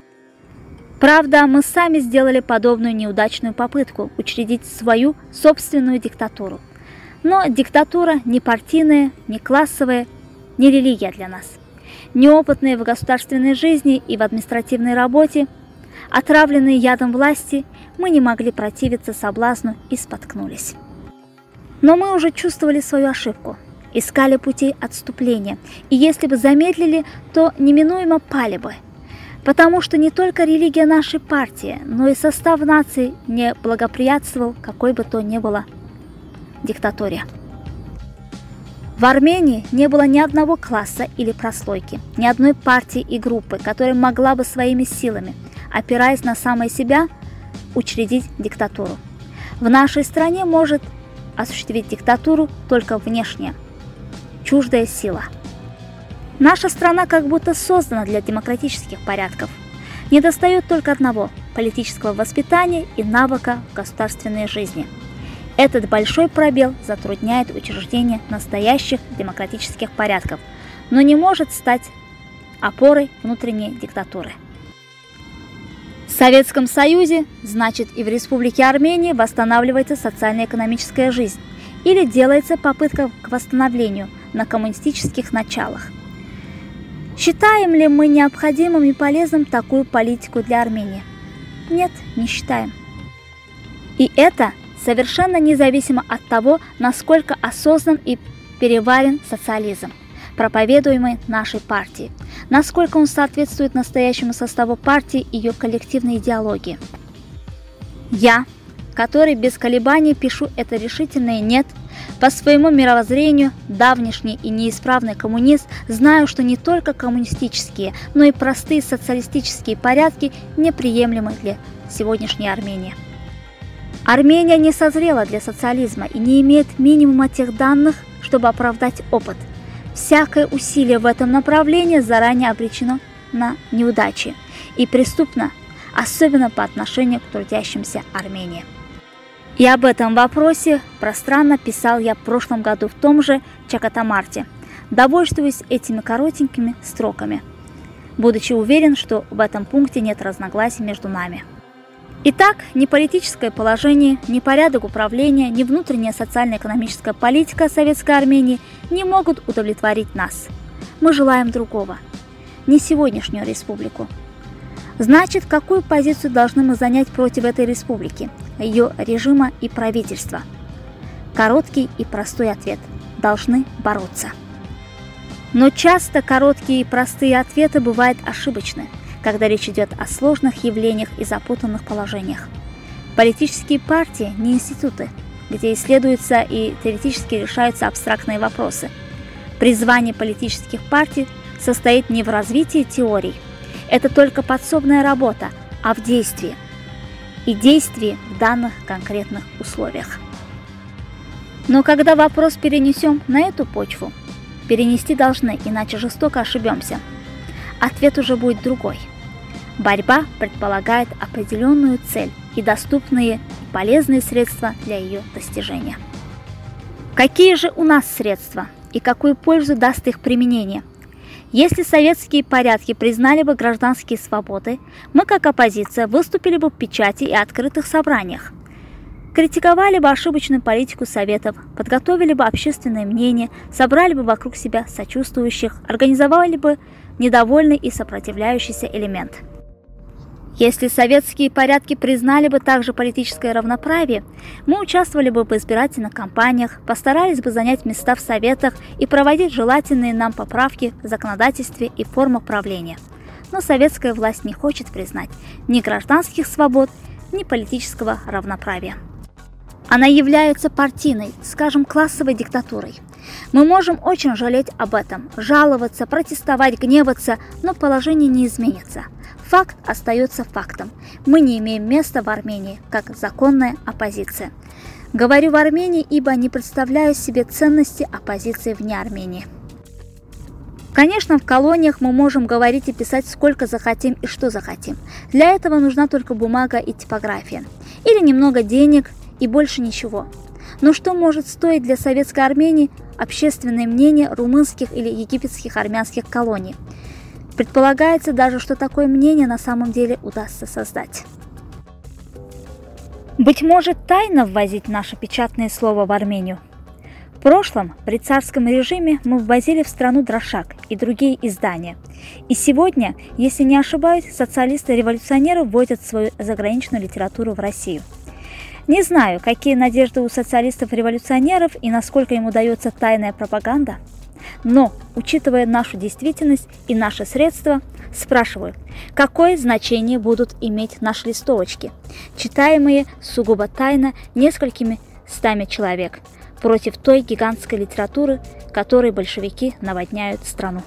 Правда, мы сами сделали подобную неудачную попытку учредить свою собственную диктатуру. Но диктатура не партийная, не классовая, не религия для нас. Неопытные в государственной жизни и в административной работе, отравленные ядом власти, мы не могли противиться соблазну и споткнулись. Но мы уже чувствовали свою ошибку, искали путей отступления, и если бы замедлили, то неминуемо пали бы. Потому что не только религия нашей партии, но и состав нации не благоприятствовал какой бы то ни было диктатуре. В Армении не было ни одного класса или прослойки, ни одной партии и группы, которая могла бы своими силами, опираясь на самое себя, учредить диктатуру. В нашей стране может осуществить диктатуру только внешняя, чуждая сила. Наша страна как будто создана для демократических порядков. Недостает только одного – политического воспитания и навыка в государственной жизни. Этот большой пробел затрудняет учреждение настоящих демократических порядков, но не может стать опорой внутренней диктатуры. В Советском Союзе, значит, и в Республике Армения восстанавливается социально-экономическая жизнь или делается попытка к восстановлению на коммунистических началах. Считаем ли мы необходимым и полезным такую политику для Армении? Нет, не считаем. И это совершенно независимо от того, насколько осознан и переварен социализм, проповедуемый нашей партией, насколько он соответствует настоящему составу партии и ее коллективной идеологии. Я, который без колебаний пишу это решительное «нет», по своему мировоззрению, давнишний и неисправный коммунист, знаю, что не только коммунистические, но и простые социалистические порядки неприемлемы для сегодняшней Армении. Армения не созрела для социализма и не имеет минимума тех данных, чтобы оправдать опыт. Всякое усилие в этом направлении заранее обречено на неудачи и преступно, особенно по отношению к трудящимся Армении. И об этом вопросе пространно писал я в прошлом году в том же Чакатамарте, довольствуясь этими коротенькими строками, будучи уверен, что в этом пункте нет разногласий между нами. Итак, ни политическое положение, ни порядок управления, ни внутренняя социально-экономическая политика Советской Армении не могут удовлетворить нас. Мы желаем другого, не сегодняшнюю республику. Значит, какую позицию должны мы занять против этой республики, ее режима и правительства? Короткий и простой ответ – должны бороться. Но часто короткие и простые ответы бывают ошибочны, когда речь идет о сложных явлениях и запутанных положениях. Политические партии не институты, где исследуются и теоретически решаются абстрактные вопросы. Призвание политических партий состоит не в развитии теорий, это только подсобная работа, а в действии. И действии в данных конкретных условиях. Но когда вопрос перенесем на эту почву, перенести должны, иначе жестоко ошибемся, ответ уже будет другой. Борьба предполагает определенную цель и доступные и полезные средства для ее достижения. Какие же у нас средства и какую пользу даст их применение? Если советские порядки признали бы гражданские свободы, мы как оппозиция выступили бы в печати и открытых собраниях, критиковали бы ошибочную политику Советов, подготовили бы общественное мнение, собрали бы вокруг себя сочувствующих, организовали бы недовольный и сопротивляющийся элемент. Если советские порядки признали бы также политическое равноправие, мы участвовали бы в избирательных кампаниях, постарались бы занять места в советах и проводить желательные нам поправки в законодательстве и формах правления. Но советская власть не хочет признать ни гражданских свобод, ни политического равноправия. Она является партийной, скажем, классовой диктатурой. Мы можем очень жалеть об этом, жаловаться, протестовать, гневаться, но положение не изменится. Факт остается фактом. Мы не имеем места в Армении, как законная оппозиция. Говорю в Армении, ибо не представляю себе ценности оппозиции вне Армении. Конечно, в колониях мы можем говорить и писать сколько захотим и что захотим. Для этого нужна только бумага и типография. Или немного денег и больше ничего. Но что может стоить для Советской Армении общественное мнение румынских или египетских армянских колоний? Предполагается даже, что такое мнение на самом деле удастся создать. Быть может, тайно ввозить наше печатное слово в Армению? В прошлом, при царском режиме, мы ввозили в страну дрошак и другие издания. И сегодня, если не ошибаюсь, социалисты-революционеры вводят свою заграничную литературу в Россию. Не знаю, какие надежды у социалистов-революционеров и насколько им удается тайная пропаганда, но, учитывая нашу действительность и наши средства, спрашиваю, какое значение будут иметь наши листовочки, читаемые сугубо тайно несколькими стами человек, против той гигантской литературы, которой большевики наводняют страну.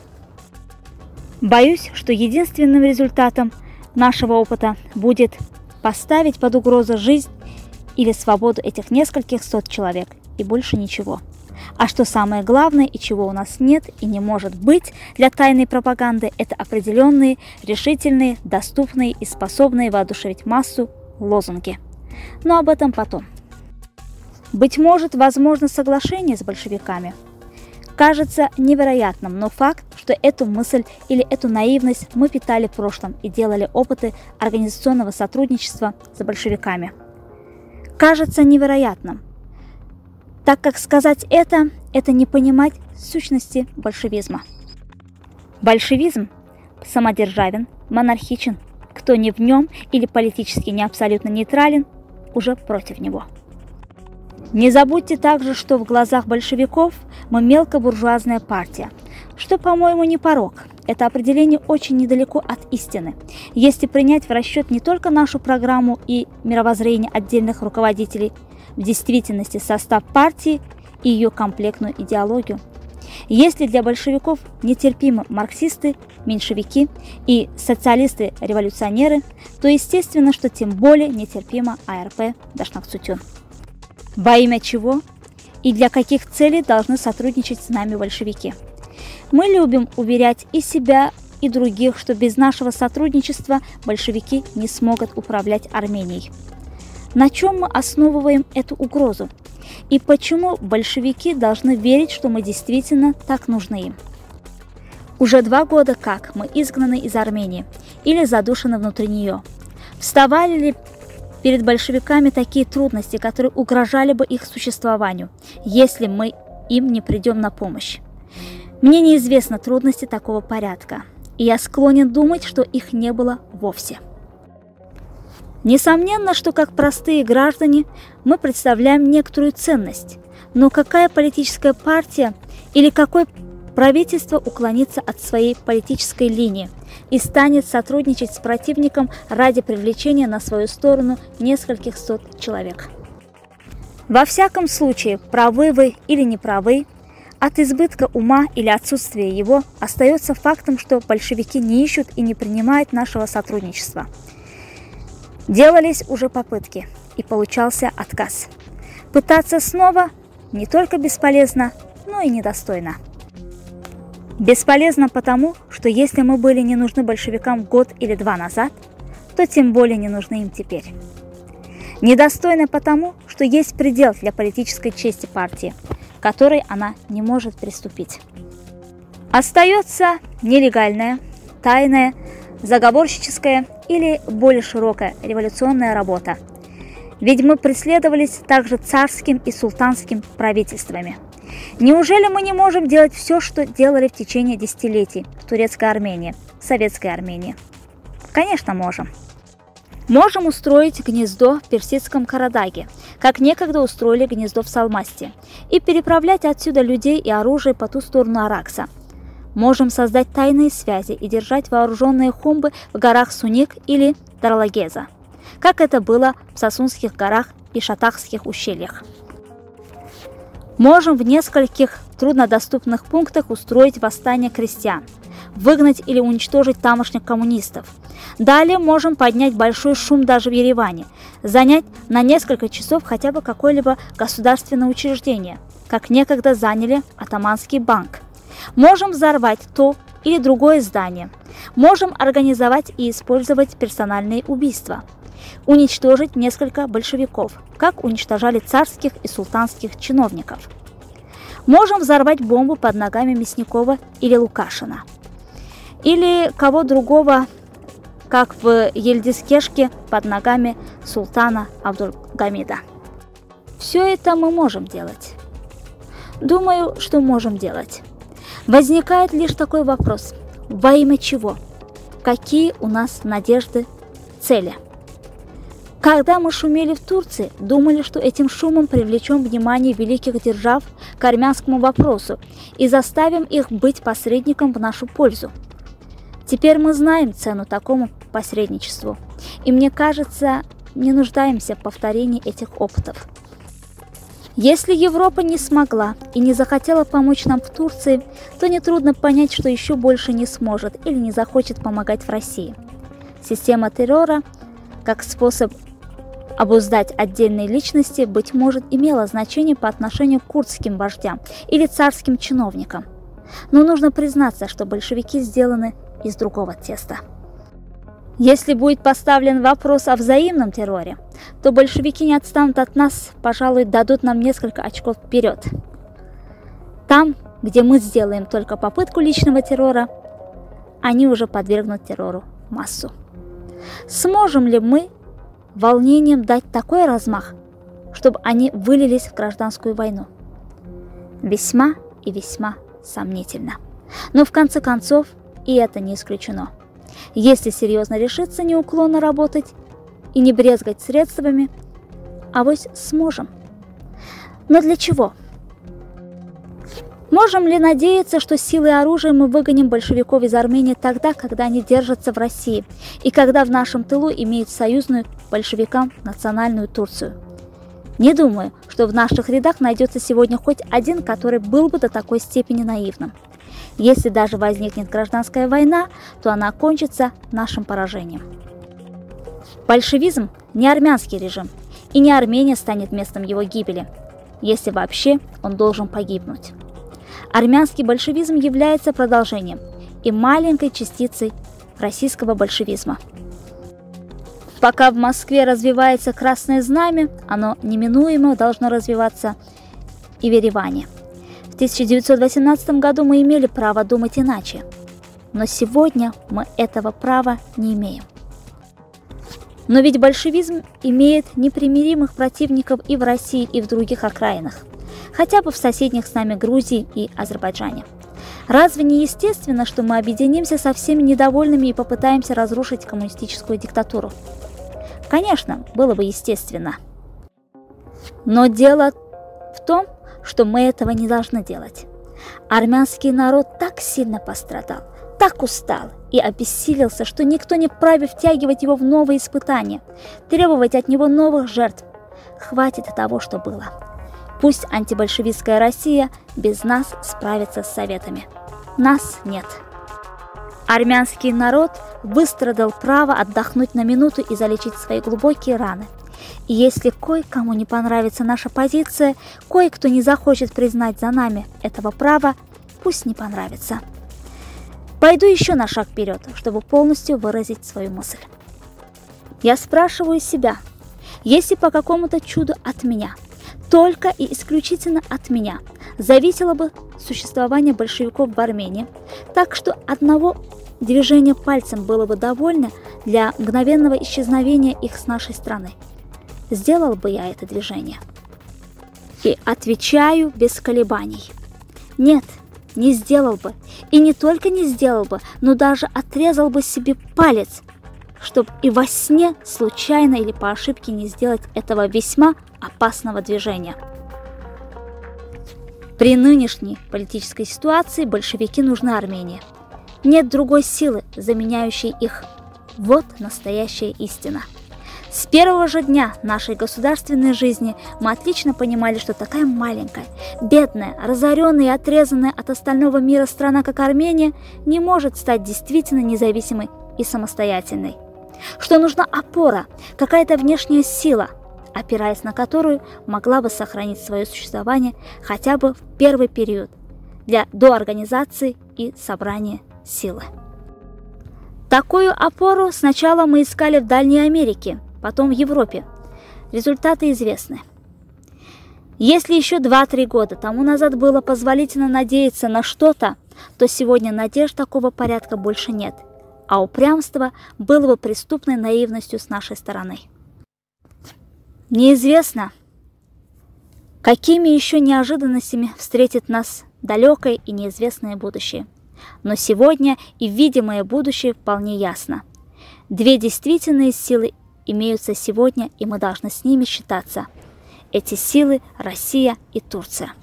Боюсь, что единственным результатом нашего опыта будет поставить под угрозу жизнь или свободу этих нескольких сот человек, и больше ничего. А что самое главное, и чего у нас нет и не может быть для тайной пропаганды, это определенные, решительные, доступные и способные воодушевить массу лозунги. Но об этом потом. Быть может, возможно соглашение с большевиками. Кажется невероятным, но факт, что эту мысль или эту наивность мы питали в прошлом и делали опыты организационного сотрудничества с большевиками. Кажется невероятным, так как сказать это не понимать сущности большевизма. Большевизм самодержавен, монархичен, кто не в нем или политически не абсолютно нейтрален, уже против него. Не забудьте также, что в глазах большевиков мы мелкобуржуазная партия, что, по-моему, не порок. Это определение очень недалеко от истины, если принять в расчет не только нашу программу и мировоззрение отдельных руководителей, в действительности состав партии и ее комплектную идеологию. Если для большевиков нетерпимы марксисты, меньшевики и социалисты-революционеры, то естественно, что тем более нетерпима АРП Дашнакцутюн. Во имя чего и для каких целей должны сотрудничать с нами большевики? Мы любим уверять и себя, и других, что без нашего сотрудничества большевики не смогут управлять Арменией. На чем мы основываем эту угрозу? И почему большевики должны верить, что мы действительно так нужны им? Уже 2 года как мы изгнаны из Армении или задушены внутри нее. Вставали ли перед большевиками такие трудности, которые угрожали бы их существованию, если мы им не придем на помощь? Мне неизвестны трудности такого порядка, и я склонен думать, что их не было вовсе. Несомненно, что как простые граждане мы представляем некоторую ценность, но какая политическая партия или какое правительство уклонится от своей политической линии и станет сотрудничать с противником ради привлечения на свою сторону нескольких сот человек? Во всяком случае, правы вы или не правы, от избытка ума или отсутствия его остается фактом, что большевики не ищут и не принимают нашего сотрудничества. Делались уже попытки, и получался отказ. Пытаться снова не только бесполезно, но и недостойно. Бесполезно потому, что если мы были не нужны большевикам год или 2 назад, то тем более не нужны им теперь. Недостойно потому, что есть предел для политической чести партии, к которой она не может приступить. Остается нелегальная, тайная, заговорщическая или более широкая революционная работа. Ведь мы преследовались также царским и султанским правительствами. Неужели мы не можем делать все, что делали в течение десятилетий в Турецкой Армении, Советской Армении? Конечно, можем. Можем устроить гнездо в Персидском Карадаге, как некогда устроили гнездо в Салмасте, и переправлять отсюда людей и оружие по ту сторону Аракса. Можем создать тайные связи и держать вооруженные хумбы в горах Суник или Дарлагеза, как это было в Сосунских горах и Шатахских ущельях. Можем в нескольких труднодоступных пунктах устроить восстание крестьян, выгнать или уничтожить тамошних коммунистов. Далее можем поднять большой шум даже в Ереване, занять на несколько часов хотя бы какое-либо государственное учреждение, как некогда заняли Атаманский банк. Можем взорвать то или другое здание. Можем организовать и использовать персональные убийства. Уничтожить несколько большевиков, как уничтожали царских и султанских чиновников. Можем взорвать бомбу под ногами Мясникова или Лукашина. Или кого другого, как в Ельдискешке под ногами султана Абдулгамида. Все это мы можем делать. Думаю, что можем делать. Возникает лишь такой вопрос: во имя чего? Какие у нас надежды, цели? Когда мы шумели в Турции, думали, что этим шумом привлечем внимание великих держав к армянскому вопросу и заставим их быть посредником в нашу пользу. Теперь мы знаем цену такому посредничеству, и мне кажется, не нуждаемся в повторении этих опытов. Если Европа не смогла и не захотела помочь нам в Турции, то нетрудно понять, что еще больше не сможет или не захочет помогать в России. Система террора, как способ обуздать отдельные личности, быть может, имела значение по отношению к курдским вождям или царским чиновникам. Но нужно признаться, что большевики сделаны из другого теста. Если будет поставлен вопрос о взаимном терроре, то большевики не отстанут от нас, пожалуй, дадут нам несколько очков вперед. Там, где мы сделаем только попытку личного террора, они уже подвергнут террору массу. Сможем ли мы волнением дать такой размах, чтобы они вылились в гражданскую войну? Весьма и весьма сомнительно. Но в конце концов и это не исключено. Если серьезно решиться неуклонно работать и не брезгать средствами, авось сможем. Но для чего? Можем ли надеяться, что силой и оружием мы выгоним большевиков из Армении тогда, когда они держатся в России, и когда в нашем тылу имеют союзную большевикам национальную Турцию? Не думаю, что в наших рядах найдется сегодня хоть один, который был бы до такой степени наивным. Если даже возникнет гражданская война, то она окончится нашим поражением. Большевизм не армянский режим, и не Армения станет местом его гибели, если вообще он должен погибнуть. Армянский большевизм является продолжением и маленькой частицей российского большевизма. Пока в Москве развивается Красное Знамя, оно неминуемо должно развиваться и в Ереване. В 1918 году мы имели право думать иначе, но сегодня мы этого права не имеем. Но ведь большевизм имеет непримиримых противников и в России, и в других окраинах, хотя бы в соседних с нами Грузии и Азербайджане. Разве не естественно, что мы объединимся со всеми недовольными и попытаемся разрушить коммунистическую диктатуру? Конечно, было бы естественно. Но дело в том, что мы этого не должны делать. Армянский народ так сильно пострадал, так устал и обессилился, что никто не вправе втягивать его в новые испытания, требовать от него новых жертв. Хватит того, что было. Пусть антибольшевистская Россия без нас справится с советами. Нас нет. Армянский народ выстрадал право отдохнуть на минуту и залечить свои глубокие раны. И если кое-кому не понравится наша позиция, кое-кто не захочет признать за нами этого права, пусть не понравится. Пойду еще на шаг вперед, чтобы полностью выразить свою мысль. Я спрашиваю себя, если по какому-то чуду от меня, только и исключительно от меня, зависело бы существование большевиков в Армении, так что одного движения пальцем было бы довольно для мгновенного исчезновения их с нашей страны. Сделал бы я это движение? И отвечаю без колебаний. Нет, не сделал бы. И не только не сделал бы, но даже отрезал бы себе палец, чтобы и во сне случайно или по ошибке не сделать этого весьма опасного движения. При нынешней политической ситуации большевики нужны Армении. Нет другой силы, заменяющей их. Вот настоящая истина. С первого же дня нашей государственной жизни мы отлично понимали, что такая маленькая, бедная, разоренная и отрезанная от остального мира страна, как Армения, не может стать действительно независимой и самостоятельной. Что нужна опора, какая-то внешняя сила, опираясь на которую могла бы сохранить свое существование хотя бы в первый период для доорганизации и собрания силы. Такую опору сначала мы искали в Дальней Америке, потом в Европе. Результаты известны. Если еще 2-3 года тому назад было позволительно надеяться на что-то, то сегодня надежд такого порядка больше нет, а упрямство было бы преступной наивностью с нашей стороны. Неизвестно, какими еще неожиданностями встретит нас далекое и неизвестное будущее. Но сегодня и видимое будущее вполне ясно. Две действительные силы имеются сегодня, и мы должны с ними считаться. Эти силы – Россия и Турция.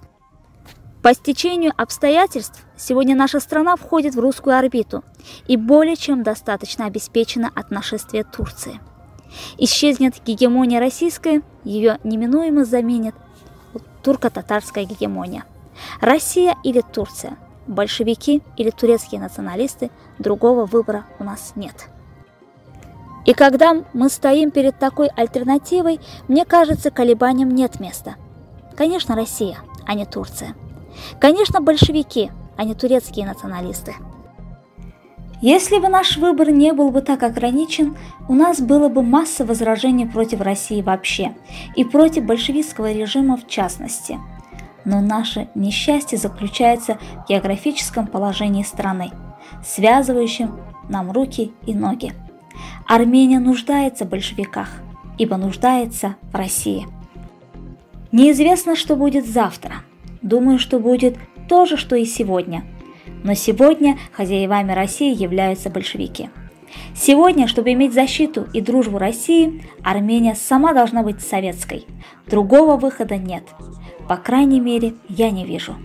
По стечению обстоятельств сегодня наша страна входит в русскую орбиту и более чем достаточно обеспечена от нашествия Турции. Исчезнет гегемония российская, ее неминуемо заменит турко-татарская гегемония. Россия или Турция, большевики или турецкие националисты, другого выбора у нас нет. И когда мы стоим перед такой альтернативой, мне кажется, колебаниям нет места. Конечно, Россия, а не Турция. Конечно, большевики, а не турецкие националисты. Если бы наш выбор не был бы так ограничен, у нас было бы масса возражений против России вообще и против большевистского режима в частности. Но наше несчастье заключается в географическом положении страны, связывающем нам руки и ноги. Армения нуждается в большевиках, ибо нуждается в России. Неизвестно, что будет завтра. Думаю, что будет то же, что и сегодня. Но сегодня хозяевами России являются большевики. Сегодня, чтобы иметь защиту и дружбу России, Армения сама должна быть советской. Другого выхода нет. По крайней мере, я не вижу.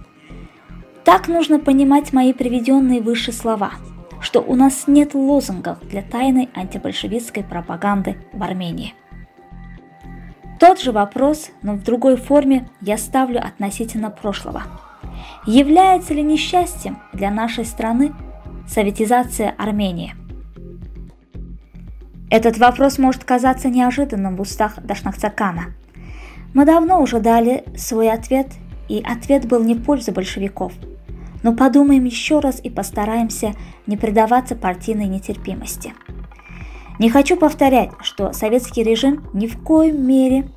Так нужно понимать мои приведенные выше слова, что у нас нет лозунгов для тайной антибольшевистской пропаганды в Армении. Тот же вопрос, но в другой форме, я ставлю относительно прошлого. Является ли несчастьем для нашей страны советизация Армении? Этот вопрос может казаться неожиданным в устах Дашнакцакана. Мы давно уже дали свой ответ и ответ был не в пользу большевиков. Но подумаем еще раз и постараемся не предаваться партийной нетерпимости. Не хочу повторять, что советский режим ни в коем мере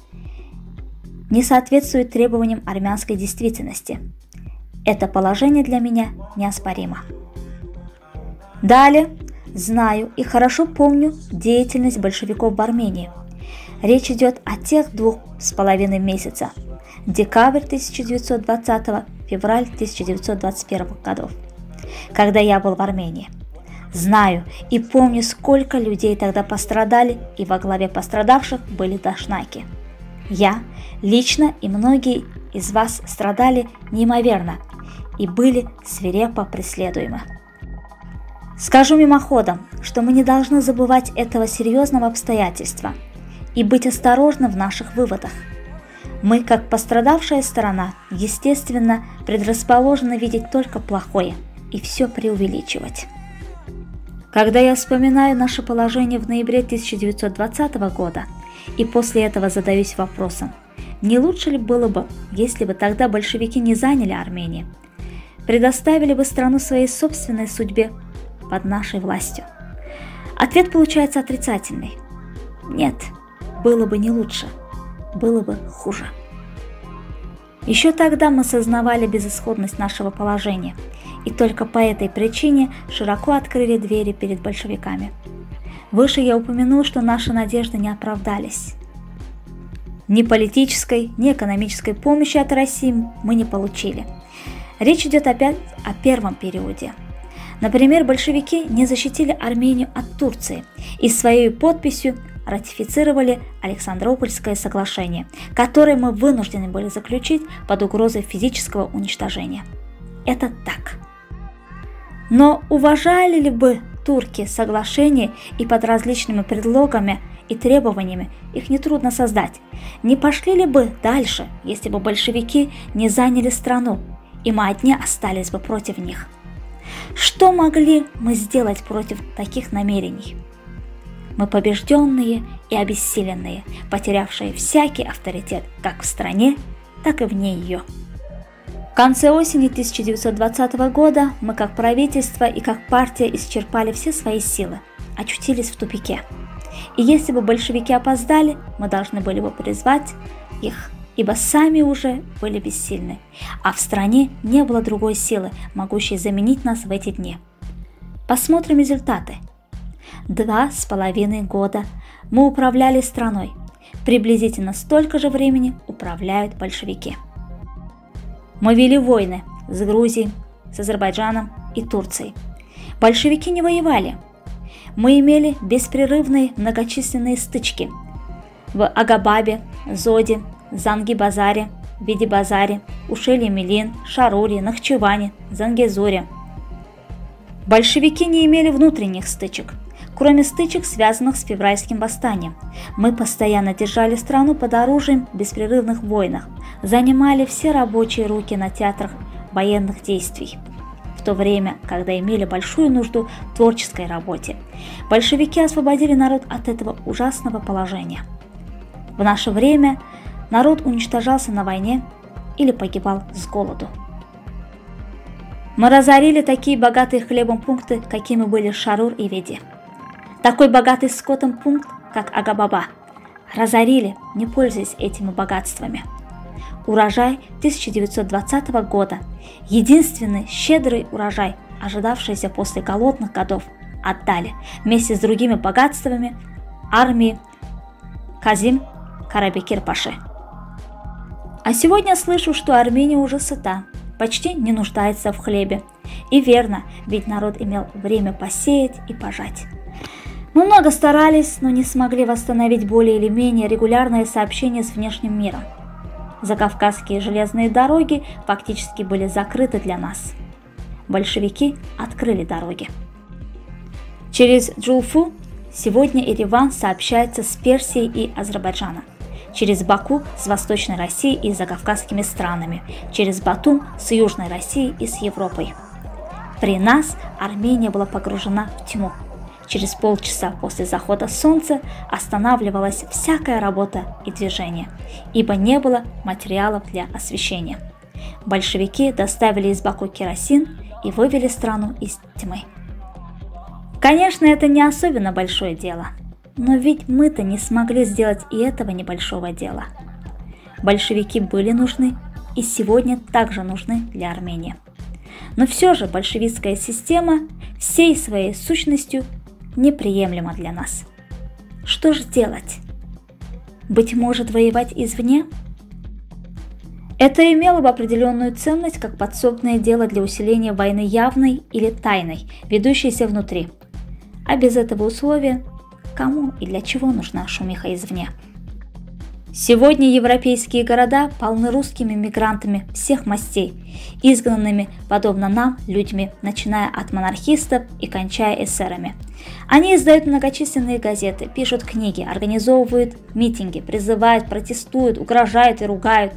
не соответствует требованиям армянской действительности. Это положение для меня неоспоримо. Далее, знаю и хорошо помню деятельность большевиков в Армении. Речь идет о тех 2,5 месяца, декабрь 1920, февраль 1921 годов, когда я был в Армении. Знаю и помню, сколько людей тогда пострадали, и во главе пострадавших были дашнаки. Я лично и многие из вас страдали неимоверно и были свирепо преследуемы. Скажу мимоходом, что мы не должны забывать этого серьезного обстоятельства и быть осторожны в наших выводах. Мы, как пострадавшая сторона, естественно, предрасположены видеть только плохое и все преувеличивать. Когда я вспоминаю наше положение в ноябре 1920 года и после этого задаюсь вопросом, не лучше ли было бы, если бы тогда большевики не заняли Армению, предоставили бы страну своей собственной судьбе под нашей властью? Ответ получается отрицательный. Нет, было бы не лучше, было бы хуже. Еще тогда мы сознавали безысходность нашего положения, и только по этой причине широко открыли двери перед большевиками. Выше я упомянул, что наши надежды не оправдались. Ни политической, ни экономической помощи от России мы не получили. Речь идет опять о первом периоде. Например, большевики не защитили Армению от Турции и своей подписью ратифицировали Александропольское соглашение, которое мы вынуждены были заключить под угрозой физического уничтожения. Это так. Но уважали ли бы турки соглашение и под различными предлогами и требованиями их нетрудно создать? Не пошли ли бы дальше, если бы большевики не заняли страну, и мы одни остались бы против них? Что могли мы сделать против таких намерений? Мы побежденные и обессиленные, потерявшие всякий авторитет как в стране, так и вне ее. В конце осени 1920 года мы как правительство и как партия исчерпали все свои силы, очутились в тупике. И если бы большевики опоздали, мы должны были бы призвать их, ибо сами уже были бессильны, а в стране не было другой силы, могущей заменить нас в эти дни. Посмотрим результаты. 2,5 года мы управляли страной. Приблизительно столько же времени управляют большевики. Мы вели войны с Грузией, с Азербайджаном и Турцией. Большевики не воевали. Мы имели беспрерывные многочисленные стычки в Агабабе, Зоде, Занги-Базаре, Види-Базаре, Ушелье-Милин, Шаруре, Нахчеване, Зангезуре. Большевики не имели внутренних стычек, кроме стычек, связанных с февральским восстанием. Мы постоянно держали страну под оружием в беспрерывных войнах, занимали все рабочие руки на театрах военных действий. В то время, когда имели большую нужду в творческой работе, большевики освободили народ от этого ужасного положения. В наше время народ уничтожался на войне или погибал с голоду. Мы разорили такие богатые хлебом пункты, какими были Шарур и Види. Такой богатый скотом пункт, как Агабаба, разорили, не пользуясь этими богатствами. Урожай 1920 года, единственный щедрый урожай, ожидавшийся после голодных годов, отдали вместе с другими богатствами армии Казим Карабекир-Паши. А сегодня слышу, что Армения уже сыта, почти не нуждается в хлебе. И верно, ведь народ имел время посеять и пожать. Мы много старались, но не смогли восстановить более или менее регулярное сообщение с внешним миром. Закавказские железные дороги фактически были закрыты для нас. Большевики открыли дороги. Через Джулфу сегодня Ереван сообщается с Персией и Азербайджаном. Через Баку с Восточной Россией и закавказскими странами. Через Батум с Южной Россией и с Европой. При нас Армения была погружена в тьму. Через полчаса после захода солнца останавливалась всякая работа и движение, ибо не было материалов для освещения. Большевики доставили из Баку керосин и вывели страну из тьмы. Конечно, это не особенно большое дело, но ведь мы-то не смогли сделать и этого небольшого дела. Большевики были нужны и сегодня также нужны для Армении. Но все же большевистская система всей своей сущностью неприемлема для нас. Что же делать? Быть может, воевать извне? Это имело бы определенную ценность как подсобное дело для усиления войны явной или тайной, ведущейся внутри. А без этого условия кому и для чего нужна шумиха извне? Сегодня европейские города полны русскими мигрантами всех мастей, изгнанными, подобно нам, людьми, начиная от монархистов и кончая эсерами. Они издают многочисленные газеты, пишут книги, организовывают митинги, призывают, протестуют, угрожают и ругают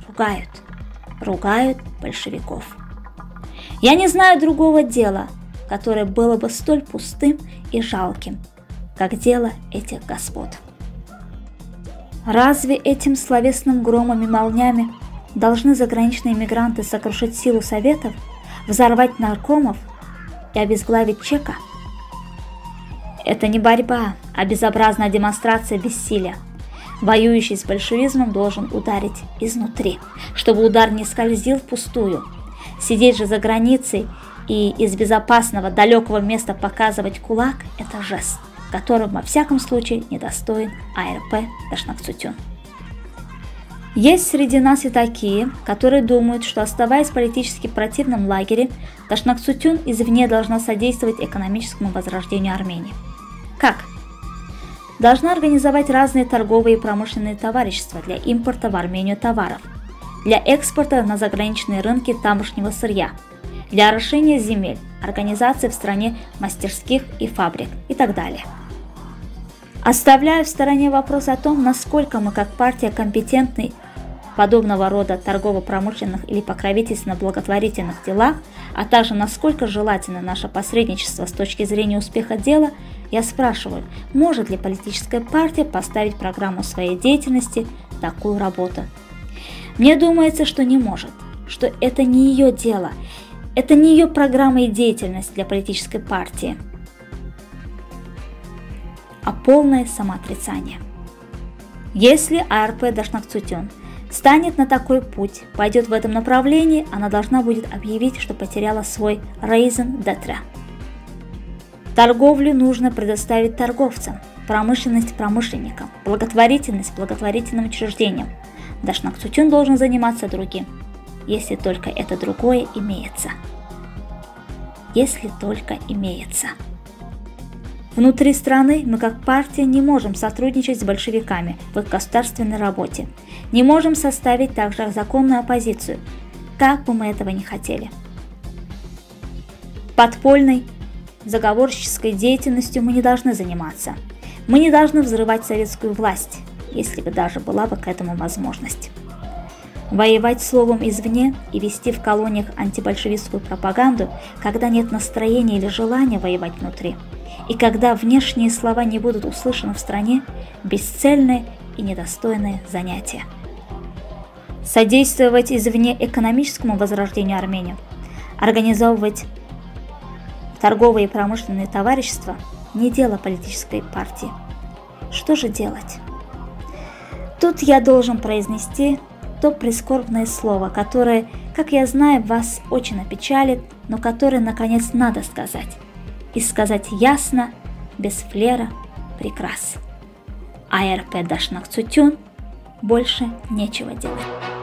большевиков. Я не знаю другого дела, которое было бы столь пустым и жалким, как дело этих господ. Разве этим словесным громом и молнями должны заграничные мигранты сокрушить силу советов, взорвать наркомов и обезглавить Чека? Это не борьба, а безобразная демонстрация бессилия. Воюющий с большевизмом должен ударить изнутри, чтобы удар не скользил впустую. Сидеть же за границей и из безопасного далекого места показывать кулак – это жест, которым во всяком случае недостоин АРП Дашнакцутюн. Есть среди нас и такие, которые думают, что, оставаясь в политически противном лагере, Дашнакцутюн извне должна содействовать экономическому возрождению Армении. Как? Должна организовать разные торговые и промышленные товарищества для импорта в Армению товаров, для экспорта на заграничные рынки тамошнего сырья, для орошения земель, организации в стране мастерских и фабрик и так далее. Оставляю в стороне вопрос о том, насколько мы как партия компетентны в подобного рода торгово-промышленных или покровительственно-благотворительных делах, а также насколько желательно наше посредничество с точки зрения успеха дела, я спрашиваю, может ли политическая партия поставить в программу своей деятельности такую работу? Мне думается, что не может, что это не ее дело, это не ее программа и деятельность для политической партии, а полное самоотрицание. Если АРП Дашнакцутюн станет на такой путь, пойдет в этом направлении, она должна будет объявить, что потеряла свой raison d'être. Торговлю нужно предоставить торговцам, промышленность промышленникам, благотворительность благотворительным учреждениям. Дашнакцутюн должен заниматься другим, если только это другое имеется. Если только имеется. Внутри страны мы как партия не можем сотрудничать с большевиками в их государственной работе, не можем составить также законную оппозицию, как бы мы этого не хотели. Подпольной, заговорщической деятельностью мы не должны заниматься. Мы не должны взрывать советскую власть, если бы даже была бы к этому возможность. Воевать словом извне и вести в колониях антибольшевистскую пропаганду, когда нет настроения или желания воевать внутри, и когда внешние слова не будут услышаны в стране, бесцельное и недостойное занятие. Содействовать извне экономическому возрождению Армении, организовывать торговые и промышленные товарищества – не дело политической партии. Что же делать? Тут я должен произнести то прискорбное слово, которое, как я знаю, вас очень опечалит, но которое, наконец, надо сказать. И сказать ясно, без флера, прикрас. АРП Дашнакцутюн больше нечего делать.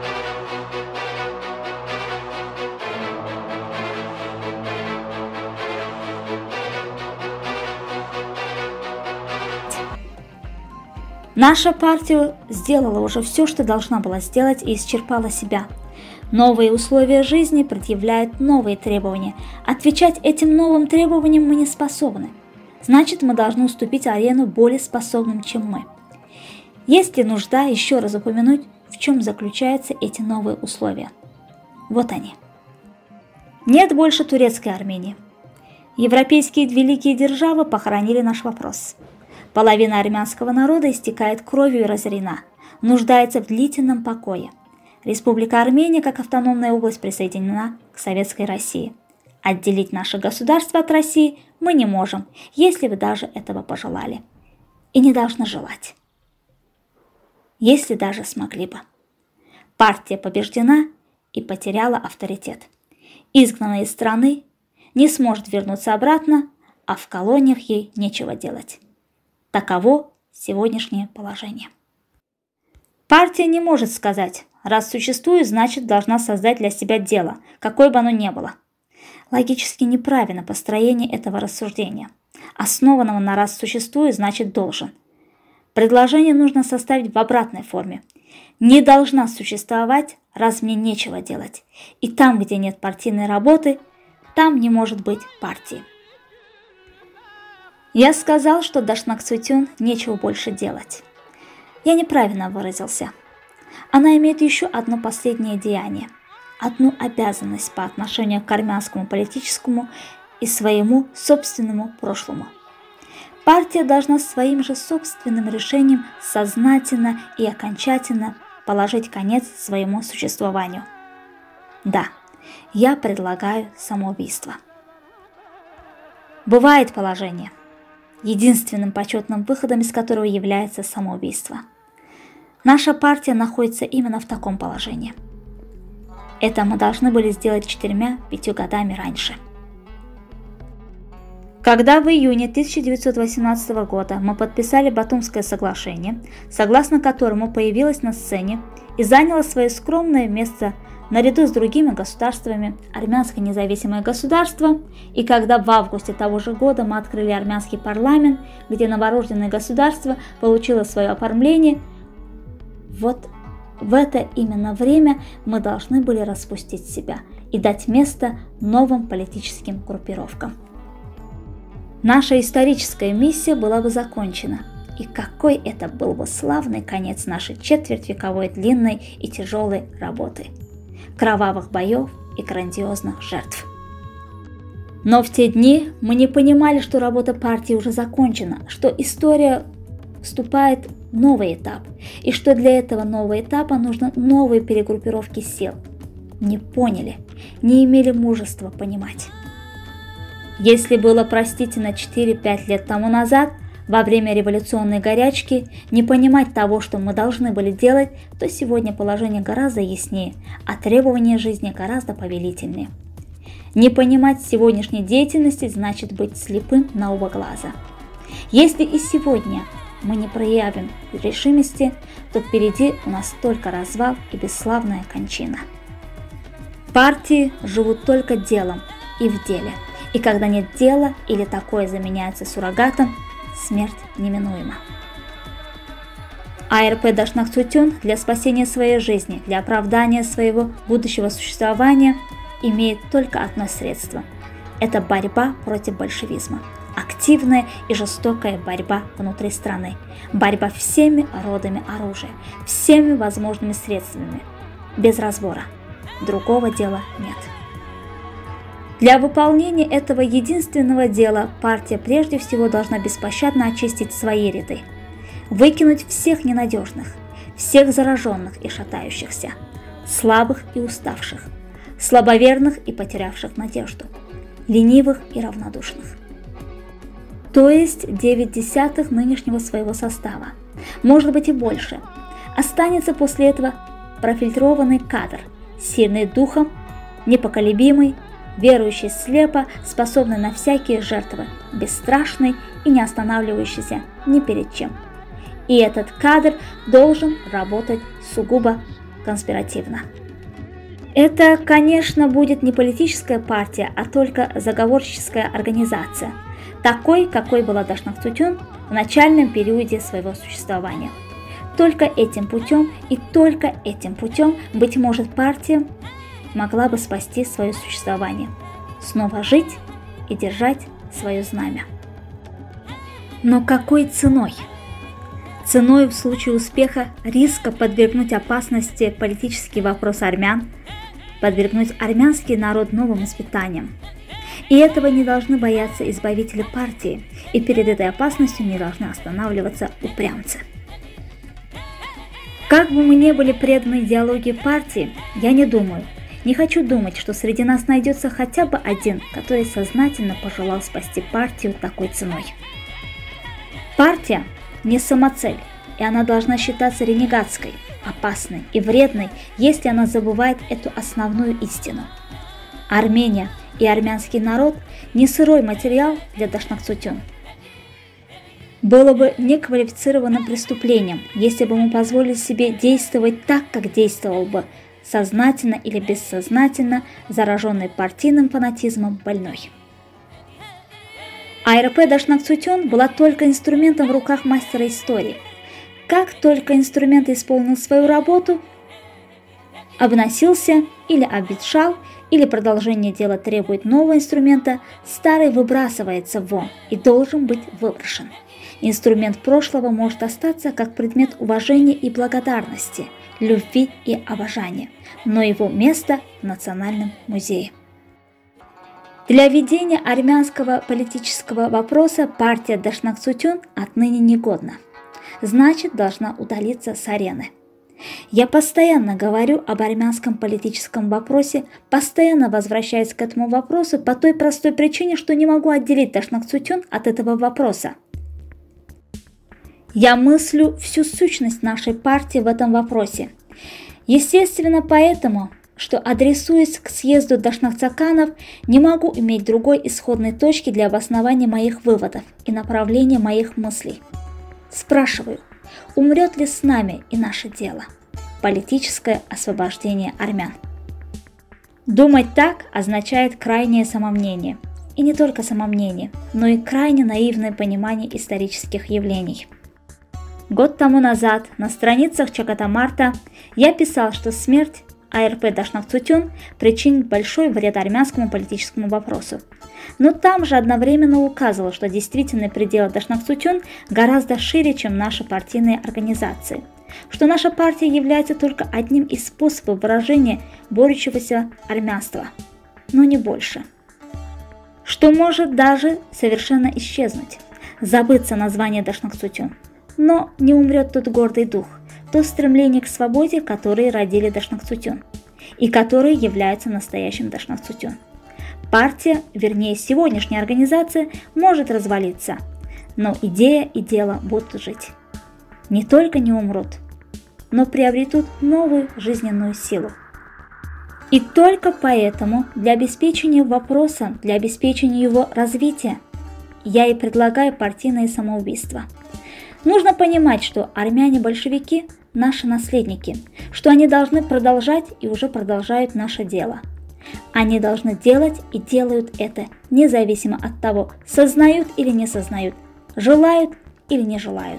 Наша партия сделала уже все, что должна была сделать, и исчерпала себя. Новые условия жизни предъявляют новые требования. Отвечать этим новым требованиям мы не способны. Значит, мы должны уступить арену более способным, чем мы. Есть ли нужда еще раз упомянуть, в чем заключаются эти новые условия? Вот они. Нет больше турецкой Армении. Европейские великие державы похоронили наш вопрос. Половина армянского народа истекает кровью и разорена, нуждается в длительном покое. Республика Армения как автономная область присоединена к Советской России. Отделить наше государство от России мы не можем, если бы даже этого пожелали. И не должны желать. Если даже смогли бы. Партия побеждена и потеряла авторитет. Изгнана из страны, не сможет вернуться обратно, а в колониях ей нечего делать. Таково сегодняшнее положение. Партия не может сказать: раз существую, значит должна создать для себя дело, какое бы оно ни было. Логически неправильно построение этого рассуждения, основанного на «раз существую, значит должен». Предложение нужно составить в обратной форме. Не должна существовать, раз мне нечего делать. И там, где нет партийной работы, там не может быть партии. Я сказал, что Дашнак Цойтюн нечего больше делать. Я неправильно выразился. Она имеет еще одно последнее деяние, одну обязанность по отношению к армянскому политическому и своему собственному прошлому. Партия должна своим же собственным решением сознательно и окончательно положить конец своему существованию. Да, я предлагаю самоубийство. Бывает положение, единственным почетным выходом из которого является самоубийство. Наша партия находится именно в таком положении. Это мы должны были сделать 4-5 годами раньше. Когда в июне 1918 года мы подписали Батумское соглашение, согласно которому появилась на сцене и заняла свое скромное место наряду с другими государствами Армянское независимое государство, и когда в августе того же года мы открыли армянский парламент, где новорожденное государство получило свое оформление, вот в это именно время мы должны были распустить себя и дать место новым политическим группировкам. Наша историческая миссия была бы закончена, и какой это был бы славный конец нашей четвертьвековой длинной и тяжелой работы, кровавых боев и грандиозных жертв. Но в те дни мы не понимали, что работа партии уже закончена, что история вступает в новый этап, и что для этого нового этапа нужны новые перегруппировки сил. Не поняли, не имели мужества понимать. Если было простительно 4-5 лет тому назад, во время революционной горячки, не понимать того, что мы должны были делать, то сегодня положение гораздо яснее, а требования жизни гораздо повелительнее. Не понимать сегодняшней деятельности значит быть слепым на оба глаза. Если и сегодня мы не проявим решимости, то впереди у нас только развал и бесславная кончина. Партии живут только делом и в деле. И когда нет дела или такое заменяется суррогатом, смерть неминуема. АРП Дашнак Цойтюн для спасения своей жизни, для оправдания своего будущего существования имеет только одно средство. Это борьба против большевизма. Активная и жестокая борьба внутри страны. Борьба всеми родами оружия, всеми возможными средствами. Без разбора. Другого дела нет. Для выполнения этого единственного дела партия прежде всего должна беспощадно очистить свои ряды, выкинуть всех ненадежных, всех зараженных и шатающихся, слабых и уставших, слабоверных и потерявших надежду, ленивых и равнодушных. То есть 9/10 нынешнего своего состава, может быть и больше. Останется после этого профильтрованный кадр, сильный духом, непоколебимый, верующий слепо, способный на всякие жертвы, бесстрашный и не останавливающийся ни перед чем. И этот кадр должен работать сугубо конспиративно. Это, конечно, будет не политическая партия, а только заговорческая организация, такой, какой была Дашнак Цойтюн в начальном периоде своего существования. Только этим путем и только этим путем, быть может, партия могла бы спасти свое существование, снова жить и держать свое знамя. Но какой ценой? Ценой в случае успеха риска подвергнуть опасности политический вопрос армян, подвергнуть армянский народ новым испытаниям. И этого не должны бояться избавители партии, и перед этой опасностью не должны останавливаться упрямцы. Как бы мы ни были преданы идеологии партии, я не хочу думать, что среди нас найдется хотя бы один, который сознательно пожелал спасти партию такой ценой. Партия не самоцель, и она должна считаться ренегатской, опасной и вредной, если она забывает эту основную истину. Армения и армянский народ не сырой материал для Дашнакцутюн. Было бы неквалифицированным преступлением, если бы мы позволили себе действовать так, как действовал бы сознательно или бессознательно зараженный партийным фанатизмом больной. АРП Дашнакцутюн была только инструментом в руках мастера истории. Как только инструмент исполнил свою работу, обносился или обветшал, или продолжение дела требует нового инструмента, старый выбрасывается вон и должен быть выброшен. Инструмент прошлого может остаться как предмет уважения и благодарности, любви и обожания, но его место в Национальном музее. Для ведения армянского политического вопроса партия Дашнакцутюн отныне негодна. Значит, должна удалиться с арены. Я постоянно говорю об армянском политическом вопросе, постоянно возвращаюсь к этому вопросу по той простой причине, что не могу отделить Дашнакцутюн от этого вопроса. Я мыслю всю сущность нашей партии в этом вопросе. Естественно, поэтому, что, адресуясь к съезду дашнакцаканов, не могу иметь другой исходной точки для обоснования моих выводов и направления моих мыслей. Спрашиваю, умрет ли с нами и наше дело – политическое освобождение армян? Думать так означает крайнее самомнение. И не только самомнение, но и крайне наивное понимание исторических явлений. Год тому назад на страницах Чакатамарта я писал, что смерть АРП Дашнакцутюн причинит большой вред армянскому политическому вопросу. Но там же одновременно указывал, что действительные пределы Дашнакцутюн гораздо шире, чем наши партийные организации, что наша партия является только одним из способов выражения борющегося армянства, но не больше. Что может даже совершенно исчезнуть, забыться название Дашнакцутюн. Но не умрет тот гордый дух, то стремление к свободе, которые родили Дашнакцутюн, и которые являются настоящим Дашнакцутюн. Партия, вернее сегодняшняя организация, может развалиться, но идея и дело будут жить. Не только не умрут, но приобретут новую жизненную силу. И только поэтому для обеспечения вопроса, для обеспечения его развития, я и предлагаю партийное самоубийство. Нужно понимать, что армяне-большевики – наши наследники, что они должны продолжать и уже продолжают наше дело. Они должны делать и делают это, независимо от того, сознают или не сознают, желают или не желают.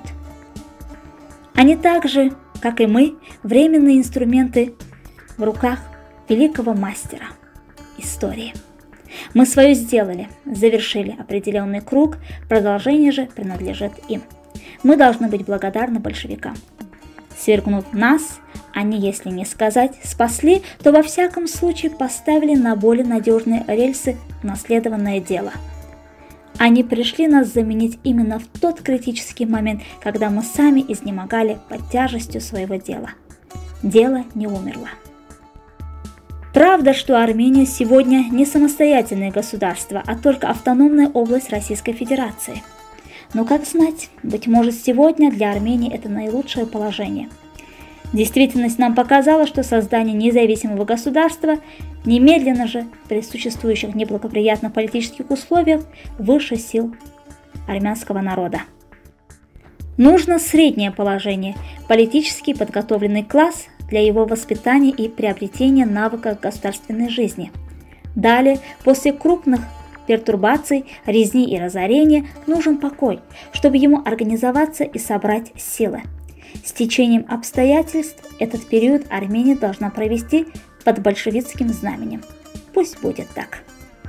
Они так же, как и мы, временные инструменты в руках великого мастера истории. Мы свое сделали, завершили определенный круг, продолжение же принадлежит им. Мы должны быть благодарны большевикам. Свергнув нас, они, если не сказать спасли, то во всяком случае поставили на более надежные рельсы унаследованное дело. Они пришли нас заменить именно в тот критический момент, когда мы сами изнемогали под тяжестью своего дела. Дело не умерло. Правда, что Армения сегодня не самостоятельное государство, а только автономная область Российской Федерации. Но как знать, быть может, сегодня для Армении это наилучшее положение. Действительность нам показала, что создание независимого государства немедленно же при существующих неблагоприятных политических условиях выше сил армянского народа. Нужно среднее положение, политически подготовленный класс для его воспитания и приобретения навыков государственной жизни. Далее, после крупных пертурбаций, резни и разорения, нужен покой, чтобы ему организоваться и собрать силы. С течением обстоятельств этот период Армения должна провести под большевистским знаменем. Пусть будет так.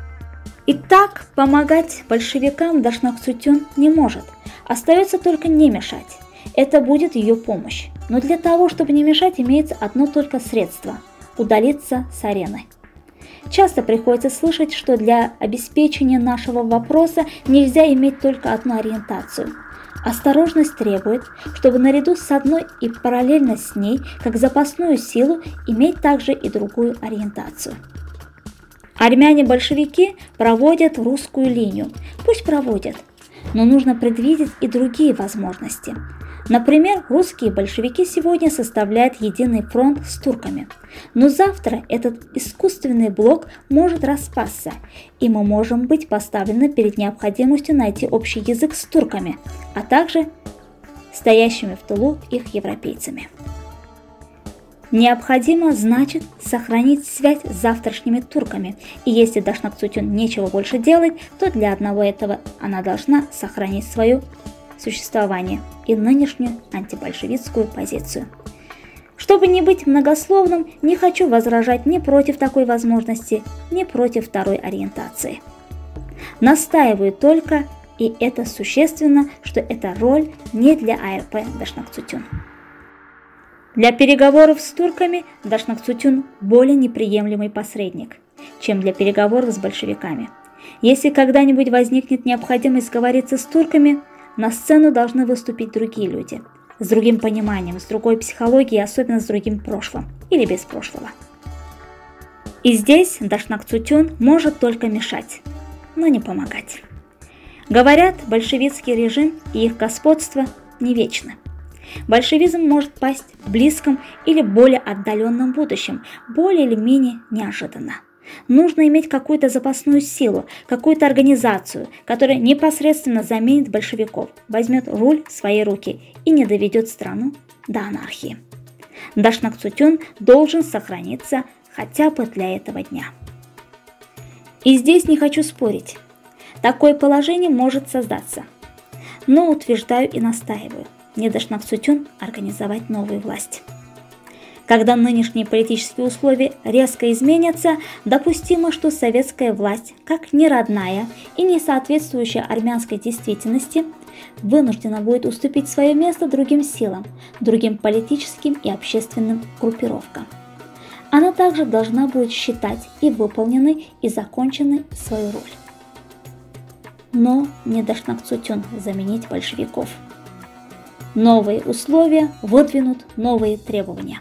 Итак, помогать большевикам Дашнакцутюн не может. Остается только не мешать. Это будет ее помощь. Но для того, чтобы не мешать, имеется одно только средство – удалиться с арены. Часто приходится слышать, что для обеспечения нашего вопроса нельзя иметь только одну ориентацию. Осторожность требует, чтобы наряду с одной и параллельно с ней, как запасную силу, иметь также и другую ориентацию. Армяне-большевики проводят русскую линию. Пусть проводят, но нужно предвидеть и другие возможности. Например, русские большевики сегодня составляют единый фронт с турками. Но завтра этот искусственный блок может распасться, и мы можем быть поставлены перед необходимостью найти общий язык с турками, а также стоящими в тылу их европейцами. Необходимо, значит, сохранить связь с завтрашними турками, и если Дашнак-Цутюн нечего больше делать, то для одного этого она должна сохранить свое существование и нынешнюю антибольшевистскую позицию. Чтобы не быть многословным, не хочу возражать ни против такой возможности, ни против второй ориентации. Настаиваю только, и это существенно, что эта роль не для АРП Дашнак-Цутюн. Для переговоров с турками Дашнак-Цутюн более неприемлемый посредник, чем для переговоров с большевиками. Если когда-нибудь возникнет необходимость сговориться с турками, на сцену должны выступить другие люди, с другим пониманием, с другой психологией, особенно с другим прошлым или без прошлого. И здесь Дашнак-Цутюн может только мешать, но не помогать. Говорят, большевистский режим и их господство не вечны. Большевизм может пасть в близком или более отдаленном будущем, более или менее неожиданно. Нужно иметь какую-то запасную силу, какую-то организацию, которая непосредственно заменит большевиков, возьмет руль в свои руки и не доведет страну до анархии. Дашнак-Цутюн должен сохраниться хотя бы для этого дня. И здесь не хочу спорить. Такое положение может создаться. Но утверждаю и настаиваю, не Дашнак-Цутюн организовать новую власть. Когда нынешние политические условия резко изменятся, допустимо, что советская власть, как неродная и не соответствующая армянской действительности, вынуждена будет уступить свое место другим силам, другим политическим и общественным группировкам. Она также должна будет считать и выполненной, и законченной свою роль. Но не Дашнак-Цутюн заменить большевиков. Новые условия выдвинут новые требования.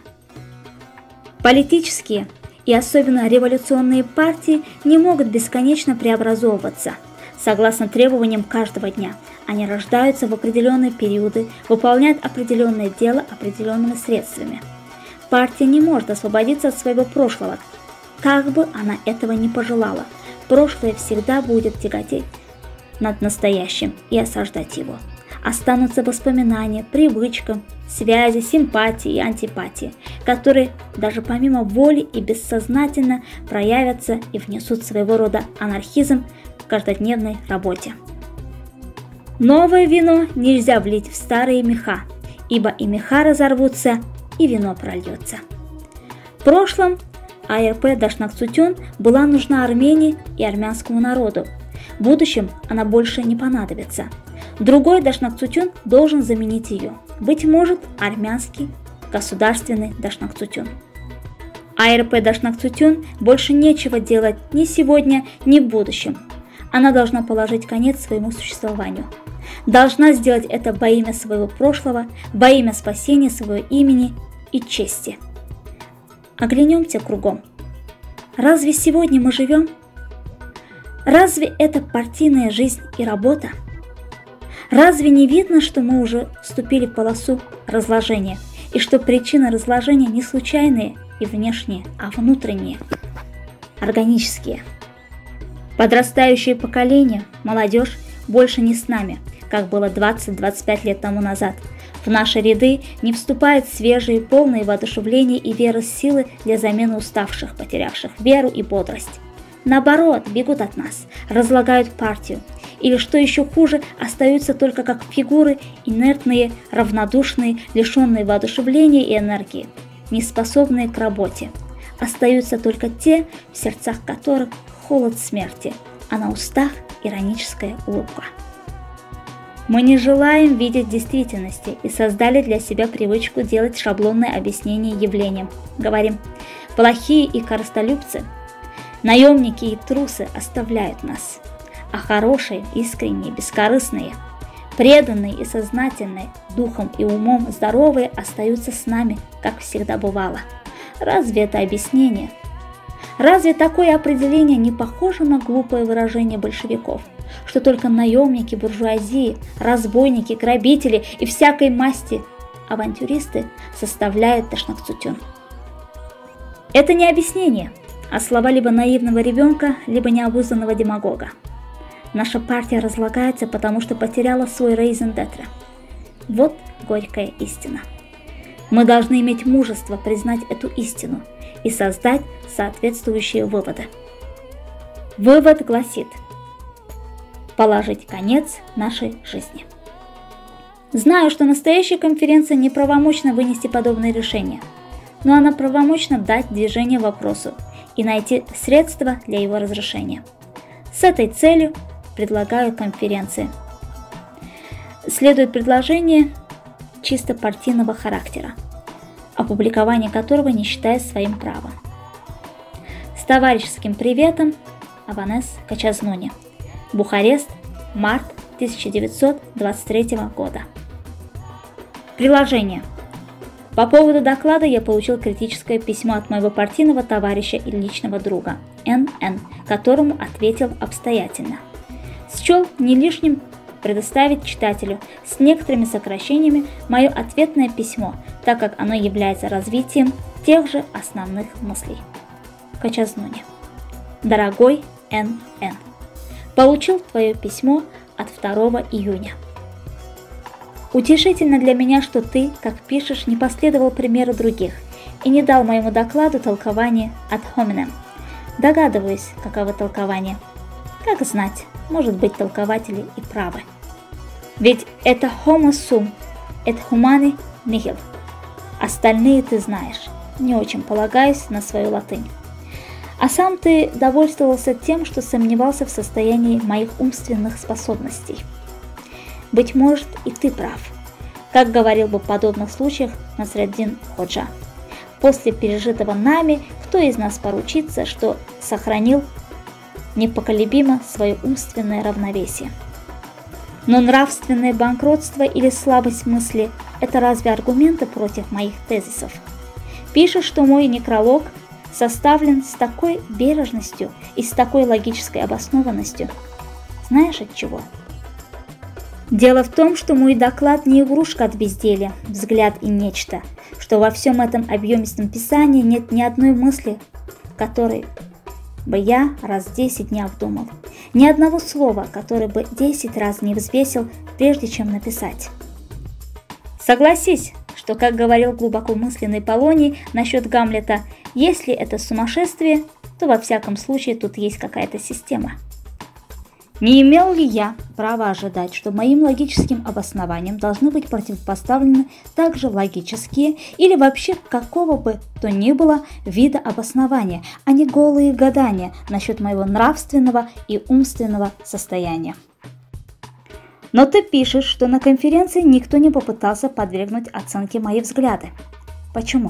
Политические и особенно революционные партии не могут бесконечно преобразовываться. Согласно требованиям каждого дня, они рождаются в определенные периоды, выполняют определенное дело определенными средствами. Партия не может освободиться от своего прошлого, как бы она этого не пожелала. Прошлое всегда будет тяготеть над настоящим и осаждать его. Останутся воспоминания, привычка, связи, симпатии и антипатии, которые даже помимо воли и бессознательно проявятся и внесут своего рода анархизм в каждодневной работе. Новое вино нельзя влить в старые меха, ибо и меха разорвутся, и вино прольется. В прошлом АРП Дашнак-Цутюн была нужна Армении и армянскому народу. В будущем она больше не понадобится. Другой Дашнак-Цутюн должен заменить ее. Быть может, армянский государственный Дашнак-Цутюн. АРП Дашнак-Цутюн больше нечего делать ни сегодня, ни в будущем. Она должна положить конец своему существованию. Должна сделать это во имя своего прошлого, во имя спасения своего имени и чести. Оглянемся кругом. Разве сегодня мы живем? Разве это партийная жизнь и работа? Разве не видно, что мы уже вступили в полосу разложения, и что причины разложения не случайные и внешние, а внутренние, органические? Подрастающее поколение, молодежь, больше не с нами, как было 20-25 лет тому назад. В наши ряды не вступают свежие, полные воодушевления и веры силы для замены уставших, потерявших веру и бодрость. Наоборот, бегут от нас, разлагают партию, или, что еще хуже, остаются только как фигуры, инертные, равнодушные, лишенные воодушевления и энергии, неспособные к работе. Остаются только те, в сердцах которых холод смерти, а на устах ироническая улыбка. Мы не желаем видеть действительности и создали для себя привычку делать шаблонное объяснение явлениям. Говорим, плохие и корыстолюбцы, наемники и трусы оставляют нас, а хорошие, искренние, бескорыстные Преданные и сознательные, духом и умом здоровые остаются с нами, как всегда бывало. Разве это объяснение? Разве такое определение не похоже на глупое выражение большевиков, что только наемники, буржуазии, разбойники, грабители и всякой масти авантюристы составляют Дашнакцутюн? Это не объяснение, а слова либо наивного ребенка, либо необузданного демагога. Наша партия разлагается, потому что потеряла свой рейзендетре. Вот горькая истина. Мы должны иметь мужество признать эту истину и создать соответствующие выводы. Вывод гласит: положить конец нашей жизни. Знаю, что настоящая конференция не правомочна вынести подобное решение, но она правомочна дать движение вопросу и найти средства для его разрешения. С этой целью предлагаю конференции. Следует предложение чисто партийного характера, опубликование которого не считаю своим правом. С товарищеским приветом, Аванес Качазнуни. Бухарест, март 1923 года. Приложение. По поводу доклада я получил критическое письмо от моего партийного товарища и личного друга Н.Н., которому ответил обстоятельно. Счел не лишним предоставить читателю с некоторыми сокращениями мое ответное письмо, так как оно является развитием тех же основных мыслей. Качазнуни. Дорогой Н.Н., получил твое письмо от 2 июня. Утешительно для меня, что ты, как пишешь, не последовал примеру других и не дал моему докладу толкование ad hominem. Догадываюсь, каково толкование. Как знать, может быть, толкователи и правы. Ведь это homo sum, et humani nihil. Остальные ты знаешь, не очень полагаюсь на свою латынь. А сам ты довольствовался тем, что сомневался в состоянии моих умственных способностей. Быть может, и ты прав, как говорил бы в подобных случаях Насреддин Ходжа. После пережитого нами, кто из нас поручится, что сохранил непоколебимо свое умственное равновесие? Но нравственное банкротство или слабость мысли – это разве аргументы против моих тезисов? Пишешь, что мой некролог составлен с такой бережностью и с такой логической обоснованностью. Знаешь от чего? Дело в том, что мой доклад не игрушка от безделия, взгляд и нечто, что во всем этом объемистом писании нет ни одной мысли, которой бы я раз 10 не обдумал, ни одного слова, которое бы 10 раз не взвесил, прежде чем написать. Согласись, что, как говорил глубокомысленный Полоний насчет Гамлета, если это сумасшествие, то во всяком случае тут есть какая-то система. Не имел ли я права ожидать, что моим логическим обоснованиям должны быть противопоставлены также логические или вообще какого бы то ни было вида обоснования, а не голые гадания насчет моего нравственного и умственного состояния? Но ты пишешь, что на конференции никто не попытался подвергнуть оценке мои взгляды. Почему?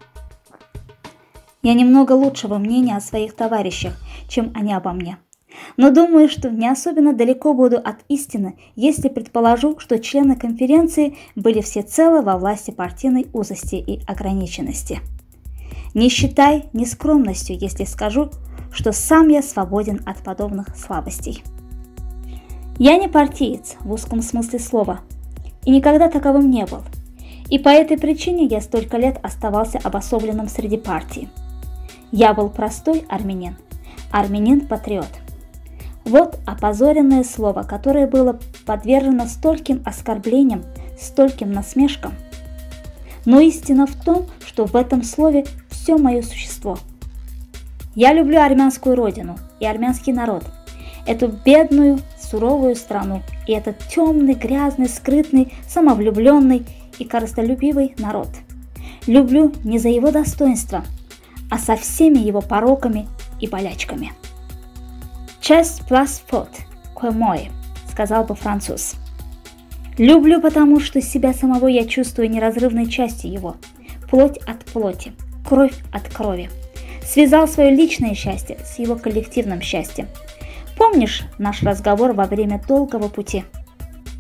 Я немного лучшего мнения о своих товарищах, чем они обо мне. Но думаю, что не особенно далеко буду от истины, если предположу, что члены конференции были всецело во власти партийной узости и ограниченности. Не считай нескромностью, если скажу, что сам я свободен от подобных слабостей. Я не партиец в узком смысле слова, и никогда таковым не был, и по этой причине я столько лет оставался обособленным среди партии. Я был простой армянин, армянин-патриот. Вот опозоренное слово, которое было подвержено стольким оскорблениям, стольким насмешкам. Но истина в том, что в этом слове все мое существо. Я люблю армянскую родину и армянский народ, эту бедную, суровую страну и этот темный, грязный, скрытный, самовлюбленный и корыстолюбивый народ. Люблю не за его достоинство, а со всеми его пороками и болячками. «Часть плюс фот, кое мой», — сказал бы француз. Люблю, потому что себя самого я чувствую неразрывной частью его, плоть от плоти, кровь от крови. Связал свое личное счастье с его коллективным счастьем. Помнишь наш разговор во время долгого пути?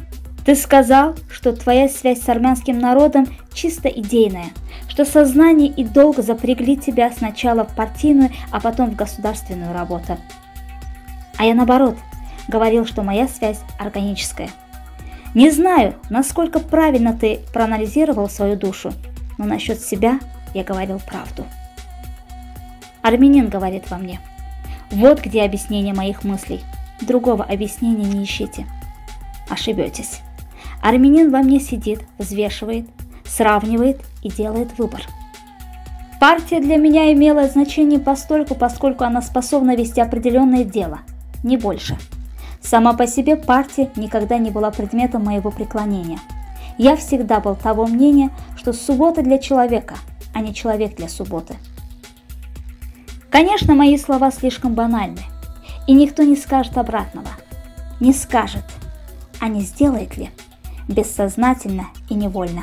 Ты сказал, что твоя связь с армянским народом чисто идейная, что сознание и долг запрягли тебя сначала в партийную, а потом в государственную работу. А я наоборот, говорил, что моя связь органическая. Не знаю, насколько правильно ты проанализировал свою душу, но насчет себя я говорил правду. Армянин говорит во мне. Вот где объяснение моих мыслей. Другого объяснения не ищите. Ошибетесь. Армянин во мне сидит, взвешивает, сравнивает и делает выбор. Партия для меня имела значение постольку, поскольку она способна вести определенное дело, не больше. Сама по себе партия никогда не была предметом моего преклонения. Я всегда был того мнения, что суббота для человека, а не человек для субботы. Конечно, мои слова слишком банальны, и никто не скажет обратного. Не скажет, а не сделает ли, бессознательно и невольно.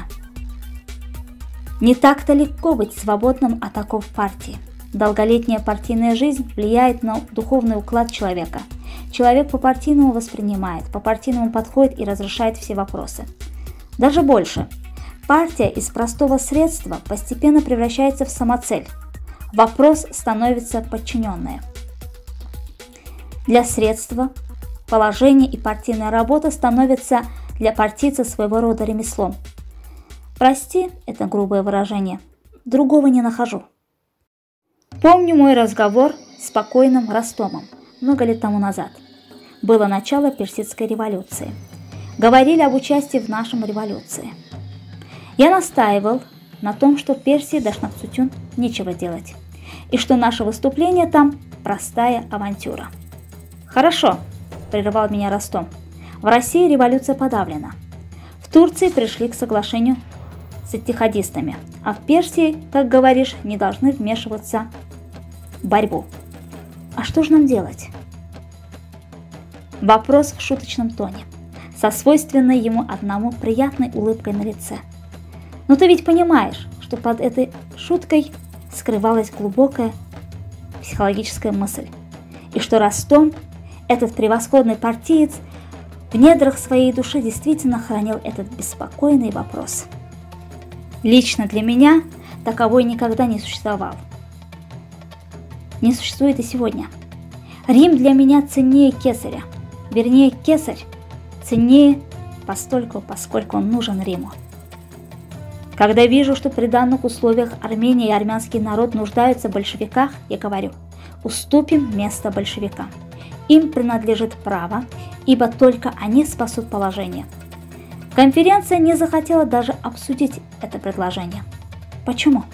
Не так-то легко быть свободным от оков партии. Долголетняя партийная жизнь влияет на духовный уклад человека. Человек по-партийному воспринимает, по-партийному подходит и разрешает все вопросы. Даже больше. Партия из простого средства постепенно превращается в самоцель. Вопрос становится подчиненное. Для средства, положение и партийная работа становятся для партийца своего рода ремеслом. Прости, это грубое выражение, другого не нахожу. Помню мой разговор с покойным Ростомом много лет тому назад. Было начало Персидской революции. Говорили об участии в нашем революции. Я настаивал на том, что в Персии Дашнаксутюн нечего делать, и что наше выступление там простая авантюра. «Хорошо», – прервал меня Ростом, – «в России революция подавлена. В Турции пришли к соглашению с иттихадистами, а в Персии, как говоришь, не должны вмешиваться в борьбу. А что же нам делать?» Вопрос в шуточном тоне, со свойственной ему одному приятной улыбкой на лице. «Но ты ведь понимаешь, что под этой шуткой скрывалась глубокая психологическая мысль, и что Ростом, этот превосходный партиец, в недрах своей души действительно хранил этот беспокойный вопрос. Лично для меня таковой никогда не существовал. Не существует и сегодня. Рим для меня ценнее Кесаря, вернее, Кесарь ценнее поскольку он нужен Риму. Когда вижу, что при данных условиях Армения и армянский народ нуждаются в большевиках, я говорю, уступим место большевикам. Им принадлежит право, ибо только они спасут положение. Конференция не захотела даже обсудить это предложение. Почему?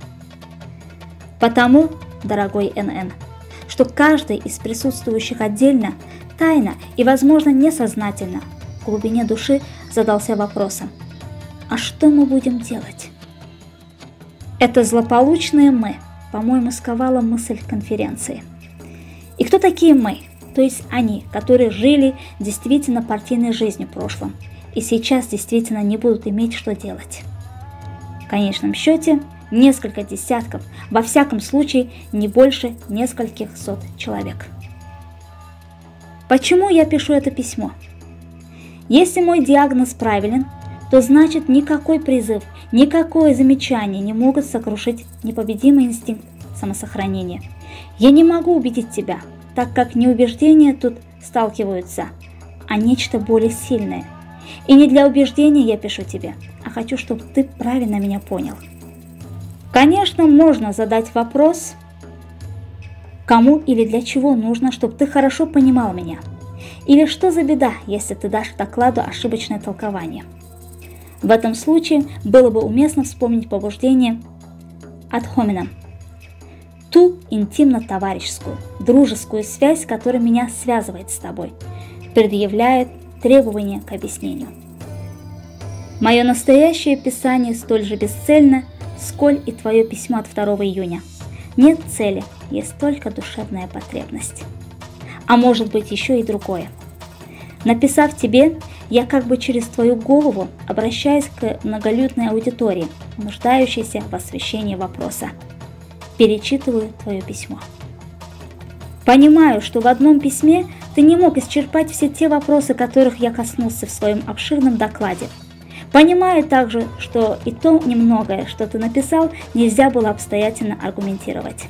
Потому, дорогой НН, что каждый из присутствующих отдельно, тайно и, возможно, несознательно в глубине души задался вопросом: а что мы будем делать? Это злополучное «мы», по-моему, сковало мысль конференции. И кто такие «мы», то есть они, которые жили действительно партийной жизнью в прошлом и сейчас действительно не будут иметь что делать? В конечном счете, несколько десятков, во всяком случае, не больше нескольких сот человек. Почему я пишу это письмо? Если мой диагноз правилен, то значит никакой призыв, никакое замечание не могут сокрушить непобедимый инстинкт самосохранения. Я не могу убедить тебя, так как не убеждения тут сталкиваются, а нечто более сильное. И не для убеждения я пишу тебе, а хочу, чтобы ты правильно меня понял. Конечно, можно задать вопрос, кому или для чего нужно, чтобы ты хорошо понимал меня. Или что за беда, если ты дашь докладу ошибочное толкование. В этом случае было бы уместно вспомнить побуждение ad hominem, ту интимно-товарищескую, дружескую связь, которая меня связывает с тобой, предъявляет требования к объяснению. Мое настоящее писание столь же бесцельно, сколь и твое письмо от 2 июня. Нет цели, есть только душевная потребность. А может быть еще и другое. Написав тебе, я как бы через твою голову обращаюсь к многолюдной аудитории, нуждающейся в освещении вопроса. Перечитываю твое письмо. Понимаю, что в одном письме Ты не мог исчерпать все те вопросы, которых я коснулся в своем обширном докладе. Понимаю также, что и то немногое, что ты написал, нельзя было обстоятельно аргументировать.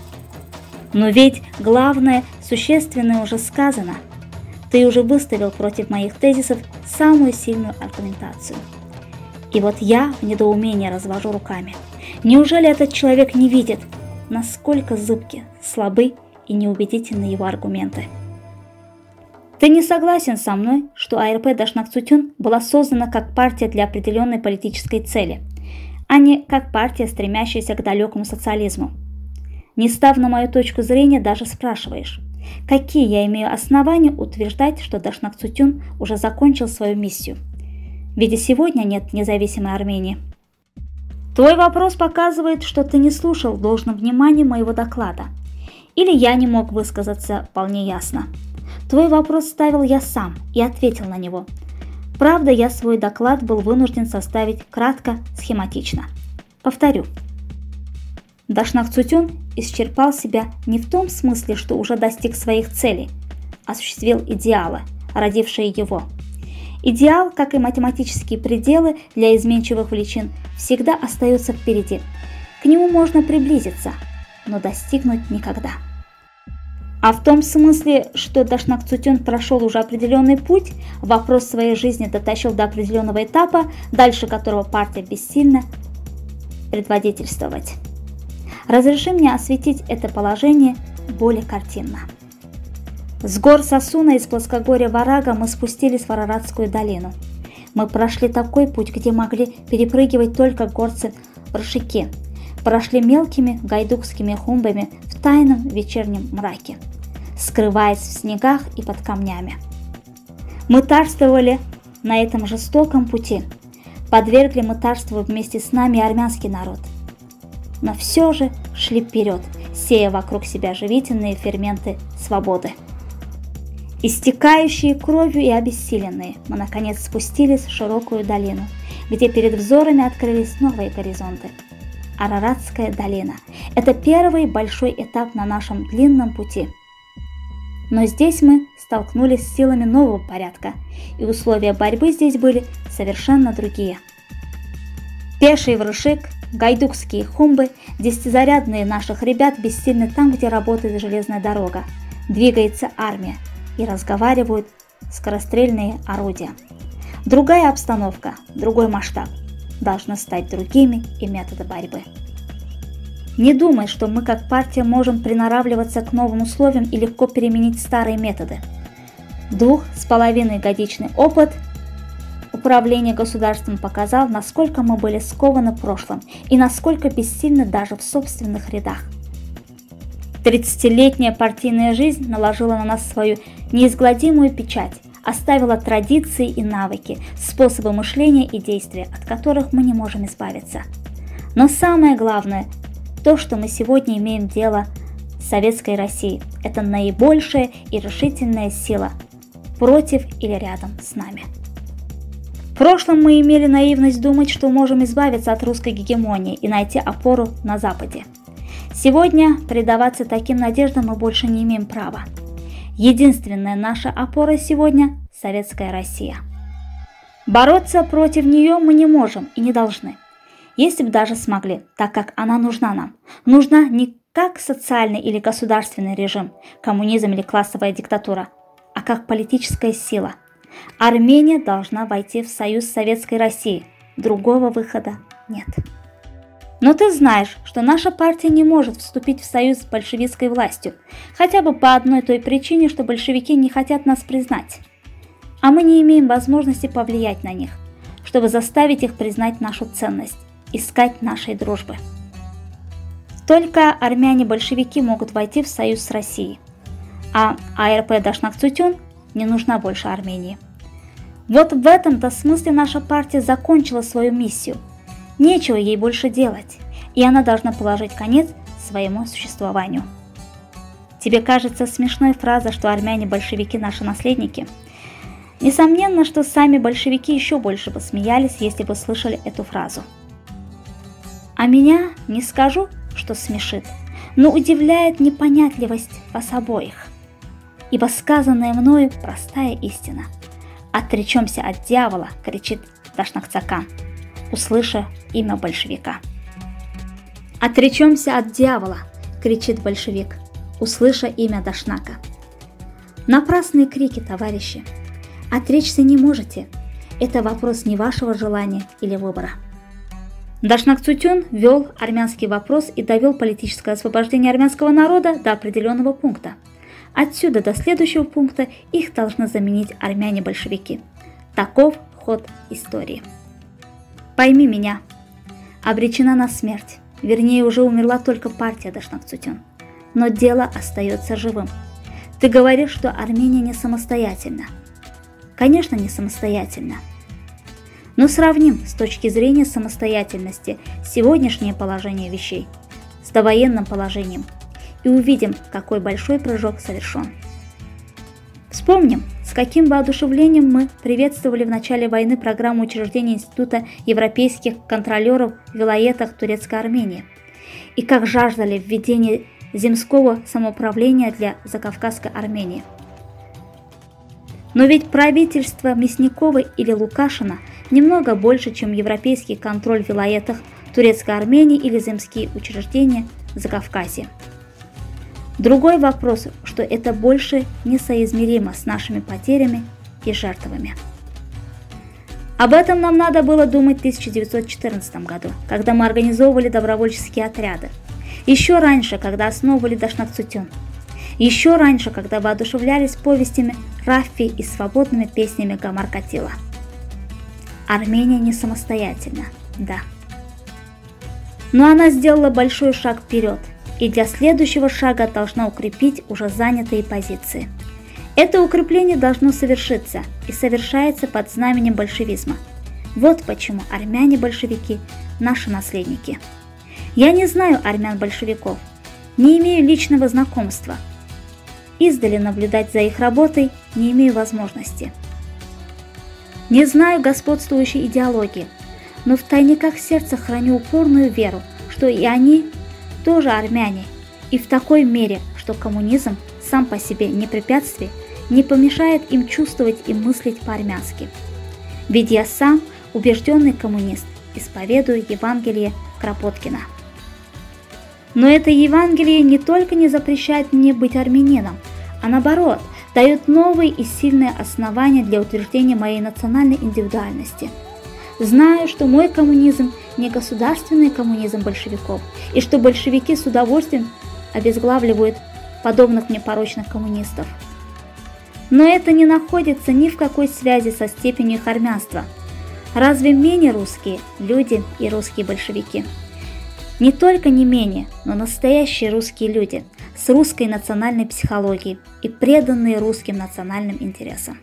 Но ведь главное, существенное уже сказано. Ты уже выставил против моих тезисов самую сильную аргументацию. И вот я в недоумении развожу руками. Неужели этот человек не видит, насколько зыбки, слабы и неубедительны его аргументы? Ты не согласен со мной, что АРП Дашнак-Цутюн была создана как партия для определенной политической цели, а не как партия, стремящаяся к далекому социализму? Не став на мою точку зрения, даже спрашиваешь, какие я имею основания утверждать, что Дашнак-Цутюн уже закончил свою миссию? Ведь и сегодня нет независимой Армении. Твой вопрос показывает, что ты не слушал в должном внимании моего доклада. Или я не мог высказаться вполне ясно. Твой вопрос ставил я сам и ответил на него. Правда, я свой доклад был вынужден составить кратко, схематично. Повторю. Дашнак-Цутюн исчерпал себя не в том смысле, что уже достиг своих целей, осуществил идеалы, родившие его. Идеал, как и математические пределы для изменчивых величин, всегда остается впереди. К нему можно приблизиться, но достигнуть никогда. А в том смысле, что Дашнак-Цутюн прошел уже определенный путь, вопрос своей жизни дотащил до определенного этапа, дальше которого партия бессильна предводительствовать. Разреши мне осветить это положение более картинно. С гор Сосуна из плоскогорья Варага мы спустились в Араратскую долину. Мы прошли такой путь, где могли перепрыгивать только горцы в Ршике, прошли мелкими гайдукскими хумбами в тайном вечернем мраке, скрываясь в снегах и под камнями. Мы мытарствовали на этом жестоком пути, подвергли мытарству вместе с нами армянский народ. Но все же шли вперед, сея вокруг себя живительные ферменты свободы. Истекающие кровью и обессиленные, мы наконец спустились в широкую долину, где перед взорами открылись новые горизонты. Араратская долина – это первый большой этап на нашем длинном пути. Но здесь мы столкнулись с силами нового порядка, и условия борьбы здесь были совершенно другие. Пеший врушик, гайдукские хумбы, десятизарядные наших ребят бессильны там, где работает железная дорога, двигается армия и разговаривают скорострельные орудия. Другая обстановка, другой масштаб. Должны стать другими и методы борьбы. Не думай, что мы как партия можем приноравливаться к новым условиям и легко переменить старые методы. 2,5-годичный опыт управления государством показал, насколько мы были скованы прошлым и насколько бессильны даже в собственных рядах. 30-летняя партийная жизнь наложила на нас свою неизгладимую печать, оставила традиции и навыки, способы мышления и действия, от которых мы не можем избавиться. Но самое главное, то, что мы сегодня имеем дело с Советской Россией, это наибольшая и решительная сила против или рядом с нами. В прошлом мы имели наивность думать, что можем избавиться от русской гегемонии и найти опору на Западе. Сегодня предаваться таким надеждам мы больше не имеем права. Единственная наша опора сегодня – Советская Россия. Бороться против нее мы не можем и не должны, если бы даже смогли, так как она нужна нам. Нужна не как социальный или государственный режим, коммунизм или классовая диктатура, а как политическая сила. Армения должна войти в союз с Советской Россией. Другого выхода нет. Но ты знаешь, что наша партия не может вступить в союз с большевистской властью, хотя бы по одной той причине, что большевики не хотят нас признать. А мы не имеем возможности повлиять на них, чтобы заставить их признать нашу ценность, искать нашей дружбы. Только армяне-большевики могут войти в союз с Россией, а АРП Дашнак-Цутюн не нужна больше Армении. Вот в этом-то смысле наша партия закончила свою миссию. Нечего ей больше делать, и она должна положить конец своему существованию. Тебе кажется смешной фраза, что армяне-большевики наши наследники? Несомненно, что сами большевики еще больше бы смеялись, если бы слышали эту фразу. А меня, не скажу, что смешит, но удивляет непонятливость вас обоих. ибо сказанное мною простая истина. «Отречемся от дьявола!» — кричит Дашнак-Цакан, услыша имя большевика. «Отречемся от дьявола!» — кричит большевик, услыша имя Дашнака. Напрасные крики, товарищи. Отречься не можете. Это вопрос не вашего желания или выбора. Дашнак Цутюн вел армянский вопрос и довел политическое освобождение армянского народа до определенного пункта. Отсюда до следующего пункта их должны заменить армяне-большевики. Таков ход истории. Пойми меня. Обречена на смерть. Вернее, уже умерла только партия Дашнак Цутюн. Но дело остается живым. Ты говоришь, что Армения не самостоятельна. Конечно, не самостоятельна. Но сравним с точки зрения самостоятельности сегодняшнее положение вещей с довоенным положением и увидим, какой большой прыжок совершен. Вспомним, с каким воодушевлением мы приветствовали в начале войны программу учреждения Института европейских контролеров в вилаетах Турецкой Армении и как жаждали введения земского самоуправления для Закавказской Армении. Но ведь правительство Мясникова или Лукашина немного больше, чем европейский контроль в вилаетах Турецкой Армении или земские учреждения в Закавказье. Другой вопрос, что это больше несоизмеримо с нашими потерями и жертвами. Об этом нам надо было думать в 1914 году, когда мы организовывали добровольческие отряды. Еще раньше, когда основывали Дашнак Цутюн. Еще раньше, когда воодушевлялись повестями Раффи и свободными песнями Гамар Катила. Армения не самостоятельна, да. Но она сделала большой шаг вперед, и для следующего шага должна укрепить уже занятые позиции. Это укрепление должно совершиться и совершается под знаменем большевизма. Вот почему армяне-большевики – наши наследники. Я не знаю армян-большевиков, не имею личного знакомства. Издали наблюдать за их работой не имею возможности. Не знаю господствующей идеологии, но в тайниках сердца храню упорную веру, что и они тоже армяне, и в такой мере, что коммунизм сам по себе не препятствие, не помешает им чувствовать и мыслить по-армянски. Ведь я сам убежденный коммунист, исповедую Евангелие Кропоткина. Но это Евангелие не только не запрещает мне быть армянином, а наоборот, дает новые и сильные основания для утверждения моей национальной индивидуальности. Знаю, что мой коммунизм не государственный коммунизм большевиков, и что большевики с удовольствием обезглавливают подобных мне порочных коммунистов. Но это не находится ни в какой связи со степенью их армянства. Разве менее русские люди и русские большевики? Не только не менее, но настоящие русские люди с русской национальной психологией и преданные русским национальным интересам.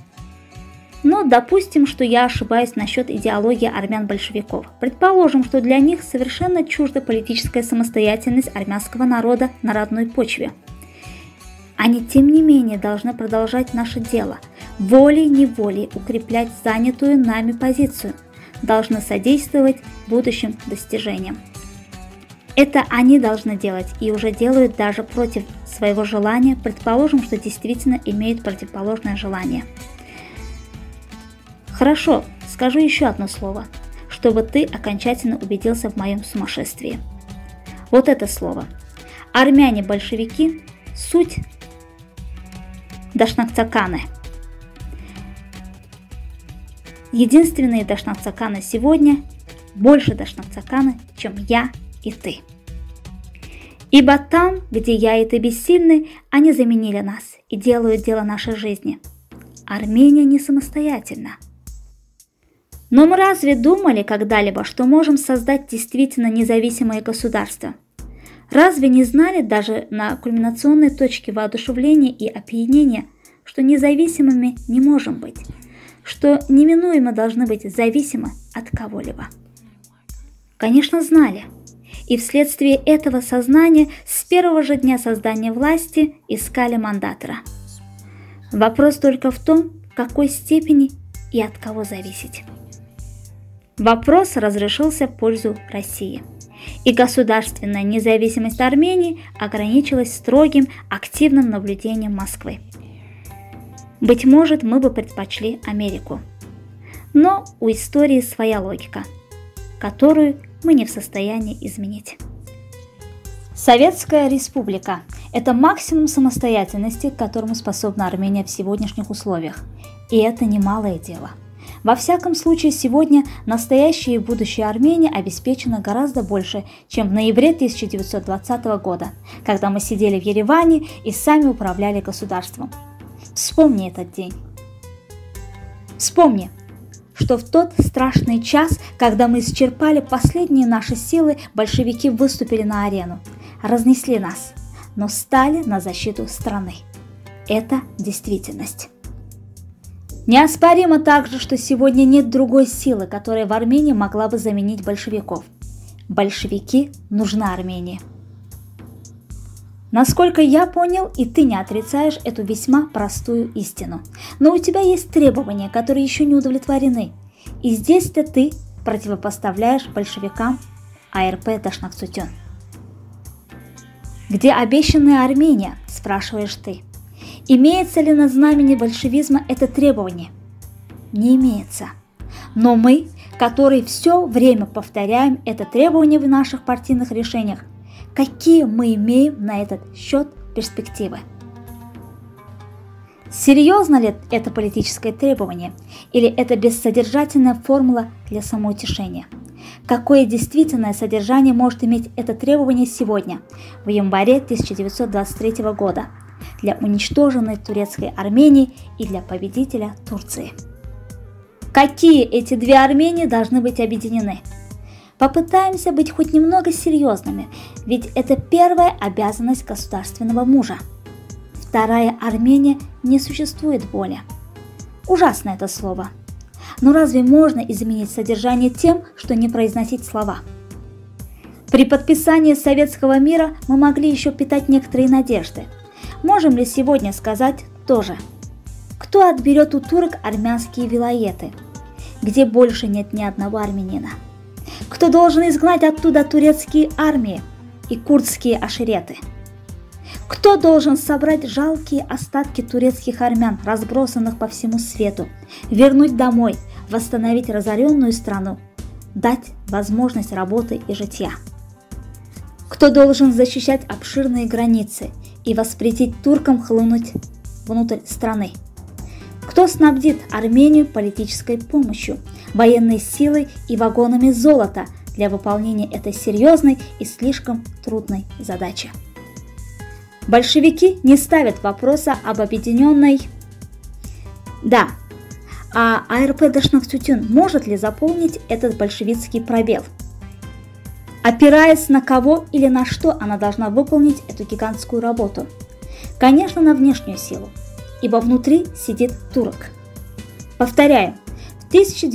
Но допустим, что я ошибаюсь насчет идеологии армян-большевиков. Предположим, что для них совершенно чужда политическая самостоятельность армянского народа на родной почве. Они, тем не менее, должны продолжать наше дело, волей-неволей укреплять занятую нами позицию, должны содействовать будущим достижениям. Это они должны делать и уже делают даже против своего желания, предположим, что действительно имеют противоположное желание. Хорошо, скажу еще одно слово, чтобы ты окончательно убедился в моем сумасшествии. Вот это слово. Армяне-большевики – суть Дашнак-Цаканы. Единственные Дашнак-Цаканы сегодня больше Дашнак-Цаканы, чем я и ты. Ибо там, где я и ты бессильны, они заменили нас и делают дело нашей жизни. Армения не самостоятельна. Но мы разве думали когда-либо, что можем создать действительно независимое государство? Разве не знали даже на кульминационной точке воодушевления и опьянения, что независимыми не можем быть, что неминуемо должны быть зависимы от кого-либо? Конечно, знали. И вследствие этого сознания с первого же дня создания власти искали мандатора. Вопрос только в том, в какой степени и от кого зависеть. Вопрос разрешился в пользу России. и государственная независимость Армении ограничилась строгим, активным наблюдением Москвы. Быть может, мы бы предпочли Америку. Но у истории своя логика, которую мы не в состоянии изменить. Советская Республика – это максимум самостоятельности, к которому способна Армения в сегодняшних условиях. И это немалое дело. Во всяком случае, сегодня настоящее и будущее Армении обеспечено гораздо больше, чем в ноябре 1920 года, когда мы сидели в Ереване и сами управляли государством. Вспомни этот день. Вспомни, что в тот страшный час, когда мы исчерпали последние наши силы, большевики выступили на арену, разнесли нас, но стали на защиту страны. Это действительность. Неоспоримо также, что сегодня нет другой силы, которая в Армении могла бы заменить большевиков. Большевики нужны Армении. Насколько я понял, и ты не отрицаешь эту весьма простую истину. Но у тебя есть требования, которые еще не удовлетворены. И здесь-то ты противопоставляешь большевикам АРП Дашнаксутен. Где обещанная Армения, спрашиваешь ты. Имеется ли на знамени большевизма это требование? Не имеется. Но мы, которые все время повторяем это требование в наших партийных решениях, какие мы имеем на этот счет перспективы? Серьезно ли это политическое требование, или это бессодержательная формула для самоутешения? Какое действительное содержание может иметь это требование сегодня, в январе 1923 года, для уничтоженной турецкой Армении и для победителя Турции? Какие эти две Армении должны быть объединены? Попытаемся быть хоть немного серьезными, ведь это первая обязанность государственного мужа. Вторая Армения не существует более. Ужасно это слово. Но разве можно изменить содержание тем, что не произносить слова? При подписании Советского мира мы могли еще питать некоторые надежды. Можем ли сегодня сказать то же? Кто отберет у турок армянские вилаеты, где больше нет ни одного армянина? Кто должен изгнать оттуда турецкие армии и курдские аширеты? Кто должен собрать жалкие остатки турецких армян, разбросанных по всему свету, вернуть домой, восстановить разоренную страну, дать возможность работы и житья? Кто должен защищать обширные границы и воспретить туркам хлынуть внутрь страны? Кто снабдит Армению политической помощью, военной силой и вагонами золота для выполнения этой серьезной и слишком трудной задачи? Большевики не ставят вопроса об объединенной... Да, а АРП Дашнаксутен может ли заполнить этот большевистский пробел? Опираясь на кого или на что она должна выполнить эту гигантскую работу? Конечно, на внешнюю силу, ибо внутри сидит турок. Повторяю, в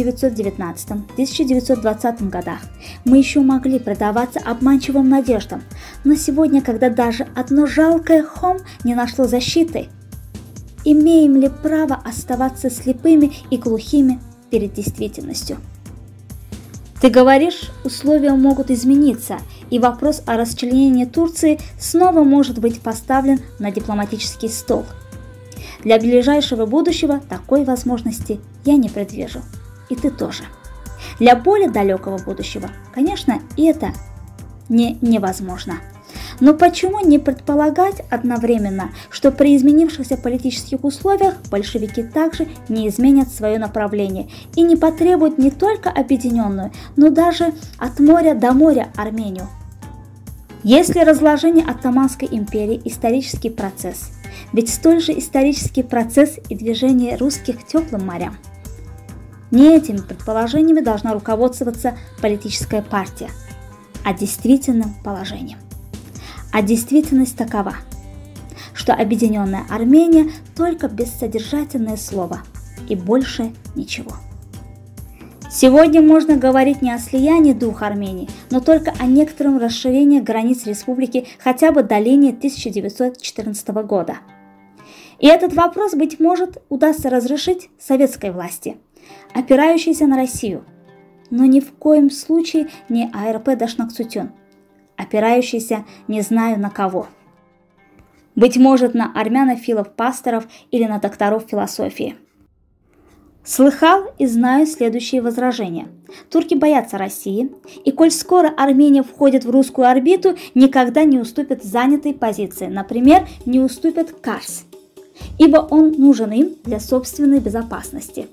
1919-1920 годах мы еще могли предаваться обманчивым надеждам, но сегодня, когда даже одно жалкое Хом не нашло защиты, имеем ли право оставаться слепыми и глухими перед действительностью? Ты говоришь, условия могут измениться, и вопрос о расчленении Турции снова может быть поставлен на дипломатический стол. Для ближайшего будущего такой возможности я не предвижу, и ты тоже. Для более далекого будущего, конечно, и это невозможно. Но почему не предполагать одновременно, что при изменившихся политических условиях большевики также не изменят свое направление и не потребуют не только объединенную, но даже от моря до моря Армению? Если разложение Оттоманской империи – исторический процесс, ведь столь же исторический процесс и движение русских к теплым морям. Не этими предположениями должна руководствоваться политическая партия, а действительным положением. А действительность такова, что объединенная Армения только бессодержательное слово и больше ничего. Сегодня можно говорить не о слиянии двух Армений, но только о некотором расширении границ республики хотя бы до линии 1914 года. И этот вопрос, быть может, удастся разрешить советской власти, опирающейся на Россию, но ни в коем случае не АРП Дашнаксутен, опирающийся не знаю на кого. Быть может, на армянофилов-пасторов или на докторов философии. Слыхал и знаю следующие возражения. Турки боятся России, и коль скоро Армения входит в русскую орбиту, никогда не уступят занятой позиции, например, не уступят Карс, ибо он нужен им для собственной безопасности.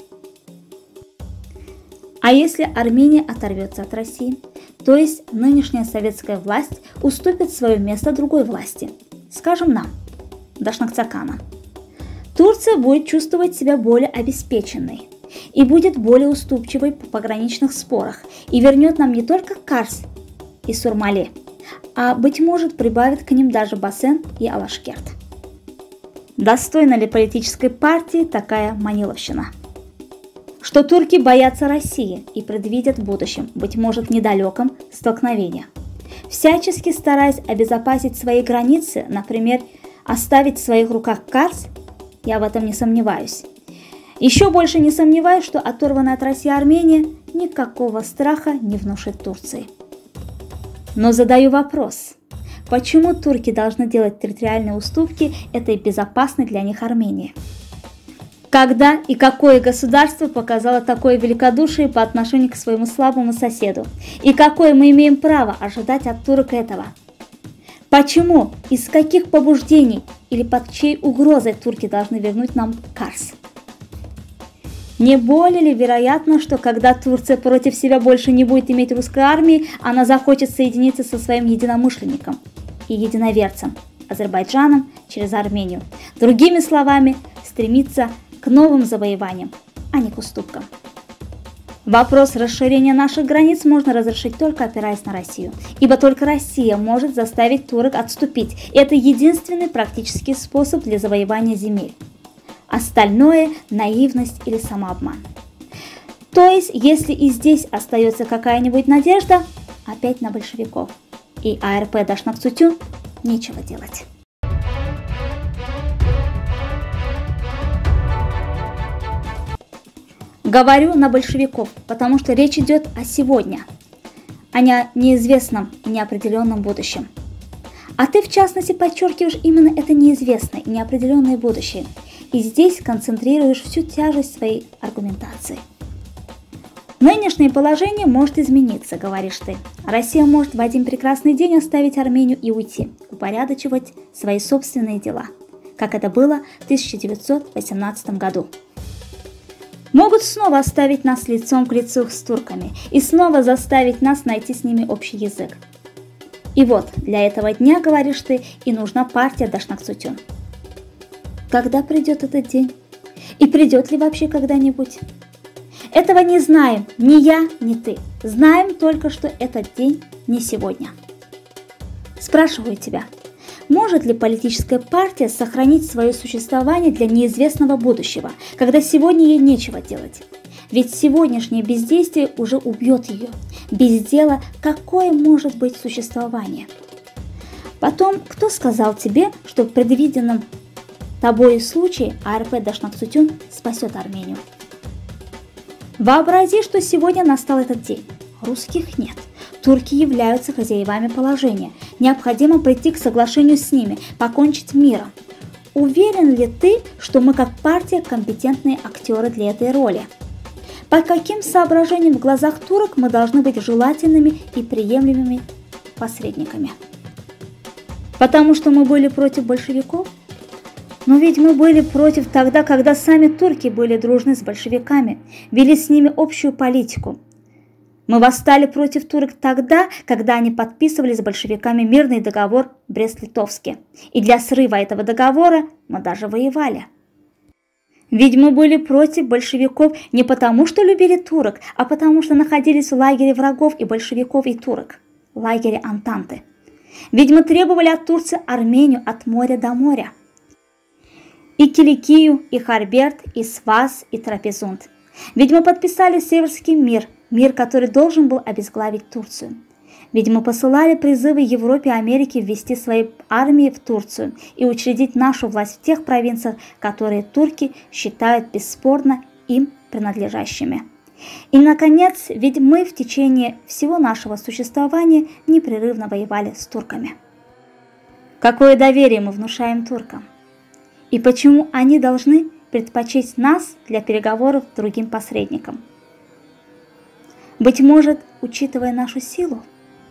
А если Армения оторвется от России, то есть нынешняя советская власть уступит свое место другой власти, скажем нам, Дашнакцакана, Турция будет чувствовать себя более обеспеченной и будет более уступчивой в пограничных спорах и вернет нам не только Карс и Сурмале, а, быть может, прибавит к ним даже Бассен и Алашкерт. Достойна ли политической партии такая маниловщина? Что турки боятся России и предвидят в будущем, быть может, недалеком, столкновения, всячески стараясь обезопасить свои границы, например, оставить в своих руках Карс, я в этом не сомневаюсь. Еще больше не сомневаюсь, что оторванная от России Армения никакого страха не внушит Турции. Но задаю вопрос, почему турки должны делать территориальные уступки этой безопасной для них Армении? Когда и какое государство показало такое великодушие по отношению к своему слабому соседу? И какое мы имеем право ожидать от турок этого? Почему, из каких побуждений или под чьей угрозой турки должны вернуть нам Карс? Не более ли вероятно, что когда Турция против себя больше не будет иметь русской армии, она захочет соединиться со своим единомышленником и единоверцем Азербайджаном через Армению? Другими словами, стремиться к новым завоеваниям, а не к уступкам. Вопрос расширения наших границ можно разрешить только опираясь на Россию, ибо только Россия может заставить турок отступить. Это единственный практический способ для завоевания земель. Остальное – наивность или самообман. То есть, если и здесь остается какая-нибудь надежда, опять на большевиков. И АРП Дашнакцутюн нечего делать. Говорю на большевиков, потому что речь идет о сегодня, а не о неизвестном и неопределенном будущем. А ты, в частности, подчеркиваешь именно это неизвестное и неопределенное будущее, и здесь концентрируешь всю тяжесть своей аргументации. Нынешнее положение может измениться, говоришь ты. Россия может в один прекрасный день оставить Армению и уйти, упорядочивать свои собственные дела, как это было в 1918 году. Могут снова оставить нас лицом к лицу с турками и снова заставить нас найти с ними общий язык. И вот, для этого дня, говоришь ты, и нужна партия Дашнакцутюн. Когда придет этот день? И придет ли вообще когда-нибудь? Этого не знаем ни я, ни ты. Знаем только, что этот день не сегодня. Спрашиваю тебя, может ли политическая партия сохранить свое существование для неизвестного будущего, когда сегодня ей нечего делать? Ведь сегодняшнее бездействие уже убьет ее. Без дела какое может быть существование? Потом, кто сказал тебе, что в предвиденном тобой случае АРП Дашнакцутюн спасет Армению? Вообрази, что сегодня настал этот день. Русских нет. Турки являются хозяевами положения. Необходимо прийти к соглашению с ними, покончить миром. Уверен ли ты, что мы как партия компетентные актеры для этой роли? По каким соображениям в глазах турок мы должны быть желательными и приемлемыми посредниками? Потому что мы были против большевиков? Но ведь мы были против тогда, когда сами турки были дружны с большевиками, вели с ними общую политику. Мы восстали против турок тогда, когда они подписывали с большевиками мирный договор в Брест-Литовске. И для срыва этого договора мы даже воевали. Ведь мы были против большевиков не потому, что любили турок, а потому, что находились в лагере врагов и большевиков, и турок, в лагере Антанты. Ведь мы требовали от Турции Армению от моря до моря. И Киликию, и Харберт, и Сваз, и Трапезунд. Ведь мы подписали Северский мир, мир, который должен был обезглавить Турцию. Ведь мы посылали призывы Европе и Америке ввести свои армии в Турцию и учредить нашу власть в тех провинциях, которые турки считают бесспорно им принадлежащими. И, наконец, ведь мы в течение всего нашего существования непрерывно воевали с турками. Какое доверие мы внушаем туркам? И почему они должны предпочесть нас для переговоров другим посредникам? Быть может, учитывая нашу силу?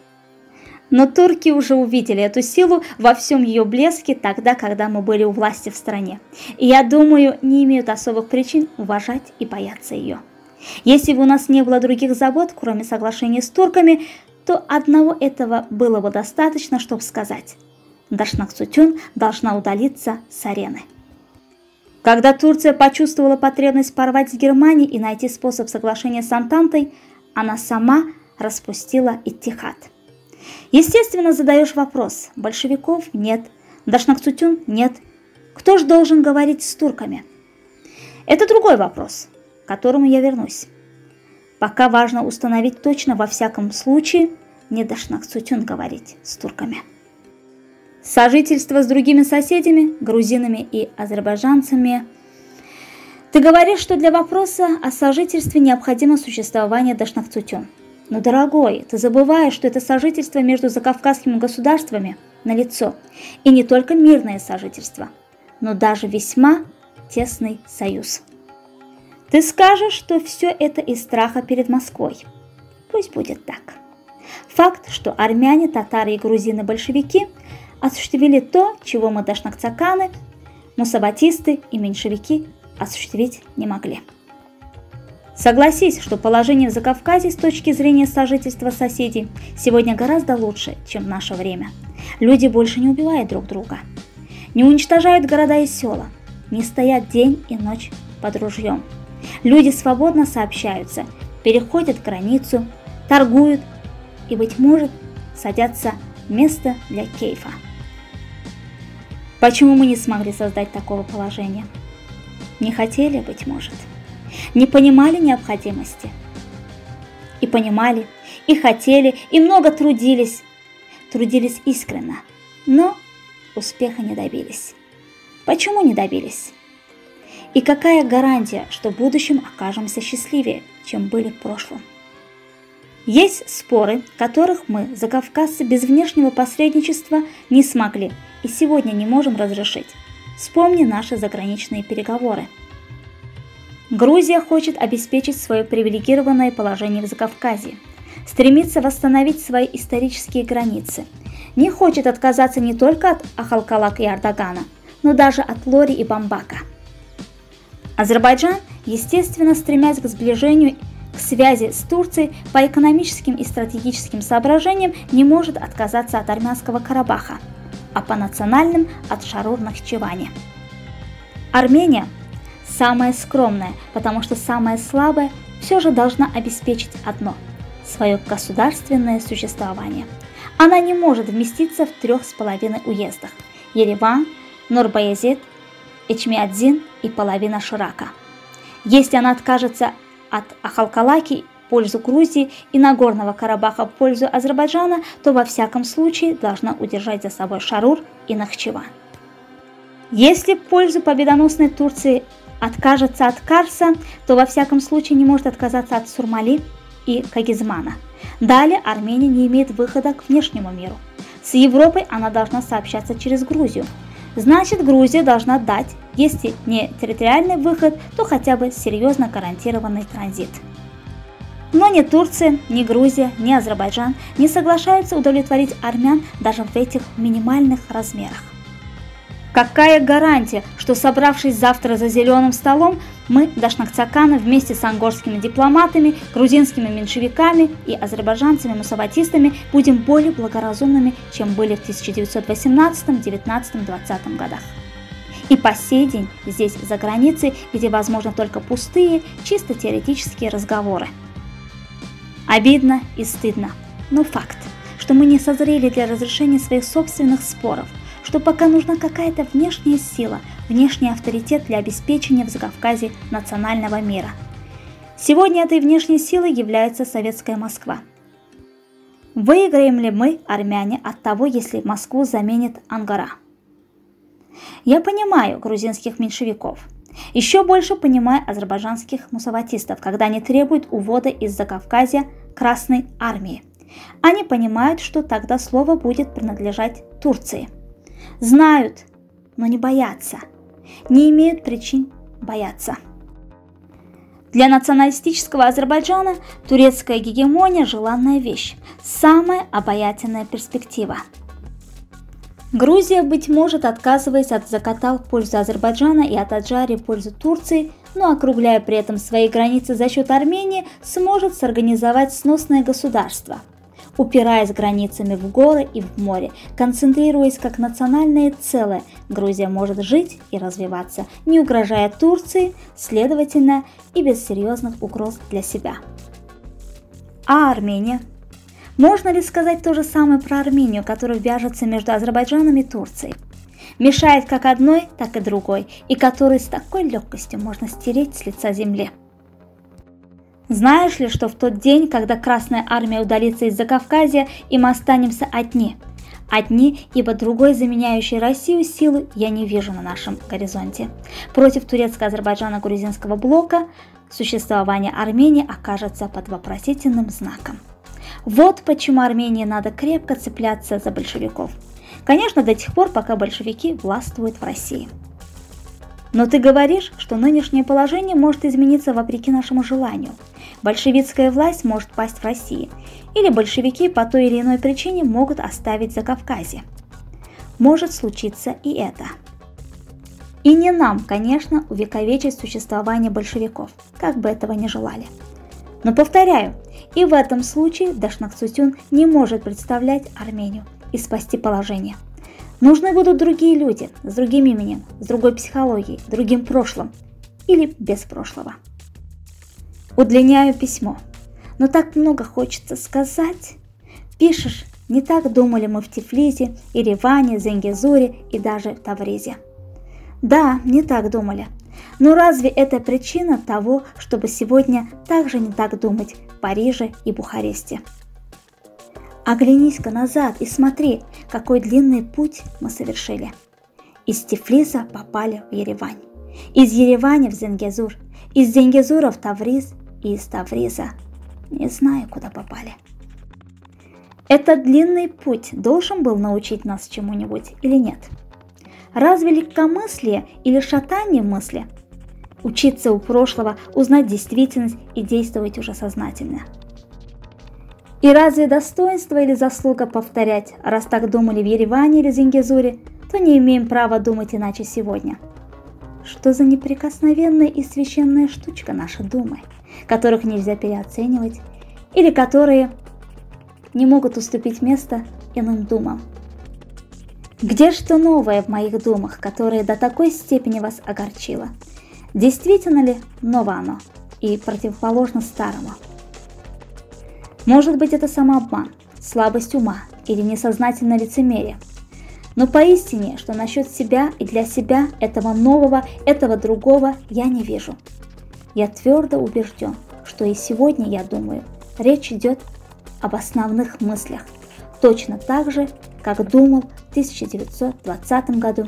Но турки уже увидели эту силу во всем ее блеске тогда, когда мы были у власти в стране. И я думаю, не имеют особых причин уважать и бояться ее. Если бы у нас не было других забот, кроме соглашения с турками, то одного этого было бы достаточно, чтобы сказать: Дашнак-Цутюн должна удалиться с арены. Когда Турция почувствовала потребность порвать с Германией и найти способ соглашения с Антантой, она сама распустила Иттихад. Естественно, задаешь вопрос: большевиков нет, Дашнак-Цутюн нет. Кто же должен говорить с турками? Это другой вопрос, к которому я вернусь. Пока важно установить точно, во всяком случае, не Дашнак-Цутюн говорить с турками. Сожительство с другими соседями, грузинами и азербайджанцами. Ты говоришь, что для вопроса о сожительстве необходимо существование Дашнак-Цутюн. Но, дорогой, ты забываешь, что это сожительство между закавказскими государствами налицо. И не только мирное сожительство, но даже весьма тесный союз. Ты скажешь, что все это из страха перед Москвой. Пусть будет так. Факт, что армяне, татары и грузины-большевики осуществили то, чего мы, дашнакцаканы, мусаватисты и меньшевики, осуществить не могли. Согласись, что положение в Закавказье с точки зрения сожительства соседей сегодня гораздо лучше, чем в наше время. Люди больше не убивают друг друга, не уничтожают города и села, не стоят день и ночь под ружьем. Люди свободно сообщаются, переходят границу, торгуют и, быть может, садятся в место для кейфа. Почему мы не смогли создать такого положения? Не хотели, быть может. Не понимали необходимости. И понимали, и хотели, и много трудились. Трудились искренне, но успеха не добились. Почему не добились? И какая гарантия, что в будущем окажемся счастливее, чем были в прошлом? Есть споры, которых мы, закавказцы, без внешнего посредничества не смогли и сегодня не можем разрешить. Вспомни наши заграничные переговоры. Грузия хочет обеспечить свое привилегированное положение в Закавказье, стремится восстановить свои исторические границы, не хочет отказаться не только от Ахалкалак и Ардагана, но даже от Лори и Бамбака. Азербайджан, естественно, стремясь к сближению, к связи с Турцией по экономическим и стратегическим соображениям, не может отказаться от армянского Карабаха, а по национальным от Шарур-Нахчевани. Армения самая скромная, потому что самая слабая, все же должна обеспечить одно – свое государственное существование. Она не может вместиться в 3,5 уездах – Ереван, Нур-Баязит, Эчмиадзин и половина Ширака. Если она откажется от Ахалкалаки в пользу Грузии и Нагорного Карабаха в пользу Азербайджана, то во всяком случае должна удержать за собой Шарур и Нахчеван. Если в пользу победоносной Турции откажется от Карса, то во всяком случае не может отказаться от Сурмали и Кагизмана. Далее Армения не имеет выхода к внешнему миру. С Европой она должна сообщаться через Грузию. Значит, Грузия должна дать, если не территориальный выход, то хотя бы серьезно гарантированный транзит. Но ни Турция, ни Грузия, ни Азербайджан не соглашаются удовлетворить армян даже в этих минимальных размерах. Какая гарантия, что, собравшись завтра за зеленым столом, мы, дашнакцаканы, вместе с ангорскими дипломатами, грузинскими меньшевиками и азербайджанцами-мусаватистами будем более благоразумными, чем были в 1918, 19, 20 годах? И по сей день здесь, за границей, где возможно только пустые, чисто теоретические разговоры. Обидно и стыдно, но факт, что мы не созрели для разрешения своих собственных споров, что пока нужна какая-то внешняя сила, внешний авторитет для обеспечения в Закавказье национального мира. Сегодня этой внешней силой является советская Москва. Выиграем ли мы, армяне, от того, если Москву заменит Анкара? Я понимаю грузинских меньшевиков. Еще больше понимаю азербайджанских мусаватистов, когда они требуют увода из Закавказья Красной армии. Они понимают, что тогда слово будет принадлежать Турции. Знают, но не боятся. Не имеют причин бояться. Для националистического Азербайджана турецкая гегемония – желанная вещь, самая обаятельная перспектива. Грузия, быть может, отказываясь от Закатал в пользу Азербайджана и от Аджари в пользу Турции, но округляя при этом свои границы за счет Армении, сможет сорганизовать сносное государство, упираясь границами в горы и в море, концентрируясь как национальное целое. Грузия может жить и развиваться, не угрожая Турции, следовательно, и без серьезных угроз для себя. А Армения? Можно ли сказать то же самое про Армению, которая вяжется между Азербайджаном и Турцией? Мешает как одной, так и другой, и которую с такой легкостью можно стереть с лица земли. Знаешь ли, что в тот день, когда Красная армия удалится из Закавказья, и мы останемся одни? Одни, ибо другой, заменяющей Россию силы, я не вижу на нашем горизонте. Против турецко-азербайджано-грузинского блока существование Армении окажется под вопросительным знаком. Вот почему Армении надо крепко цепляться за большевиков. Конечно, до тех пор, пока большевики властвуют в России. Но ты говоришь, что нынешнее положение может измениться вопреки нашему желанию. Большевистская власть может пасть в России, или большевики по той или иной причине могут оставить Закавказье. Может случиться и это. И не нам, конечно, увековечить существование большевиков, как бы этого ни желали. Но повторяю, и в этом случае Дашнакцутюн не может представлять Армению и спасти положение. Нужны будут другие люди, с другим именем, с другой психологией, другим прошлым или без прошлого. Удлиняю письмо, но так много хочется сказать. Пишешь, не так думали мы в Тифлисе, Ереване, Зенгезуре и даже Тавризе. Да, не так думали. Но разве это причина того, чтобы сегодня также не так думать в Париже и Бухаресте? Оглянись-ка назад и смотри, какой длинный путь мы совершили. Из Тифлиса попали в Еревань, из Ереваня в Зенгезур, из Зенгезура в Тавриз и из Тавриза не знаю, куда попали. Этот длинный путь должен был научить нас чему-нибудь или нет? Разве легкомыслие или шатание мысли? Учиться у прошлого, узнать действительность и действовать уже сознательно. И разве достоинство или заслуга повторять, раз так думали в Ереване или Зенгезуре, то не имеем права думать иначе сегодня? Что за неприкосновенная и священная штучка наши думы, которых нельзя переоценивать, или которые не могут уступить место иным думам? Где что новое в моих думах, которое до такой степени вас огорчило? Действительно ли ново оно и противоположно старому? Может быть, это самообман, слабость ума или несознательное лицемерие. Но поистине, что насчет себя и для себя этого нового, этого другого я не вижу. Я твердо убежден, что и сегодня я думаю, речь идет об основных мыслях, точно так же, как думал в 1920 году,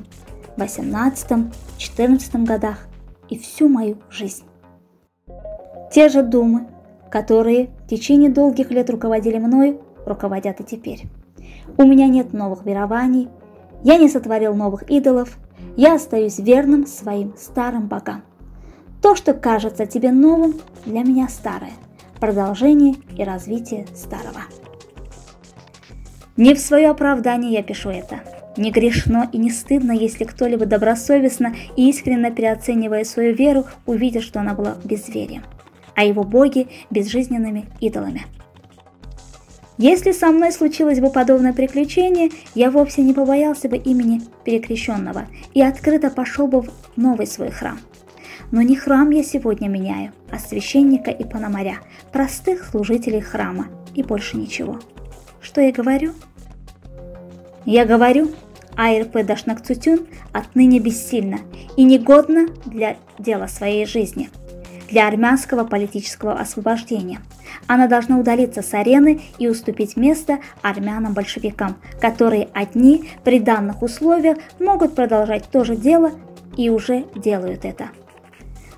18-14 годах и всю мою жизнь. Те же думы, которые в течение долгих лет руководили мною, руководят и теперь. У меня нет новых верований, я не сотворил новых идолов, я остаюсь верным своим старым богам. То, что кажется тебе новым, для меня старое, продолжение и развитие старого. Не в свое оправдание я пишу это. Не грешно и не стыдно, если кто-либо добросовестно и искренне переоценивая свою веру, увидит, что она была безверием, а его боги – безжизненными идолами. Если со мной случилось бы подобное приключение, я вовсе не побоялся бы имени перекрещенного и открыто пошел бы в новый свой храм. Но не храм я сегодня меняю, а священника и пономаря, простых служителей храма и больше ничего. Что я говорю? Я говорю, АРП Дашнакцутюн отныне бессильна и негодна для дела своей жизни, для армянского политического освобождения. Она должна удалиться с арены и уступить место армянам-большевикам, которые одни при данных условиях могут продолжать то же дело и уже делают это.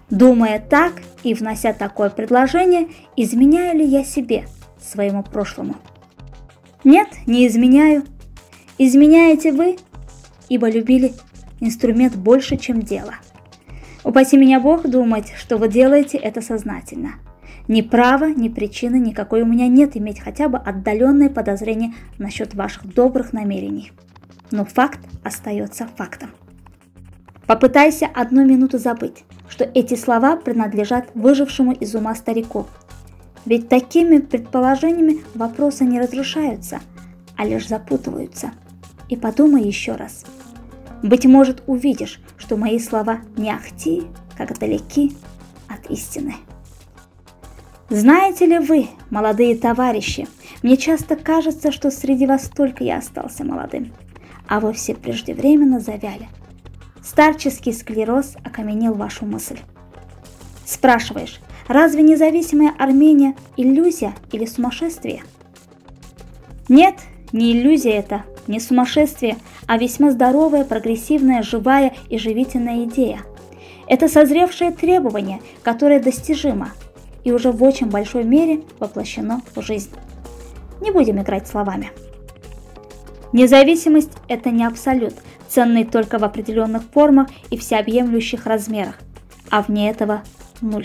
Думая так и внося такое предложение, изменяю ли я себе, своему прошлому? Нет, не изменяю. Изменяете вы, ибо любили инструмент больше, чем дело. Упаси меня Бог думать, что вы делаете это сознательно. Ни права, ни причины никакой у меня нет иметь хотя бы отдаленные подозрения насчет ваших добрых намерений. Но факт остается фактом. Попытайся одну минуту забыть, что эти слова принадлежат выжившему из ума старику. Ведь такими предположениями вопросы не разрешаются, а лишь запутываются. И подумай еще раз. Быть может, увидишь, что мои слова не ахти, как далеки от истины. Знаете ли вы, молодые товарищи, мне часто кажется, что среди вас только я остался молодым, а вы все преждевременно завяли. Старческий склероз окаменел вашу мысль. Спрашиваешь, разве независимая Армения иллюзия или сумасшествие? Нет, не иллюзия это, не сумасшествие, а весьма здоровая, прогрессивная, живая и живительная идея. Это созревшее требование, которое достижимо и уже в очень большой мере воплощено в жизнь. Не будем играть словами. Независимость – это не абсолют, ценный только в определенных формах и всеобъемлющих размерах, а вне этого – нуль.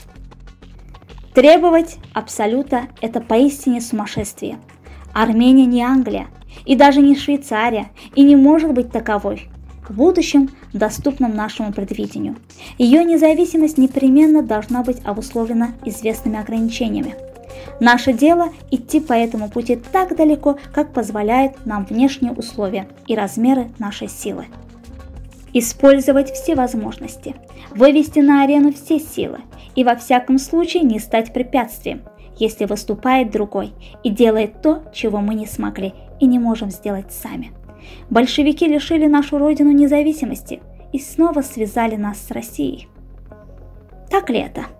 Требовать абсолюта – это поистине сумасшествие. Армения не Англия, и даже не Швейцария, и не может быть таковой в будущем, доступном нашему предвидению. Ее независимость непременно должна быть обусловлена известными ограничениями. Наше дело – идти по этому пути так далеко, как позволяют нам внешние условия и размеры нашей силы. Использовать все возможности, вывести на арену все силы и во всяком случае не стать препятствием, если выступает другой и делает то, чего мы не смогли и не можем сделать сами. Большевики лишили нашу родину независимости и снова связали нас с Россией. Так ли это?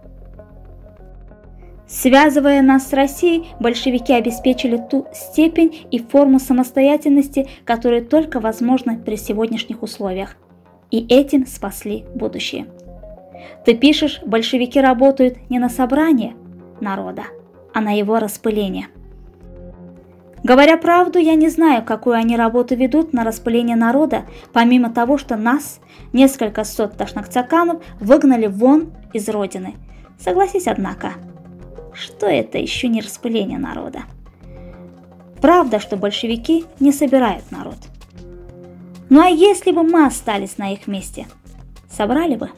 Связывая нас с Россией, большевики обеспечили ту степень и форму самостоятельности, которые только возможны при сегодняшних условиях, и этим спасли будущее. Ты пишешь, большевики работают не на собрание народа, а на его распыление. Говоря правду, я не знаю, какую они работу ведут на распыление народа, помимо того, что нас, несколько сот ташнакцаканов, выгнали вон из родины. Согласись, однако, что это еще не распыление народа. Правда, что большевики не собирают народ. Ну а если бы мы остались на их месте, собрали бы?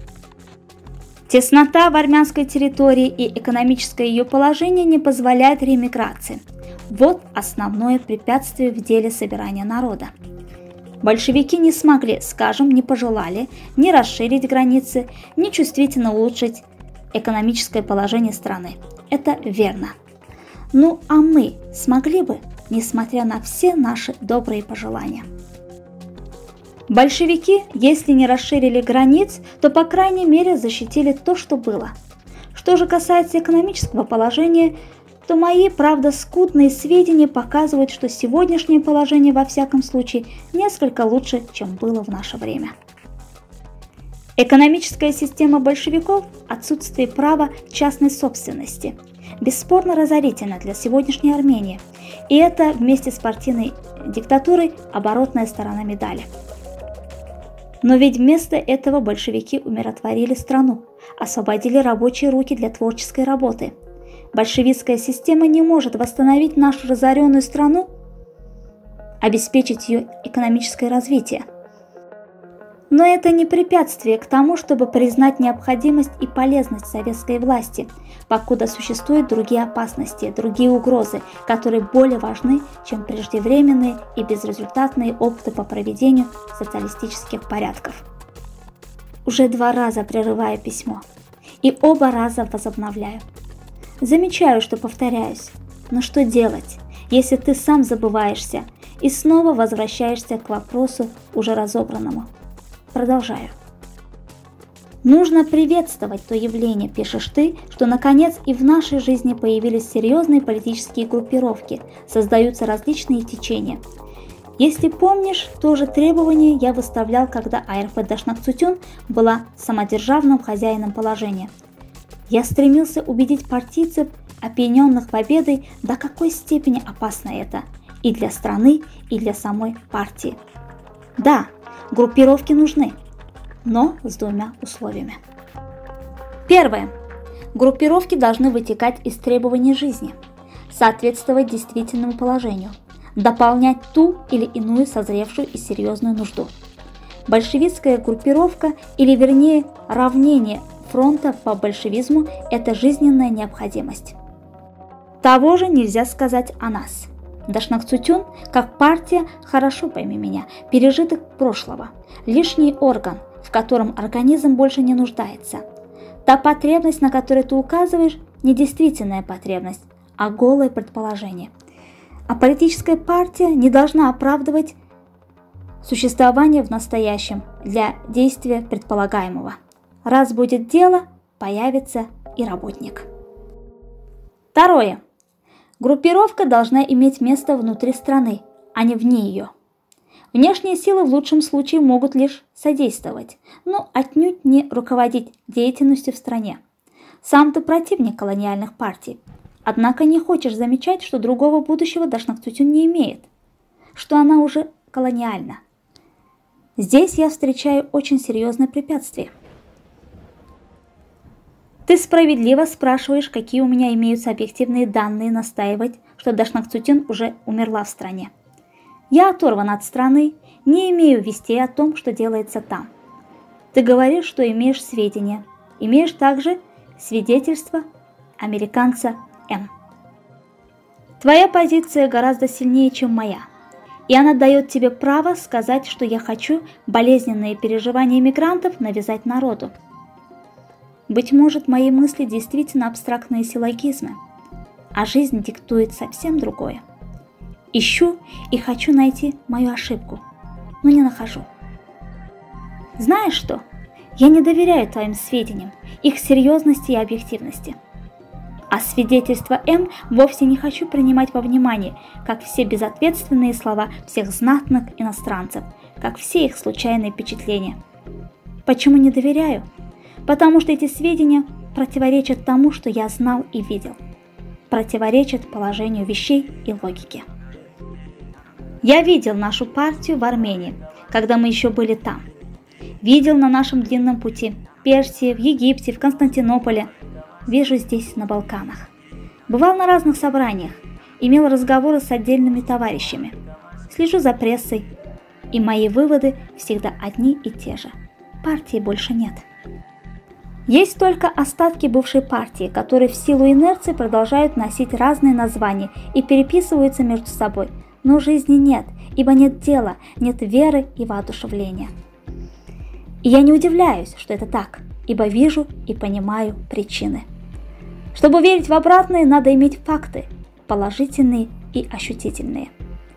Теснота в армянской территории и экономическое ее положение не позволяют реэмиграции. Вот основное препятствие в деле собирания народа. Большевики не смогли, скажем, не пожелали ни расширить границы, ни чувствительно улучшить экономическое положение страны. Это верно. Ну а мы смогли бы, несмотря на все наши добрые пожелания? Большевики, если не расширили границ, то по крайней мере защитили то, что было. Что же касается экономического положения, то мои, правда, скудные сведения показывают, что сегодняшнее положение во всяком случае несколько лучше, чем было в наше время. Экономическая система большевиков – отсутствие права частной собственности, бесспорно разорительна для сегодняшней Армении, и это вместе с партийной диктатурой оборотная сторона медали. Но ведь вместо этого большевики умиротворили страну, освободили рабочие руки для творческой работы. Большевистская система не может восстановить нашу разоренную страну, обеспечить ее экономическое развитие. Но это не препятствие к тому, чтобы признать необходимость и полезность советской власти, покуда существуют другие опасности, другие угрозы, которые более важны, чем преждевременные и безрезультатные опыты по проведению социалистических порядков. Уже 2 раза прерываю письмо, и оба раза возобновляю. Замечаю, что повторяюсь, но что делать, если ты сам забываешься и снова возвращаешься к вопросу уже разобранному? Продолжаю. Нужно приветствовать то явление, пишешь ты, что наконец и в нашей жизни появились серьезные политические группировки, создаются различные течения. Если помнишь, то же требование я выставлял, когда АРФ Дашнак-Цутюн была самодержавным хозяином положения. Я стремился убедить партийцев, опьяненных победой, до какой степени опасно это и для страны, и для самой партии. Да, группировки нужны, но с двумя условиями. Первое. Группировки должны вытекать из требований жизни, соответствовать действительному положению, дополнять ту или иную созревшую и серьезную нужду. Большевистская группировка, или вернее равнение фронта по большевизму – это жизненная необходимость. Того же нельзя сказать о нас. Дашнак-Цутюн, как партия, хорошо пойми меня, пережиток прошлого, лишний орган, в котором организм больше не нуждается. Та потребность, на которую ты указываешь, не действительная потребность, а голое предположение. А политическая партия не должна оправдывать существование в настоящем для действия предполагаемого. Раз будет дело, появится и работник. Второе. Группировка должна иметь место внутри страны, а не вне ее. Внешние силы в лучшем случае могут лишь содействовать, но отнюдь не руководить деятельностью в стране. Сам ты противник колониальных партий, однако не хочешь замечать, что другого будущего Дашнак-Цутюн не имеет, что она уже колониальна. Здесь я встречаю очень серьезное препятствие. Ты справедливо спрашиваешь, какие у меня имеются объективные данные настаивать, что Дашнак-Цутюн уже умерла в стране. Я оторван от страны, не имею вестей о том, что делается там. Ты говоришь, что имеешь сведения, имеешь также свидетельство американца М. Твоя позиция гораздо сильнее, чем моя, и она дает тебе право сказать, что я хочу болезненные переживания мигрантов навязать народу. Быть может, мои мысли действительно абстрактные силлогизмы, а жизнь диктует совсем другое. Ищу и хочу найти мою ошибку, но не нахожу. Знаешь что? Я не доверяю твоим сведениям, их серьезности и объективности. А свидетельство М вовсе не хочу принимать во внимание, как все безответственные слова всех знатных иностранцев, как все их случайные впечатления. Почему не доверяю? Потому что эти сведения противоречат тому, что я знал и видел, противоречат положению вещей и логике. Я видел нашу партию в Армении, когда мы еще были там. Видел на нашем длинном пути в Персии, в Египте, в Константинополе. Вижу здесь, на Балканах. Бывал на разных собраниях, имел разговоры с отдельными товарищами. Слежу за прессой, и мои выводы всегда одни и те же. Партии больше нет. Есть только остатки бывшей партии, которые в силу инерции продолжают носить разные названия и переписываются между собой. Но жизни нет, ибо нет дела, нет веры и воодушевления. И я не удивляюсь, что это так, ибо вижу и понимаю причины. Чтобы верить в обратное, надо иметь факты, положительные и ощутительные.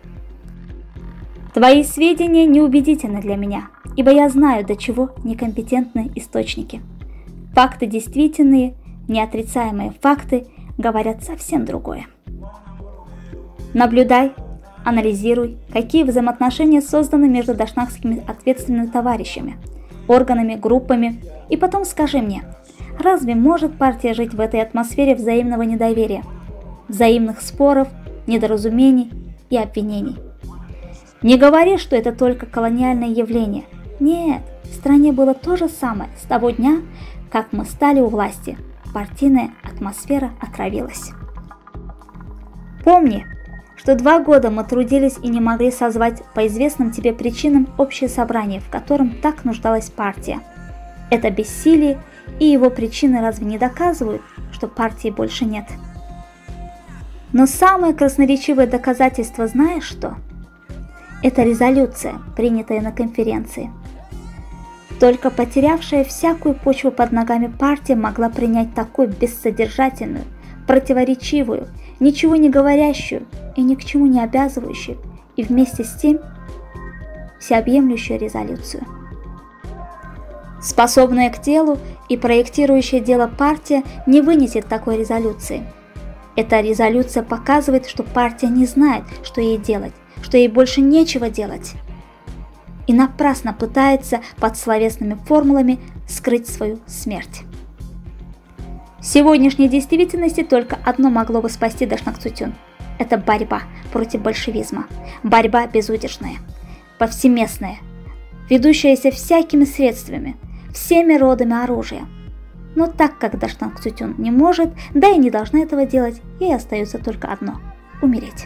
Твои сведения неубедительны для меня, ибо я знаю, до чего некомпетентны источники. Факты действительные, неотрицаемые факты говорят совсем другое. Наблюдай, анализируй, какие взаимоотношения созданы между дашнакскими ответственными товарищами, органами, группами, и потом скажи мне, разве может партия жить в этой атмосфере взаимного недоверия, взаимных споров, недоразумений и обвинений? Не говори, что это только колониальное явление. Нет, в стране было то же самое с того дня, как мы стали у власти. Партийная атмосфера отравилась. Помни, что 2 года мы трудились и не могли созвать по известным тебе причинам общее собрание, в котором так нуждалась партия. Это бессилие и его причины разве не доказывают, что партии больше нет? Но самое красноречивое доказательство знаешь что? Это резолюция, принятая на конференции. Только потерявшая всякую почву под ногами партия могла принять такую бессодержательную, противоречивую, ничего не говорящую и ни к чему не обязывающую, и вместе с тем всеобъемлющую резолюцию. Способная к делу и проектирующая дело партия не вынесет такой резолюции. Эта резолюция показывает, что партия не знает, что ей делать, что ей больше нечего делать, и напрасно пытается под словесными формулами скрыть свою смерть. В сегодняшней действительности только одно могло бы спасти Дашнак-Цутюн. Это борьба против большевизма, борьба безудержная, повсеместная, ведущаяся всякими средствами, всеми родами оружия. Но так как Дашнак-Цутюн не может, да и не должна этого делать, ей остается только одно – умереть.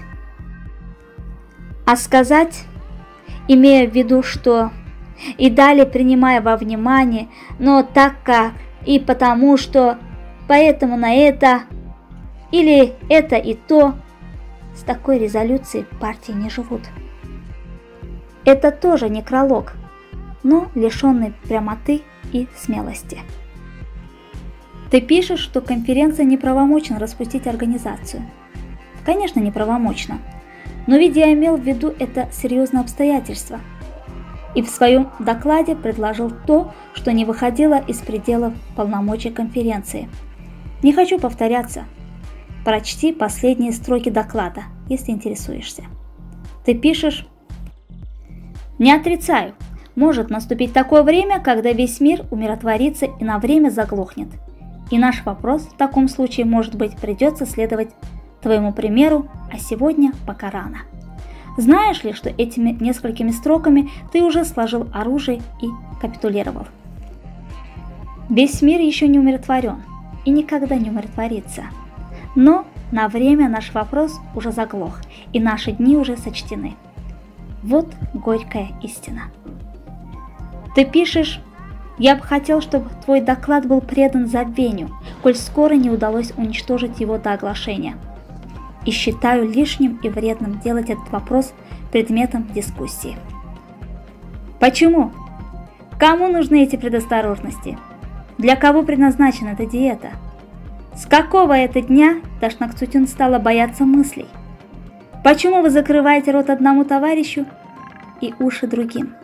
А сказать, имея в виду, что и далее принимая во внимание, но так как и потому что, поэтому на это, или это и то, с такой резолюцией партии не живут. Это тоже некролог, но лишенный прямоты и смелости. Ты пишешь, что конференция неправомочна распустить организацию. Конечно, неправомочно, но ведь я имел в виду это серьезное обстоятельство. И в своем докладе предложил то, что не выходило из пределов полномочий конференции. Не хочу повторяться. Прочти последние строки доклада, если интересуешься. Ты пишешь: «Не отрицаю, может наступить такое время, когда весь мир умиротворится и на время заглохнет. И наш вопрос в таком случае, может быть, придется следовать твоему примеру, а сегодня пока рано. Знаешь ли, что этими несколькими строками ты уже сложил оружие и капитулировал? Весь мир еще не умиротворен и никогда не умиротворится. Но на время наш вопрос уже заглох, и наши дни уже сочтены. Вот горькая истина». Ты пишешь: «Я бы хотел, чтобы твой доклад был предан забвению, коль скоро не удалось уничтожить его до оглашения. И считаю лишним и вредным делать этот вопрос предметом дискуссии». Почему? Кому нужны эти предосторожности? Для кого предназначена эта диета? С какого это дня Дашнак-Цутюн стала бояться мыслей? Почему вы закрываете рот одному товарищу и уши другим?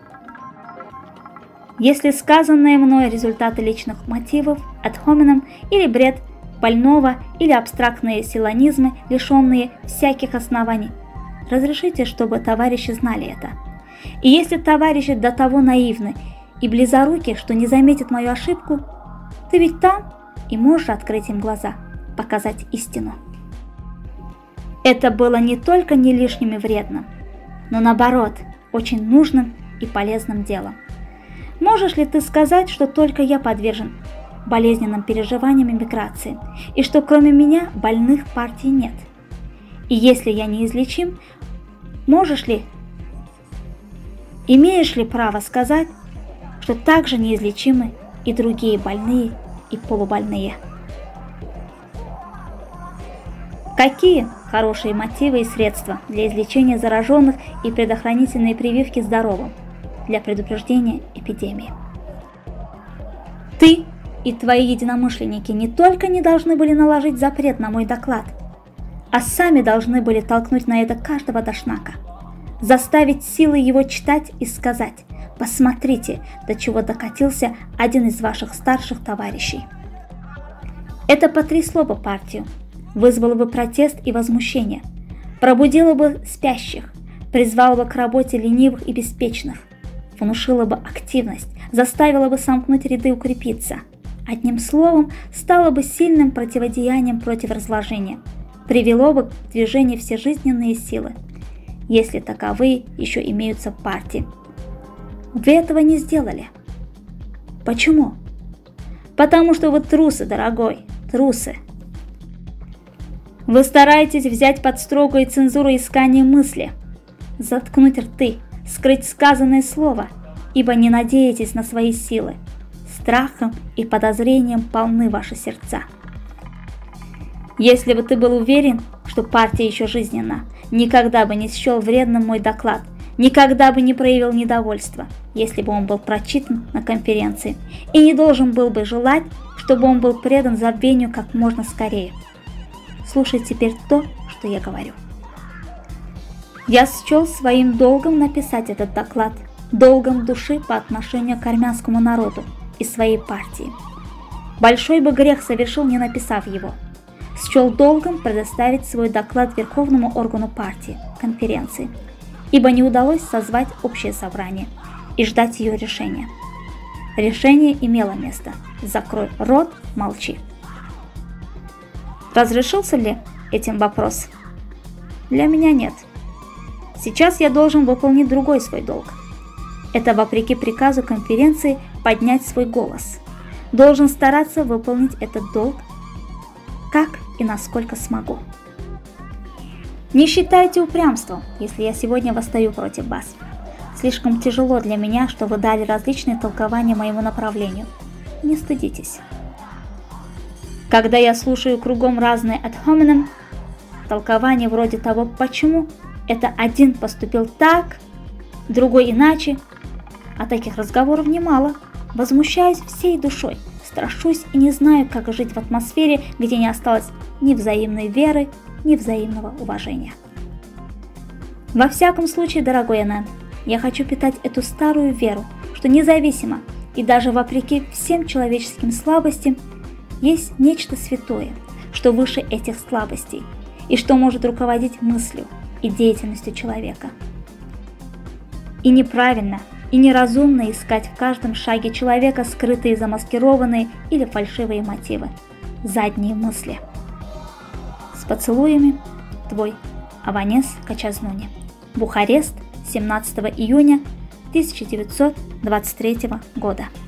Если сказанное мной результаты личных мотивов, ad hominem или бред больного, или абстрактные силонизмы, лишенные всяких оснований, разрешите, чтобы товарищи знали это. И если товарищи до того наивны и близоруки, что не заметят мою ошибку, ты ведь там и можешь открыть им глаза, показать истину. Это было не только не лишним и вредным, но наоборот, очень нужным и полезным делом. Можешь ли ты сказать, что только я подвержен болезненным переживаниям эмиграции, и что кроме меня больных партий нет? И если я неизлечим, имеешь ли право сказать, что также неизлечимы и другие больные и полубольные? Какие хорошие мотивы и средства для излечения зараженных и предохранительные прививки здоровым для предупреждения эпидемии? Ты и твои единомышленники не только не должны были наложить запрет на мой доклад, а сами должны были толкнуть на это каждого дашнака, заставить силой его читать и сказать: посмотрите, до чего докатился один из ваших старших товарищей. Это потрясло бы партию, вызвало бы протест и возмущение, пробудило бы спящих, призвало бы к работе ленивых и беспечных, внушило бы активность, заставило бы сомкнуть ряды и укрепиться. Одним словом, стало бы сильным противодеянием против разложения, привело бы к движению все жизненные силы, если таковые еще имеются в партии. Вы этого не сделали. Почему? Потому что вы трусы, дорогой, трусы. Вы стараетесь взять под строгую цензуру искание мысли, заткнуть рты, скрыть сказанное слово, ибо не надеетесь на свои силы. Страхом и подозрением полны ваши сердца. Если бы ты был уверен, что партия еще жизненна, никогда бы не счел вредным мой доклад, никогда бы не проявил недовольства, если бы он был прочитан на конференции, и не должен был бы желать, чтобы он был предан забвению как можно скорее. Слушай теперь то, что я говорю. Я счел своим долгом написать этот доклад, долгом души по отношению к армянскому народу и своей партии. Большой бы грех совершил, не написав его. Счел долгом предоставить свой доклад верховному органу партии, конференции, ибо не удалось созвать общее собрание и ждать ее решения. Решение имело место. Закрой рот, молчи. Разрешился ли этим вопрос? Для меня нет. Сейчас я должен выполнить другой свой долг. Это вопреки приказу конференции поднять свой голос. Должен стараться выполнить этот долг, как и насколько смогу. Не считайте упрямством, если я сегодня восстаю против вас. Слишком тяжело для меня, что вы дали различные толкования моему направлению. Не стыдитесь. Когда я слушаю кругом разные ad hominem, толкования вроде того, почему это один поступил так, другой иначе, а таких разговоров немало, возмущаюсь всей душой, страшусь и не знаю, как жить в атмосфере, где не осталось ни взаимной веры, ни взаимного уважения. Во всяком случае, дорогой Энн, я хочу питать эту старую веру, что независимо и даже вопреки всем человеческим слабостям есть нечто святое, что выше этих слабостей, и что может руководить мыслью и деятельностью человека. И неправильно, и неразумно искать в каждом шаге человека скрытые, замаскированные или фальшивые мотивы, задние мысли. С поцелуями, твой Аванес Качазнуни. Бухарест, 17 июня 1923 года.